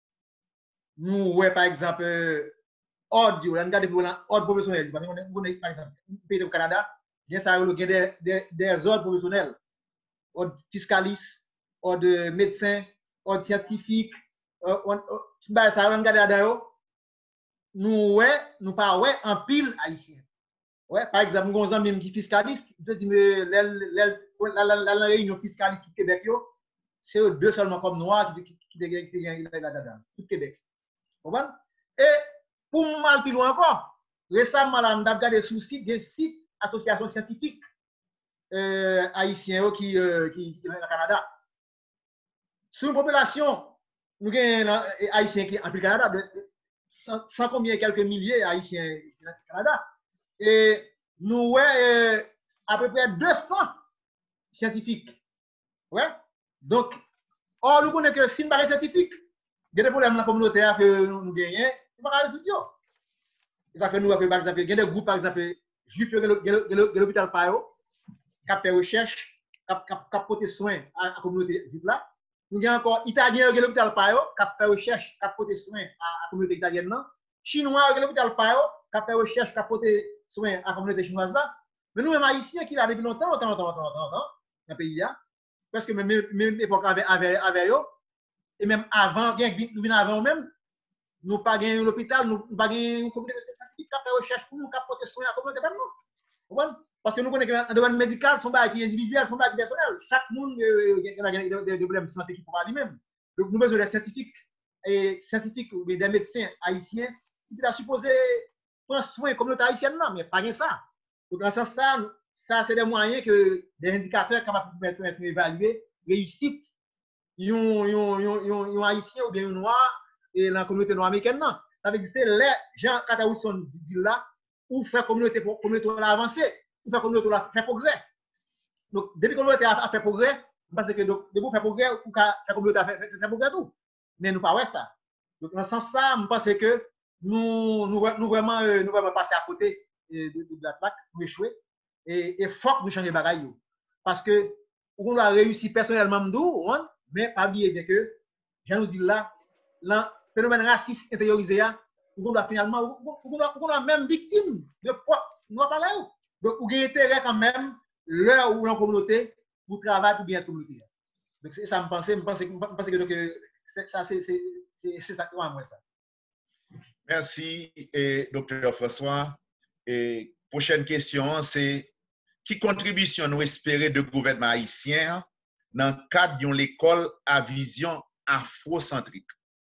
nous, ouais, par exemple, ordre, nous regardons ordre professionnel, par exemple, pays au Canada, il y a des, des, des ordres professionnels, ordre fiscaliste, ordre médecin, ordre scientifique, bah, ça, on regarde là-dedans, nous, ouais, nous pas, ouais, en pile haïtien. Ouais, par exemple, nous avons un ami qui est fiscaliste, je dis, la réunion fiscaliste du Québec, c'est eux deux seulement comme noirs qui gagnent là-dedans, tout Québec. Vous comprenez? Et pour mal plus loin encore, récemment, là, on a regardé sous site des sites associations scientifiques euh, haïtiens qui, euh, qui, qui sont au Canada. Sur une population, nous avons haïtiens qui sont en Canada, sans, sans combien quelques milliers haïtiens au Canada. Et nous avons euh, à peu près deux cents scientifiques. Ouais. Donc, or, nous connaissons que si nous ne sommes pas scientifiques, il y a des problèmes dans la communauté que nous gagnons, nous ne pouvons pas résoudre. Ça fait nous, par exemple, il y a des groupes, par exemple, juifs de l'hôpital Payo, qui ont fait recherche, qui ont porté soin à la communauté juive là. Nous avons encore Italiens de l'hôpital Payo, qui ont fait recherche, qui ont porté soin à la communauté italienne là. Chinois de l'hôpital Payo, qui ont fait recherche, qui ont porté soin à la communauté chinoise là. Mais nous, même haïtiens qui là depuis longtemps, longtemps, longtemps, longtemps, longtemps, dans le pays là, parce que même même époque avec avec avec eux, et même avant, nous venons avant même, nous pas gagné l'hôpital, nous pas gagné une communauté scientifique qui fait recherche pour nous, qui porter soin à la communauté pas. Parce que nous connaissons que dans le domaine médical, son bail qui est individuel, son bail qui est personnel. Chaque monde a des problèmes de santé qui pour lui-même. Donc nous avons besoin des scientifiques et scientifiques ou des médecins haïtiens qui sont supposés prendre soin de la communauté haïtienne, mais pas ça. Donc dans ce sens, ça, ça c'est des moyens que des indicateurs capables de permettre d'évaluer réussite un haïtien ou bien un noir et la communauté noire américaine. Ça veut dire que c'est les gens qui sont là où faire communauté communauté avancer, où faire communauté faire progrès. Donc depuis que la communauté a fait progrès, parce que donc de vous faire progrès ou la communauté a fait progrès tout. Mais nous pas ouais ça. Donc dans ce sens ça, je pense que nous nous nous vraiment nous vraiment passer à côté de, de, de la plaque, nous échouer et il faut que nous changions les bagailles parce que on doit réussir personnellement nous, mais pas oublier que je nous dis là, le phénomène raciste intériorisé, on doit finalement on doit même victime de quoi nous pas là. Donc on a intérêt quand même l'heure où la communauté pour travailler pour bien la communauté. Donc c'est ça me pense, me pense me pense que donc ça c'est c'est c'est ça que moi ça. Merci et docteur François. Et prochaine question, c'est qui contribution nous espérer de gouvernement haïtien dans le cadre d'une école à vision afrocentrique?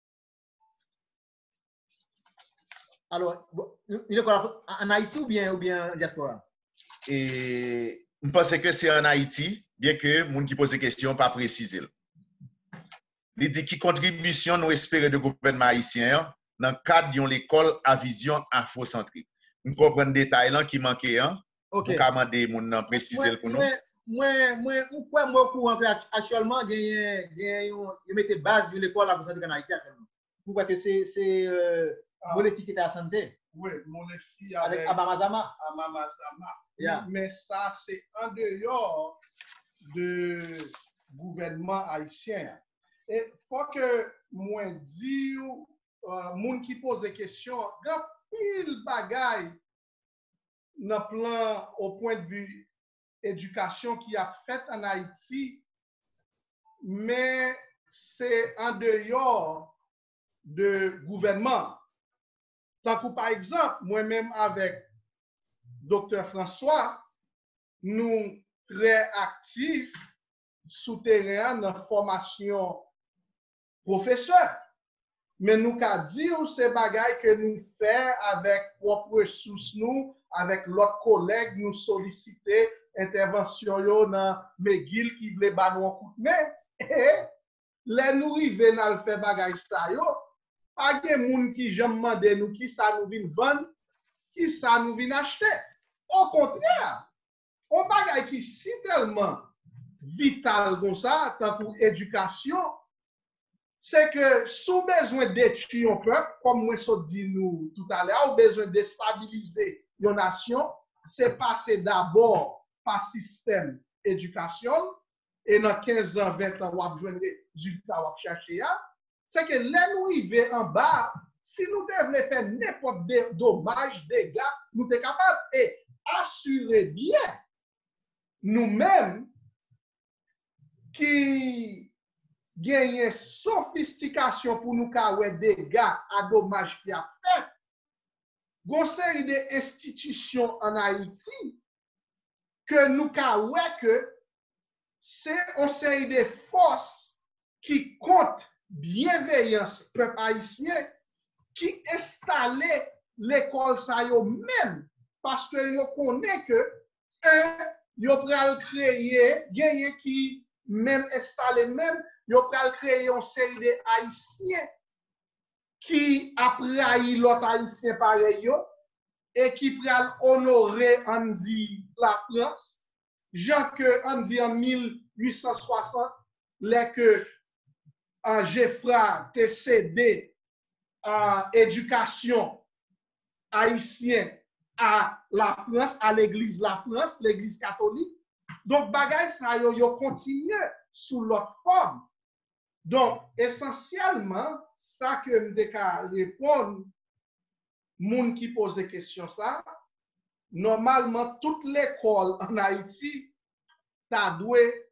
Alors, une école en Haïti ou bien, ou bien en diaspora? Et je pense que c'est en Haïti, bien que les gens qui posent des questions pas précisé. Il dit qui contribution nous espérer de gouvernement haïtien dans le cadre d'une école à vision afrocentrique. Nous comprenons les détails qui manquaient. Hein? Ok. Pour demander mon préciser pour nous. Moi, moi, moi, moi, courant actuellement, il mettait base de l'école à en Haïti actuellement. Vous voyez que c'est c'est mon fille qui était à santé. Oui, mon fille avec Abamazama. Abamazama. Yeah. Mais ça, c'est en dehors de gouvernement haïtien. Et il faut que moi dise, euh, moun qui pose des questions, grand pile bagaille dans le plan au point de vue éducation qui a fait en Haïti, mais c'est en dehors de gouvernement. Tant que par exemple, moi-même avec docteur François, nous très actifs souterrain dans la formation professeur. Mais nous qu'à dire ces bagailles que nous faisons avec propres ressources nous, avec l'autre collègue, nous solliciter intervention yo dans McGill qui voulait ba nous un coup de main. Et les nous river dans le fait bagaille ça yo, pas de monde qui jamais demandé nous qui ça nous vient vendre, qui ça nous vient acheter. Au contraire, on bagaille qui si tellement vital comme ça, tant pour éducation, c'est que sous besoin d'étudier un peuple, comme moi ça dit nous tout à l'heure, ou besoin de stabiliser une nation, c'est passer d'abord par système éducation, et dans quinze ans, vingt ans, on va jouer des résultats, on va chercher, c'est que là, nous arrivons en bas, si nous devons faire n'importe quel dommage, dégâts, nous sommes capables, et assurer bien nous-mêmes qui gagnent sophistication pour nous faire des dégâts à dommages qui a fait. Il y a une série d'institutions en Haïti que nous avons que c'est une série de forces qui comptent bienveillance peuple haïtien qui installent l'école ça yo même parce que yo connaît que un yo pral créer gagner qui même installé même yo pral créer une série de haïtiens qui apprahi l'autre haïtien pareil yo et qui pral honorer on dit la France Jean que on dit en mille huit cent soixante les que en Geoffroy te cédé à éducation haïtienne à la France, à l'église la France, l'église catholique. Donc, bagay ça yo, yo continue sous l'autre forme. Donc, essentiellement, ça que me déca répondre, moun qui pose des questions ça, normalement, toute l'école en Haïti, t'a doué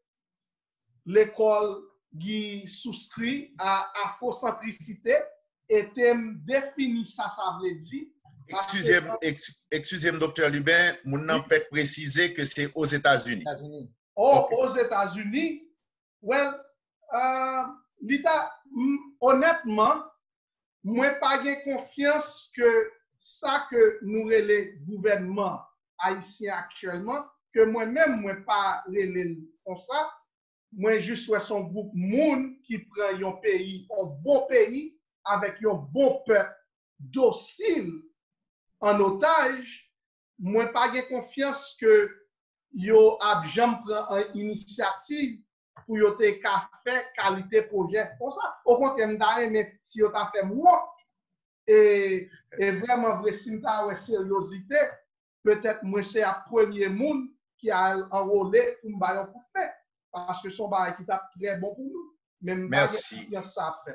l'école qui souscrit à afrocentricité et thème défini ça, ça veut dire. Excusez-moi, excusez docteur Lubin, mon nom peut préciser que c'est aux États-Unis. Oh, okay. Aux États-Unis, well, euh, l'État, honnêtement, moi pas de confiance que ça que nous relais gouvernement haïtien actuellement, que moi-même, moi pas relais comme ça. Moi, juste ouais, son groupe moun qui prend un pays, un bon pays, avec un bon peuple docile en otage. Moi, pas de confiance que yo a jamais prend une initiative pour yo te fait qualité projet. Pour ça, au contraire, mais si yo t'a fait moi, et, et vraiment vrai, si m'ta ouais sérieuxité, peut-être moi c'est le premier monde qui a enrôlé pour m'bailler pour faire. Parce que son bail qui est très bon pour nous. Même merci. Ça fait.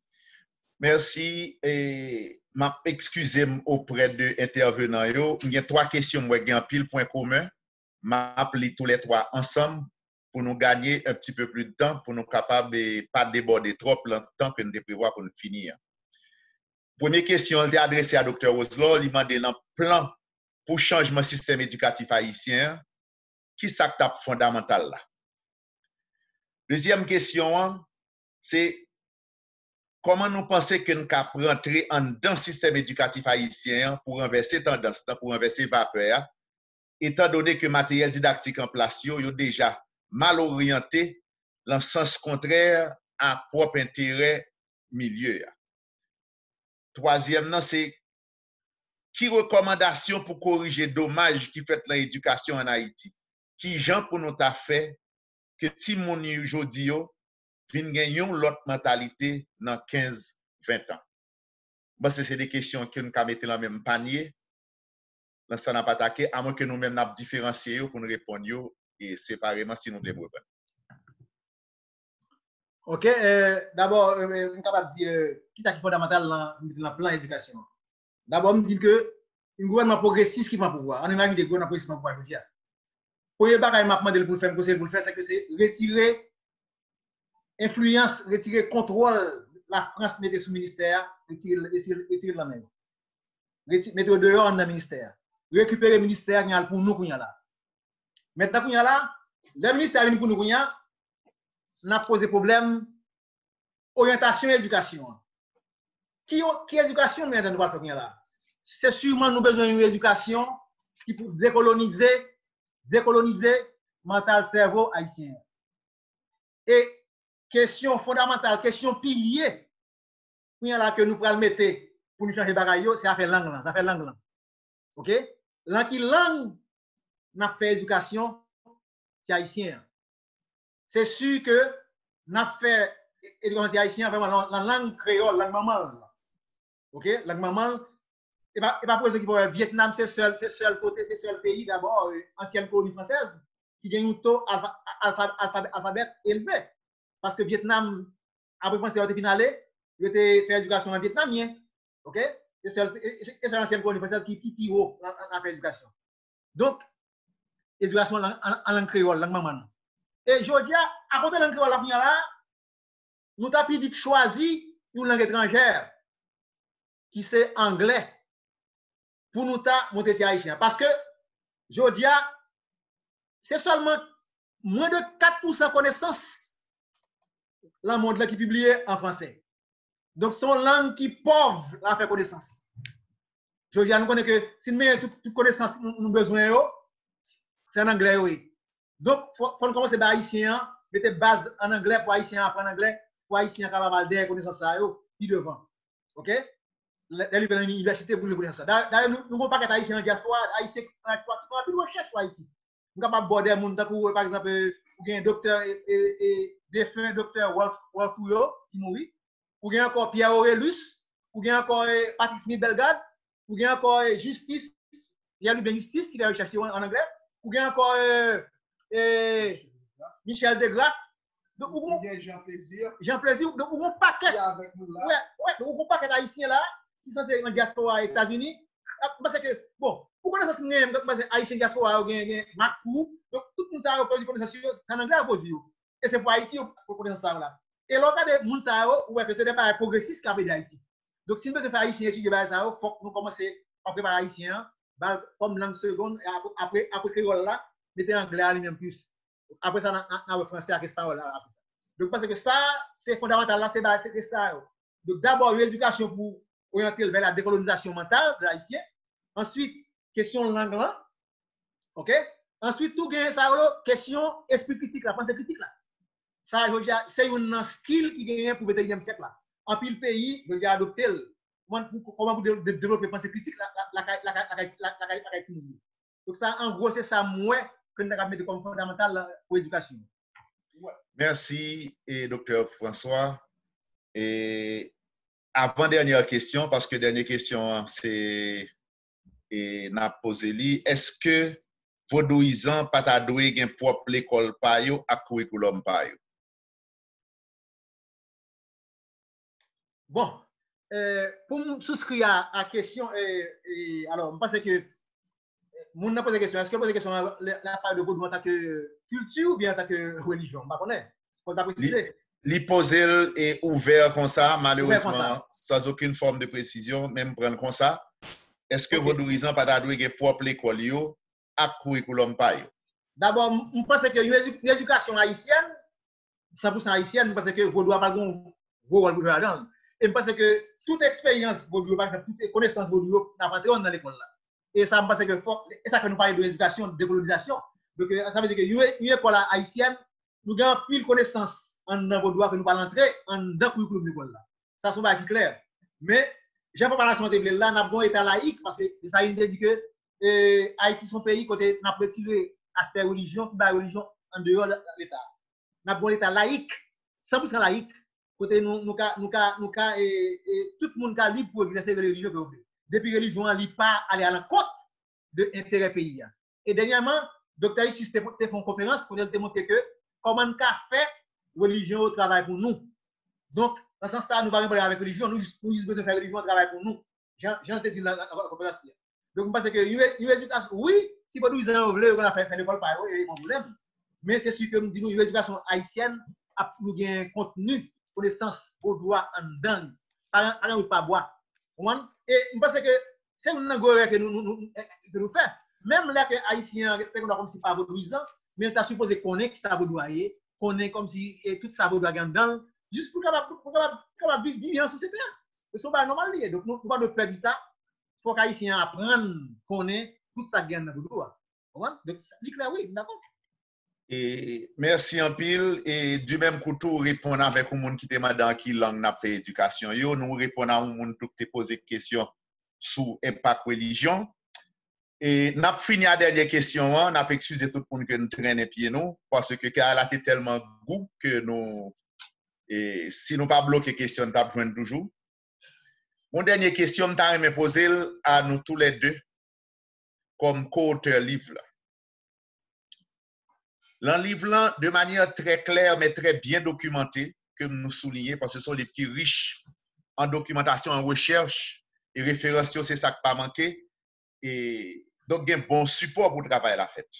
Merci. Et m'excusez-moi auprès de intervenants. Il y a trois questions, moi, j'ai un pile point commun. M'appeler tous les trois ensemble pour nous gagner un petit peu plus de temps, pour nous capables de ne pas déborder trop le temps que nous devons prévoir pour nous finir. Première question, elle est adressée à docteur Oslo. Il m'a demandé un plan pour changement système éducatif haïtien. Qui est ça fondamental là? Deuxième question, c'est comment nous pensons que nous pouvons rentrer dans le système éducatif haïtien pour renverser tendance, pour renverser vapeur, étant donné que le matériel didactique en place est déjà mal orienté dans le sens contraire à propre intérêt milieu. Troisième, c'est qui recommandation pour corriger dommages qui fait l'éducation en Haïti? Qui gens pour nous t'a fait que ti moun jodi yo vin genyon l'autre mentalité dans quinze vingt ans. Bon, c'est des questions que nous mettre dans le même panier. Dans ça n'a pas attaqué, à moins que nous-mêmes nous différencier pour nous répondre et séparément si nous devons répondre. Ok, euh, d'abord, je euh, suis capable de dire euh, qui est fondamental dans le plan d'éducation. D'abord, je me dis que un gouvernement progressiste qui va pouvoir. On imagine des gouvernements progressistes qui vont pouvoir. Premier bagage m'a demandé pour le faire, pour le faire, c'est que c'est retirer influence, retirer contrôle la France mettait sous ministère, retirer, retirer, retirer la même. Mettre dehors dans le ministère. Récupérer le ministère pour nous qu'on y a là. Maintenant qu'on y a là, le ministère vient pour nous qu'on y a, on a posé problème orientation et éducation. Qui qui éducation nous entend pas faire qu'on y a là? C'est sûrement nous besoin d'une éducation qui pour décoloniser décoloniser mental cerveau haïtien. Et question fondamentale, question pilier, que nous pouvons mettre pour nous changer bagaille, c'est à faire langue, ça fait langue. OK? Langue qui langue n'a fait éducation, c'est haïtien. C'est sûr que n'a fait éducation haïtienne, vraiment, la langue créole, langue maman. OK? Langue maman, et pas, et pas pour ceux qui vont au Vietnam, c'est seul, c'est seul côté, c'est seul pays d'abord, euh, ancienne colonie française, qui gagne un taux alpha, alpha, alpha, alphabet élevé. Parce que Vietnam, après français, il était finalé, il était fait éducation en vietnamien. OK? Et c'est l'ancienne colonie française qui est plus haut en éducation. Donc, éducation en, en, en langue créole, langue maman. Et je dis, à côté de la langue créole, là, nous avons plus vite choisi une langue étrangère qui c'est anglais pour nous monter sur haïtien. Parce que, je dis, c'est seulement moins de quatre pour cent connaissances dans le monde là qui est publié en français. Donc, c'est une langue qui est pauvre à faire connaissance. Je dis, nous connaissons que si nous avons toute connaissance nous avons besoin, c'est en anglais, oui. Donc, il faut, faut commencer par haïtien, mettre base en anglais pour haïtien apprendre anglais, pour haïtien capable de connaissance ça, puis devant. OK? D'aller à l'université pour connaître ça. D'ailleurs, nous n'avons pas qu'être haïtien en diaspora, haïtien en diaspora, nous avons recherche sur Haïti. Nous sommes capables de border mon temps, par exemple, ou un docteur et défunt docteur Wolf Fouillot qui mourit, ou bien encore Pierre Aurélus, ou bien encore Patrick Smith Bellegarde, ou bien encore Justice, Pierre Louis Justice qui va rechercher en anglais, ou bien encore Michel Degraff. Donc, ou Jean Plaisir. Jean Plaisir. Donc, ou un paquet. Avec nous là. Ouais, ouais, donc, un paquet d'Haïtiens là, qui sont en diaspora aux États-Unis. Parce que, bon, pour connaître ce que c'est Haïtien diaspora, ou bien Macou, donc tout le monde a posé connaissance, c'est en anglais à produire. Et c'est pour Haïti pour connaître ça là. Et l'autre des gens, ça, ouais, que c'est des pays progressistes qui avaient d'Haïti. Donc, si nous faisons Haïtien étudier ça, il faut que nous commençons à préparer Haïtien, comme langue seconde, et après, après créole là, mettez anglais à lui-même plus. Après ça, on a le français avec espagnol là. Donc, parce que ça, c'est fondamental là, c'est ça. Donc, d'abord, l'éducation pour orienter vers la décolonisation mentale de l'haïtien. Ensuite, question de langue là. OK? Ensuite, tout gagne ça, question esprit critique, la pensée critique là. Ça, c'est un skill qui gagne pour le vingt et unième siècle là. En pile pays, je vais adopter comment vous développer pensée critique la la donc ça, en gros, c'est ça moi que nous avons mis comme fondamental pour l'éducation. Merci, et docteur François. Et avant dernière question, parce que dernière question, c'est et n'a posé li, est-ce que Vaudouisan pas ta doué gen propre l'école pa yo à curriculum pa yo? Bon, euh, pour souscrire à la question, euh, et, alors, je pense que mon n'a posé la question, est-ce que vous posez la question la, la part de Vaudou en tant que culture ou bien en tant que religion? Je ne connais pas. Li poser est ouvert comme ça, malheureusement, comme ça, sans aucune forme de précision, même prendre comme ça. Est-ce que okay. Vaudouisan pas ta doué gen propre l'école yo à curriculum pa yo? D'abord, je pense que l'éducation haïtienne, cent pour cent haïtienne, je pense que Vaudou a pas un gros rôle pour jouer là-dedans. Et je pense que toute expérience Vaudou, par exemple, toute connaissance Vaudou, n'a pas dans l'école là. Et ça me pense que et ça fait nous parler de l'éducation, de décolonisation. Donc ça veut dire que une école haïtienne, nous avons pile connaissance en Vaudou que nous pas l'entrer en dans curriculum de l'école là. Ça c'est pas clair. Mais j'ai pas parlé de la là, n'a bon état laïque parce que ça a dit que euh, Haïti son pays côté n'a retiré aspect religion, qui ba religion en dehors de l'état. N'a bon état laïque, cent pour cent laïque. Côté nous nous nous nous et, et tout le monde est libre pour exercer la religion que vous voulez. Depuis la religion n'est pas aller à l'encontre de l'intérêt pays. Et dernièrement, docteur Isis a fait une conférence pour démontrer que comment on fait religion au travail pour nous. Donc, dans ce sens-là, nous ne parlons pas avec religion, nous nous besoin de faire religion au travail pour nous. J'ai entendu dit dans la conférence. Donc, je pense que une éducation, oui, si vous voulez, on a fait l'école par eux, il y a un problème. Mais c'est sûr que nous disons une éducation haïtienne a pour un contenu, connaissance au droit en dedans, par un ou pas bois. Et je pense que c'est une chose que nous, nous, que nous faisons. Même là que les Haïtiens, comme si pas vaudouisant, mais on a supposé qu'on est qui ça vaudoyer, qu'on est comme si et tout ça vaudoie dedans, juste pour capable vivre bien en société. Ce n'est pas normal. Donc, nous ne pouvons pas perdre ça. Il faut que les Haïtiens apprennent qu'on est tout ça gagne dans le vaudois. Donc, c'est clair, oui, d'accord. Et merci en pile. Et du même coup, tout répondre avec un monde qui te demande dans quelle langue n'a fait éducation. Yo, nous répondons à un monde qui te pose des questions sur l'impact religion. Et n'a fini la dernière question, on a excusé tout le monde que nous traînons pieds nous, parce que Karl a tellement goût que nous Et si nous pas bloqué question, nous avons toujours. Mon dernière question, je vais poser à nous tous les deux comme co-auteur livre. Dans le livre, de manière très claire, mais très bien documentée, que nous soulignons, parce que ce sont des livres qui sont riches en documentation, en recherche, et référentiaux, c'est ça qui pas manqué. Et donc, il y a un bon support pour travailler la fête.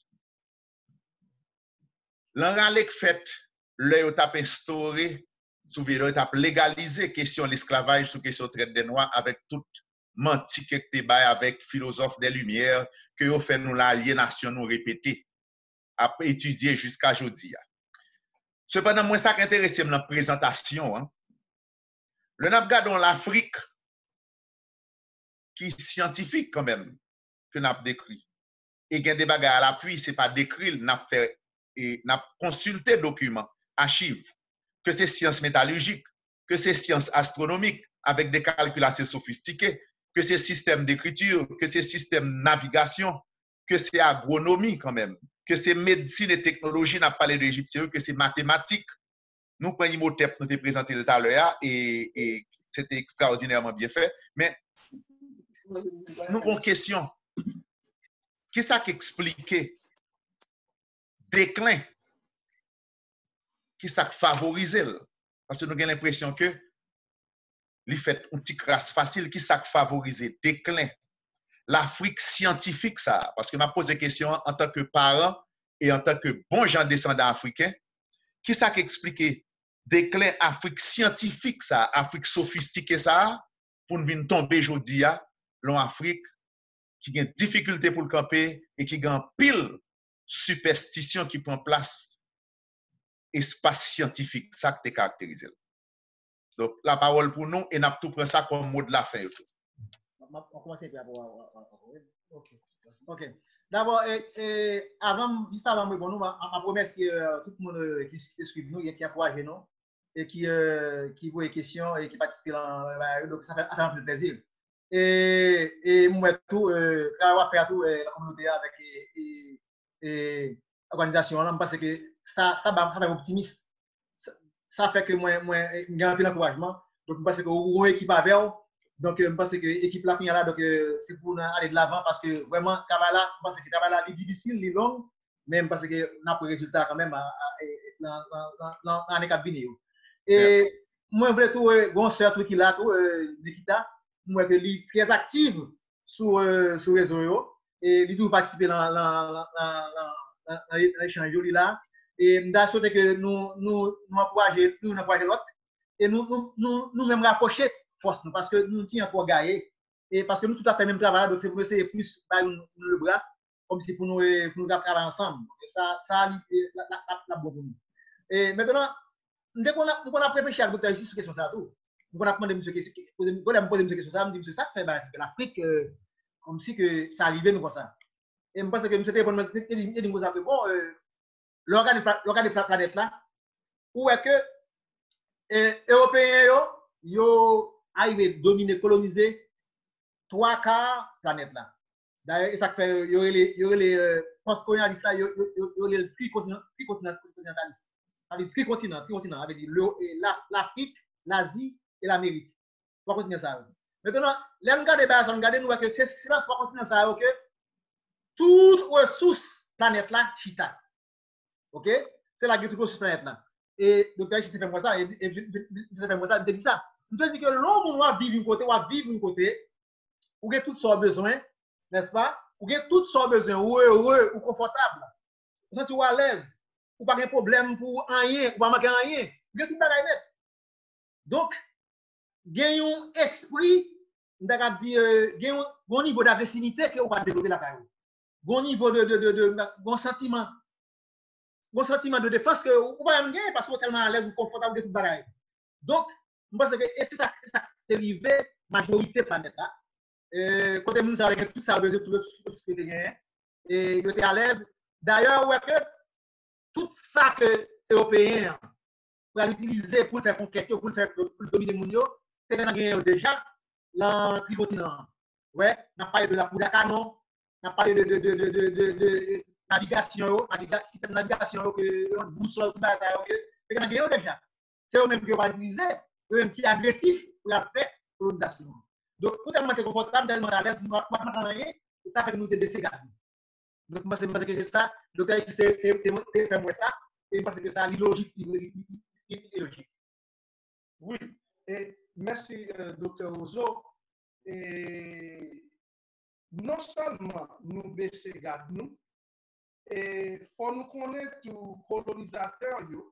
L'enralek fait, l'œil a instauré, sous il a légalisé la question de l'esclavage sous question de traite des Noirs avec toute menti que tu avec philosophe des Lumières que vous fait nous l'aliénation nous répéter, à étudier jusqu'à aujourd'hui. Cependant, moi, ça qui intéresse dans la présentation, hein, le n'a regardons l'Afrique qui est scientifique quand même, que n'a décrit. Et il y a des bagages à l'appui, ce n'est pas décrit, n'a fait et n'a consulté documents, archives, que c'est sciences métallurgiques, que c'est sciences astronomiques avec des calculs assez sophistiqués, que c'est système d'écriture, que c'est système de navigation, que c'est agronomie quand même, que c'est médecine et technologie, n'a parlé d'Égyptien, que c'est mathématiques. Nous prenons Imhotep, nous t'ai présenté tout à l'heure et, et c'était extraordinairement bien fait. Mais nous avons une question. Qu'est-ce qui explique déclin? Qui ça favorise? Parce que nous avons l'impression que les fait une petite race facile qui ça favorise déclin. L'Afrique scientifique ça, parce que m'a posé question en tant que parent et en tant que bon gens descendants africains, qui ça qui explique déclin Afrique scientifique ça, Afrique sophistiquée ça, pour nous venir tomber aujourd'hui à l'Afrique qui a une difficulté pour le camper et qui a une pile superstition qui prend place espace scientifique, ça qui est caractérisé. Donc, la parole pour nous, et nous tout pris ça comme mot de la fin. On commence par OK. OK. D'abord, avant, juste avant, bon, nous, je remercie tout le monde qui suit nous et qui a encouragé nous et qui, qui voit les questions et qui participe dans donc ça fait un peu plaisir. Et, et moi, tout, euh, faire tout la communauté avec et, et, l'organisation, parce que ça, ça, ça, ça fait optimiste. Ça, ça fait que moi, moi, j'ai un peu d'encouragement. Donc, je pense que vous avez une équipe avec vous. Donc, je pense que l'équipe là, là donc c'est pour aller de l'avant parce que vraiment, le travail là, je pense que le travail là est difficile, il est long, mais je pense que nous avons un résultat quand même dans l'année qui vient. Et yes. Moi, je voulais tout, bon, sœur, tout qui là, tout, Nikita, moi, que est très active sur le réseau et il doit participer dans l'échange là. Et je souhaite que nous nous nous encourager nous encourager l'autre et nous nous nous nous même rapprocher force nous parce que nous tient pour gagner et parce que nous tout à fait même travail donc c'est pour essayer plus par le bras comme si pour nous pour nous travailler ensemble et ça ça la la la bon pour nous. Et maintenant dès qu'on a on a préparé avec docteur ici sur question ça tout on a demandé monsieur question poser me poser monsieur question ça me dit monsieur ça fait l'Afrique comme si que ça arrivait nous comme ça et je pense que monsieur répond il dit vous avez bon l'organe de la planète là, où est que les Européens yo arrivé à dominer, coloniser trois quarts de la planète là. D'ailleurs, ça fait il y aurait les, il y aurait les post-colonialistes là, il y aurait le tri-continentaliste. Avec tri-continent, tri-continent, avec l'Afrique, l'Asie et l'Amérique. Trois continents ça. Maintenant, là, nous regardons, nous regardons, nous voyons que c'est trois continents ça, que toutes ressources planète là, chita. OK? C'est la guerre sur planète là. Et docteur Ici fait moi ça, et je fait moi ça, je dis ça. Je dis que l'homme va vivre une côté, va vivre une côté, ou get tout son besoin, n'est-ce pas? Ou get tout son besoin, ou heureux, ou confortable. Vous sentez à l'aise, ou pas de problème pour rien, ou pas manquer rien. Vous get tout bagaille net. Donc, gagne un esprit, on dire, gagne un niveau d'agressivité que on va développer la carrière. Bon niveau de de de de bon sentiment. Bon sentiment de défense que vous pas gagner parce que vous êtes tellement à l'aise ou confortable de tout bagaille. Donc, je pense que est-ce que ça ça arrivé majorité planète là. Euh côté nous avec tout ça besoin tout ce que gagné et vous êtes à l'aise. D'ailleurs, ouais que tout ça que européens pour l'utiliser pour faire conquête pour faire pour dominer monde yo, c'est gagné déjà dans le continent. Ouais, on a parlé de la poudre à canon, on a parlé de de de de de, de, de navigation, système de navigation, que boussole, tout ça, c'est gagné déjà. c'est eux-mêmes qui vont utiliser, eux-mêmes qui sont agressifs pour la faire colonisation. Donc, pour tellement être confortable, tellement à l'aise, nous ne rien, ça fait que nous te baisser garder. Donc, moi, je pense que c'est ça. Docteur ici, c'est fait moi ça, et je pense que ça, l'illogique, illogique. Oui, et merci, euh, docteur Ozo. Et non seulement nous baisser garde nous, et faut nous connaître tout colonisateur yo.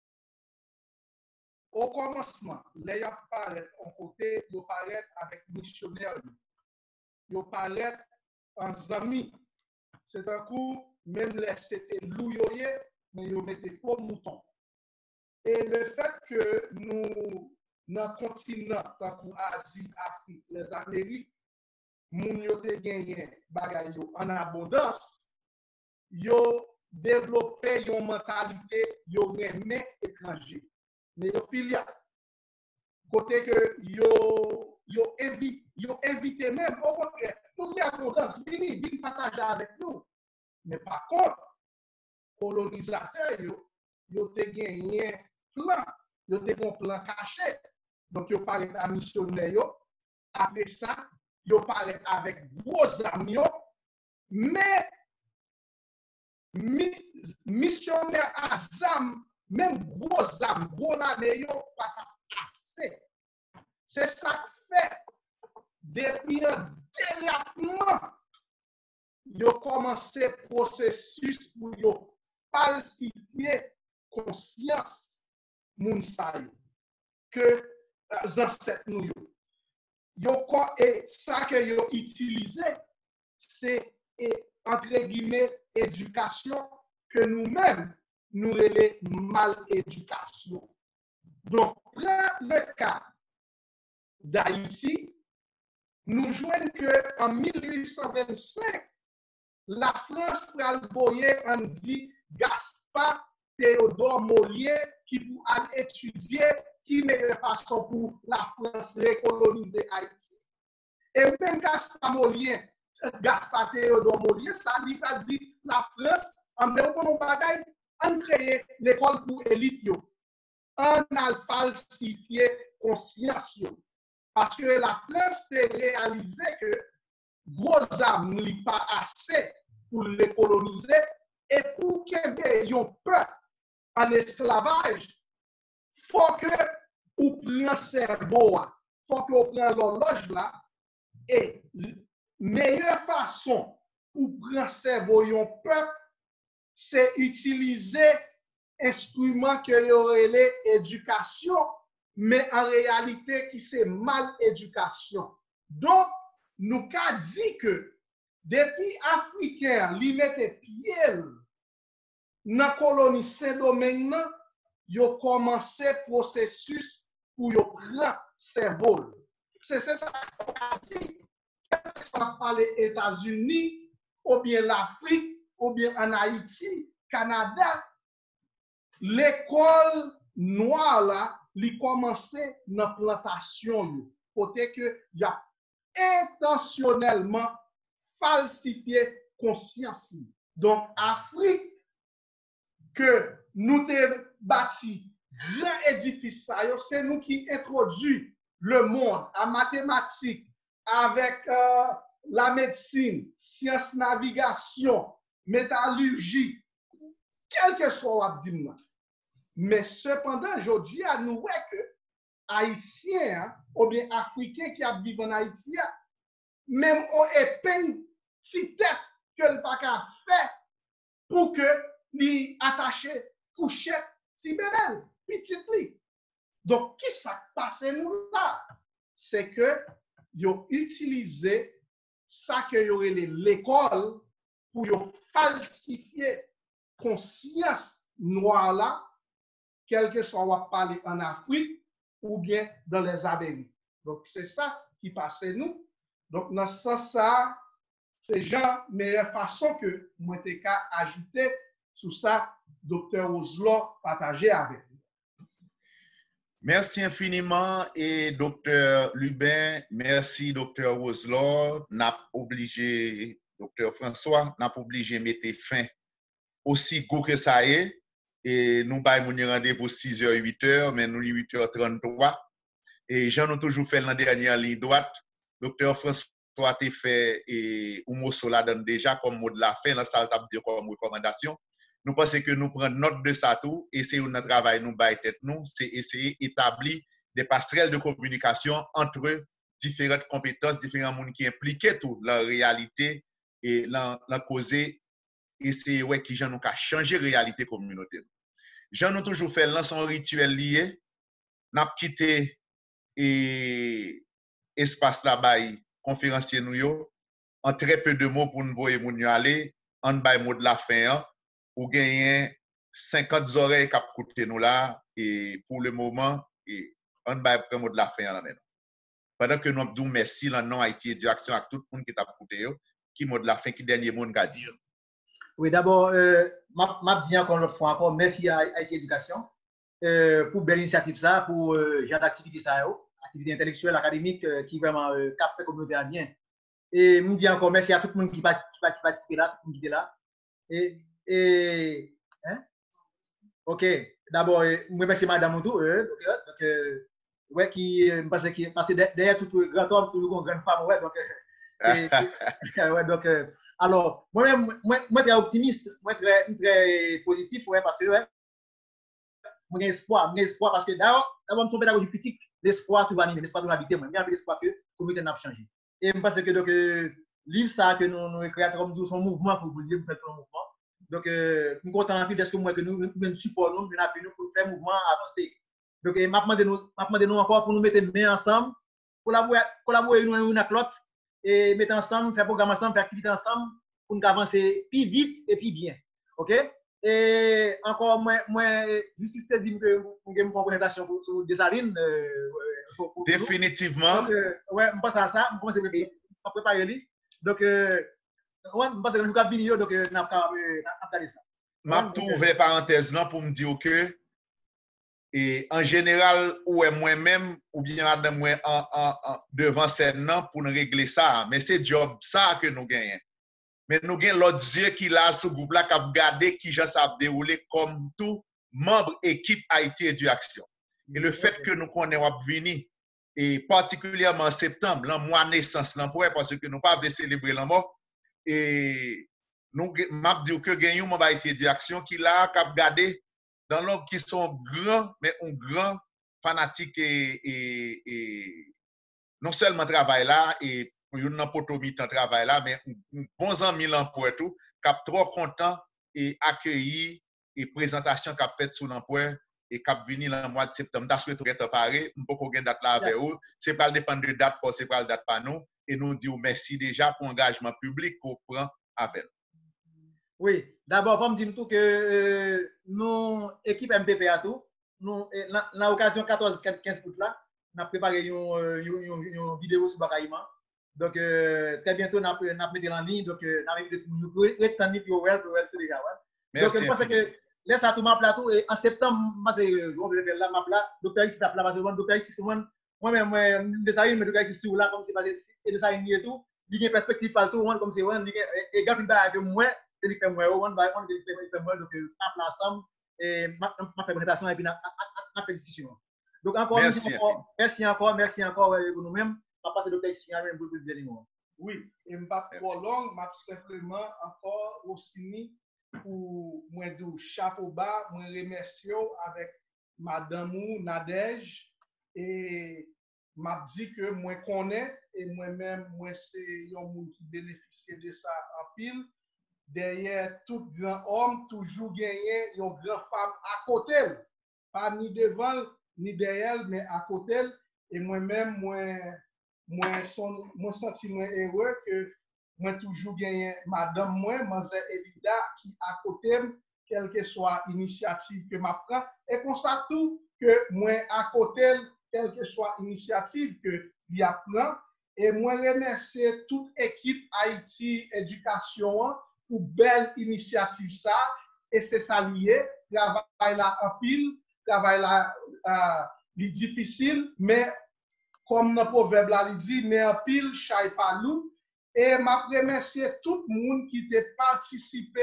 Au commencement, les apparaît en côté, ils apparaissent avec missionnaires, ils apparaissent en amis. C'est un coup, même les c'était louyoye, mais ils mettaient pas mouton. Et le fait que nous, dans le continent, comme Asie, Afrique, les Amériques, moun yo te gagné bagay yo en abondance, yo développé une mentalité, yo remè étranger. Mais yo filia. Côté que yo, yo évite, yo évité même, au contraire, tout le abondance, vini, vini partager avec nous. Mais par contre, colonisateur yo, yo te gagné plan, yo te bon plan caché. Donc yo parle à missionnaire yo, après ça, yo parle avec gros amis, mais mi, missionnaire à Zam, même gros âmes, gros âmes, pas assez. C'est ça qui fait, depuis un dérapement, ils ont commencé le processus pour yo falsifier conscience mounsaï que les ancêtres nous yo. Et ça que yo utilisé, c'est entre guillemets éducation que nous-mêmes nous relais mal éducation. Donc, prends le cas d'Haïti, nous jouons que en mille huit cent vingt-cinq, la France pral boyer on dit Gaspard Théodore Molier qui pour aller étudier qui meilleure façon pour la France recoloniser Haïti. Et même Gaspard Molier, Gaspard Théodore Molier, ça lui a dit la France en même bon bagaille, on crée l'école pour élite yo. On a falsifié conscience yo. Parce que la France a réalisé que gros âmes n'est pas assez pour les coloniser et pour qu'il y ait peur en esclavage, il faut que vous preniez le cerveau, il faut que vous preniez l'horloge là et la meilleure façon pour prendre le cerveau d'un peuple, c'est utiliser instrument que y aurait l'éducation, mais en réalité qui c'est mal éducation. Donc, nous avons dit que depuis Africains, ils mettent pied dans la colonie Saint-Domingue, ils ont commencé le processus pour prendre cerveau. C'est ça qu'on a dit. On parle des États-Unis, ou bien l'Afrique, ou bien en Haïti, Canada, l'école noire là, il commençait dans la plantation. Côté que il a intentionnellement falsifié conscience. Donc, Afrique, que nous avons bâti grand édifice, c'est nous qui introduisons le monde en mathématiques, avec euh, la médecine, sciences navigation, métallurgie, quel que soit le mais cependant, je dis à nous que Haïtiens ou bien Africains qui vivent en Haïti, même on est peine si tête que le pas qu'à faire pour que li attaché couchette si bébé, petite li. Donc, qui ça passe nous là? C'est que yo utilisé ça que yo l'école pour yo falsifier conscience noire là, quel que soit on parler en Afrique ou bien dans les Amériques. Donc, c'est ça qui passe nous. Donc, dans ce sens-là, c'est la meilleure façon que moi t'ai qu'à ajouter sur ça, docteur Oslo, partager avec nous. Merci infiniment et docteur Lubin, merci docteur Oslo. N'a obligé, docteur François, n'a obligé de mettre fin aussi gros que ça est et nous avons rendez-vous six heures, huit heures, mais nous huit heures trente-trois. Et Jean nous toujours fait la dernière ligne droite. Docteur François a fait et ou mot là déjà comme mot de la fin, là, ça t'a dit comme recommandation. Nous pensons que nous prenons note de ça tout et c'est notre travail, nous bailler tête nous, c'est essayer d'établir des passerelles de communication entre différentes compétences, différents mondes qui impliquent tout la réalité et la, la causer et c'est ouais qui Jean nous a changé la réalité communautaire. Jean nous toujours fait là son rituel lié, n'a quitté et espace là-bas conférencier nous yo en très peu de mots pour nous voir moun yo aller en bay mot de la fin ou gagner cinquante oreilles qui coûter nous là et pour le moment et on bay mot de la fin là maintenant pendant que nous disons merci là non Haïti Éducation à tout le monde qui t'a coûté yo qui mot de la fin qui dernier monde qu'a dire. Oui, d'abord euh m'a m'a dit encore une fois encore merci à Haïti Éducation euh, pour belle initiative ça pour euh, genre d'activité ça yo, activité intellectuelle académique euh, qui vraiment euh, qu'a fait communauté à bien. Et me dis encore merci à tout le monde qui participe là, tout le monde qui est là. Et, et hein? Ok, d'abord, moi merci Madame Moudou, euh, donc, euh, ouais, qui, parce que, parce que derrière tout grand homme, toujours une grande femme, ouais, donc, euh, ouais, donc, euh, alors, moi-même, moi, moi, très optimiste, moi, très, très positif, ouais, parce que, ouais, mon espoir, mon espoir, parce que d'abord, d'abord, mon pédagogie critique, l'espoir, tout va animer, l'espoir, tout va habiter, moi, j'ai l'espoir que la communauté n'a pas changé. Et je pense que donc euh, livre ça que nous nous créons comme son mouvement pour vous dire pour faire un mouvement. Donc euh, nous content de ce que moi que nous nous supportons nous appuyons pour faire mouvement avancer. Donc m'a demandé nous m'a demandé nous encore pour nous mettre main ensemble, collaborer collaborer nous une avec l'autre et mettre ensemble, faire programme ensemble, faire activité ensemble pour nous avancer plus vite et plus bien. OK? Et encore moi moi juste te dire que nous avons une présentation sur Desalines euh, pour, pour définitivement. Donc, euh, ouais, je pense à ça, je pense à préparer lui. Donc, euh, ouais, je pense que nous avons vidéo, donc, nous avons regardé ça. Je vais ouvrir parenthèse là pour me dire que, et en général, ou moi-même, ou bien madame, moi, en, en, en, devant scène pour nous régler ça. Mais c'est job ça que nous gagnons. Mais nous gagnons l'autre Dieu qui l'a ce groupe là qui a regardé qui ça a déroulé comme tout membre équipe Haïti Éducation. Et le fait que nous connaissons venir et particulièrement en septembre, le mois naissance l'emploi, parce que nous ne pouvons pas célébrer la mort. Et nous, m'a dit que gagnons mon Haïti Éducation qui l'a cap gardé dans l'homme qui sont grands, mais un grand fanatique et, et, et non seulement travail là, et nous n'avons pas tout mis travail là, mais un bon ami l'emploi tout, cap trop content et accueilli et présentation qu'a fait sur l'emploi. Et cap venir le mois de septembre, parce que tout est préparé, on peut qu'on gagne date là avec vous. C'est pas dépendre de date, c'est pas la date pas nous. Et nous disons merci déjà pour l'engagement public qu'on prend avec. Oui, d'abord, il faut me dire tout que euh, nous, équipe M P P A tout, nous, l'occasion quatorze quinze août là, nous avons préparé une, une, une, une vidéo sur Bakaïman. Donc, euh, très bientôt, nous avons mis en ligne. Donc, nous avons mis retenu pour well, pour well, tout les gars. Donc, je pense que laisse à tout ma plateau et en septembre, moi, c'est là, ma plat, docteur ici, ça plat, parce que docteur ici, c'est moi-même, moi, de ça, mais docteur ici, c'est là, comme c'est pas de ça, il y a tout. Il y a une perspective partout, comme c'est, et gars, il y a que moi, c'est lui qui fait moi, on va, on fait moi, donc, on plat ensemble, et ma fait présentation, et puis, on fait discussion. Donc, encore, merci encore, merci encore, merci encore, pour nous-mêmes, on va passer docteur ici, pour le dire les mots. Oui, et je ne vais pas trop long, je simplement encore aussi pour moi de chapeau bas, moi remercie avec Madame Nadège et m'a dit que moi connais et moi-même moi c'est un monde qui bénéficie de ça en pile. Derrière tout grand homme toujours gagné une grande femme à côté, pas ni devant ni derrière mais à côté et moi-même moi moi son moi senti moi heureux que moi toujours gagné madame moi Manzé Elida qui à côté quelle que soit initiative que m'a prend et comme ça tout que moi à côté quelle que soit initiative que il apprend et moi remercier toute équipe Haïti Éducation pour belle initiative ça et c'est ça lié travail là en pile travail là euh, difficile mais comme le proverbe là il dit mais en pile chay pas loup. Et m'a remercié tout le monde qui a participé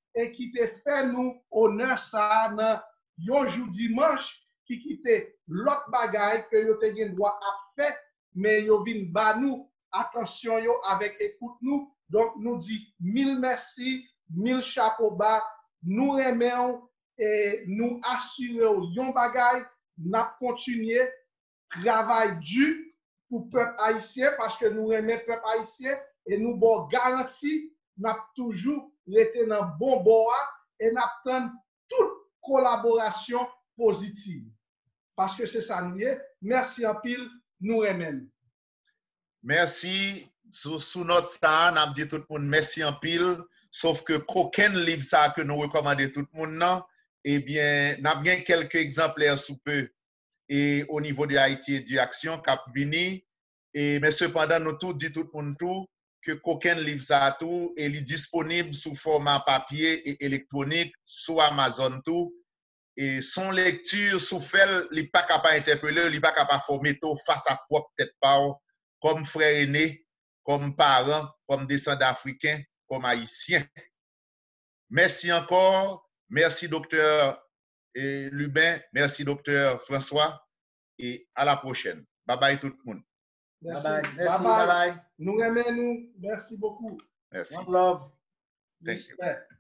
et qui te fait nous honneur ça dans yon jour dimanche qui quitte l'autre bagaille que yo te gen droit à faire mais yo vinn ba nous attention yo avec écoute nous donc nous dit mille merci mille chapeau bas nous remercions et nous assurons yon bagaille n'a continuer travail dur pour peuple haïtien parce que nous aimons peuple haïtien et nous bon garantie n'a toujours été dans bon bois et n'a toute collaboration positive parce que c'est ça nous est. Merci en pile nous aimons. Merci sous, sous notre ça n'a dit tout le monde merci en pile sauf que qu'aucun livre ça que nous recommandons tout le monde non eh bien n'a bien quelques exemplaires sous peu et au niveau de Haïti Éducation cap vini et mais cependant nous tout dit tout le monde tout que qu'aucun livre ça tout est disponible sous format papier et électronique sur Amazon tout et son lecture sous fait il pas capable interpeller il pas capable former tout face à propre tête pas comme frère aîné comme parent comme descendant africain comme haïtien. Merci encore, merci docteur Lubin, merci docteur François et à la prochaine. Bye bye tout le monde. Merci. Bye bye. Merci, Bye bye. bye bye. Nous aimons nous. Merci beaucoup. Merci. One love. Thank you. Respect.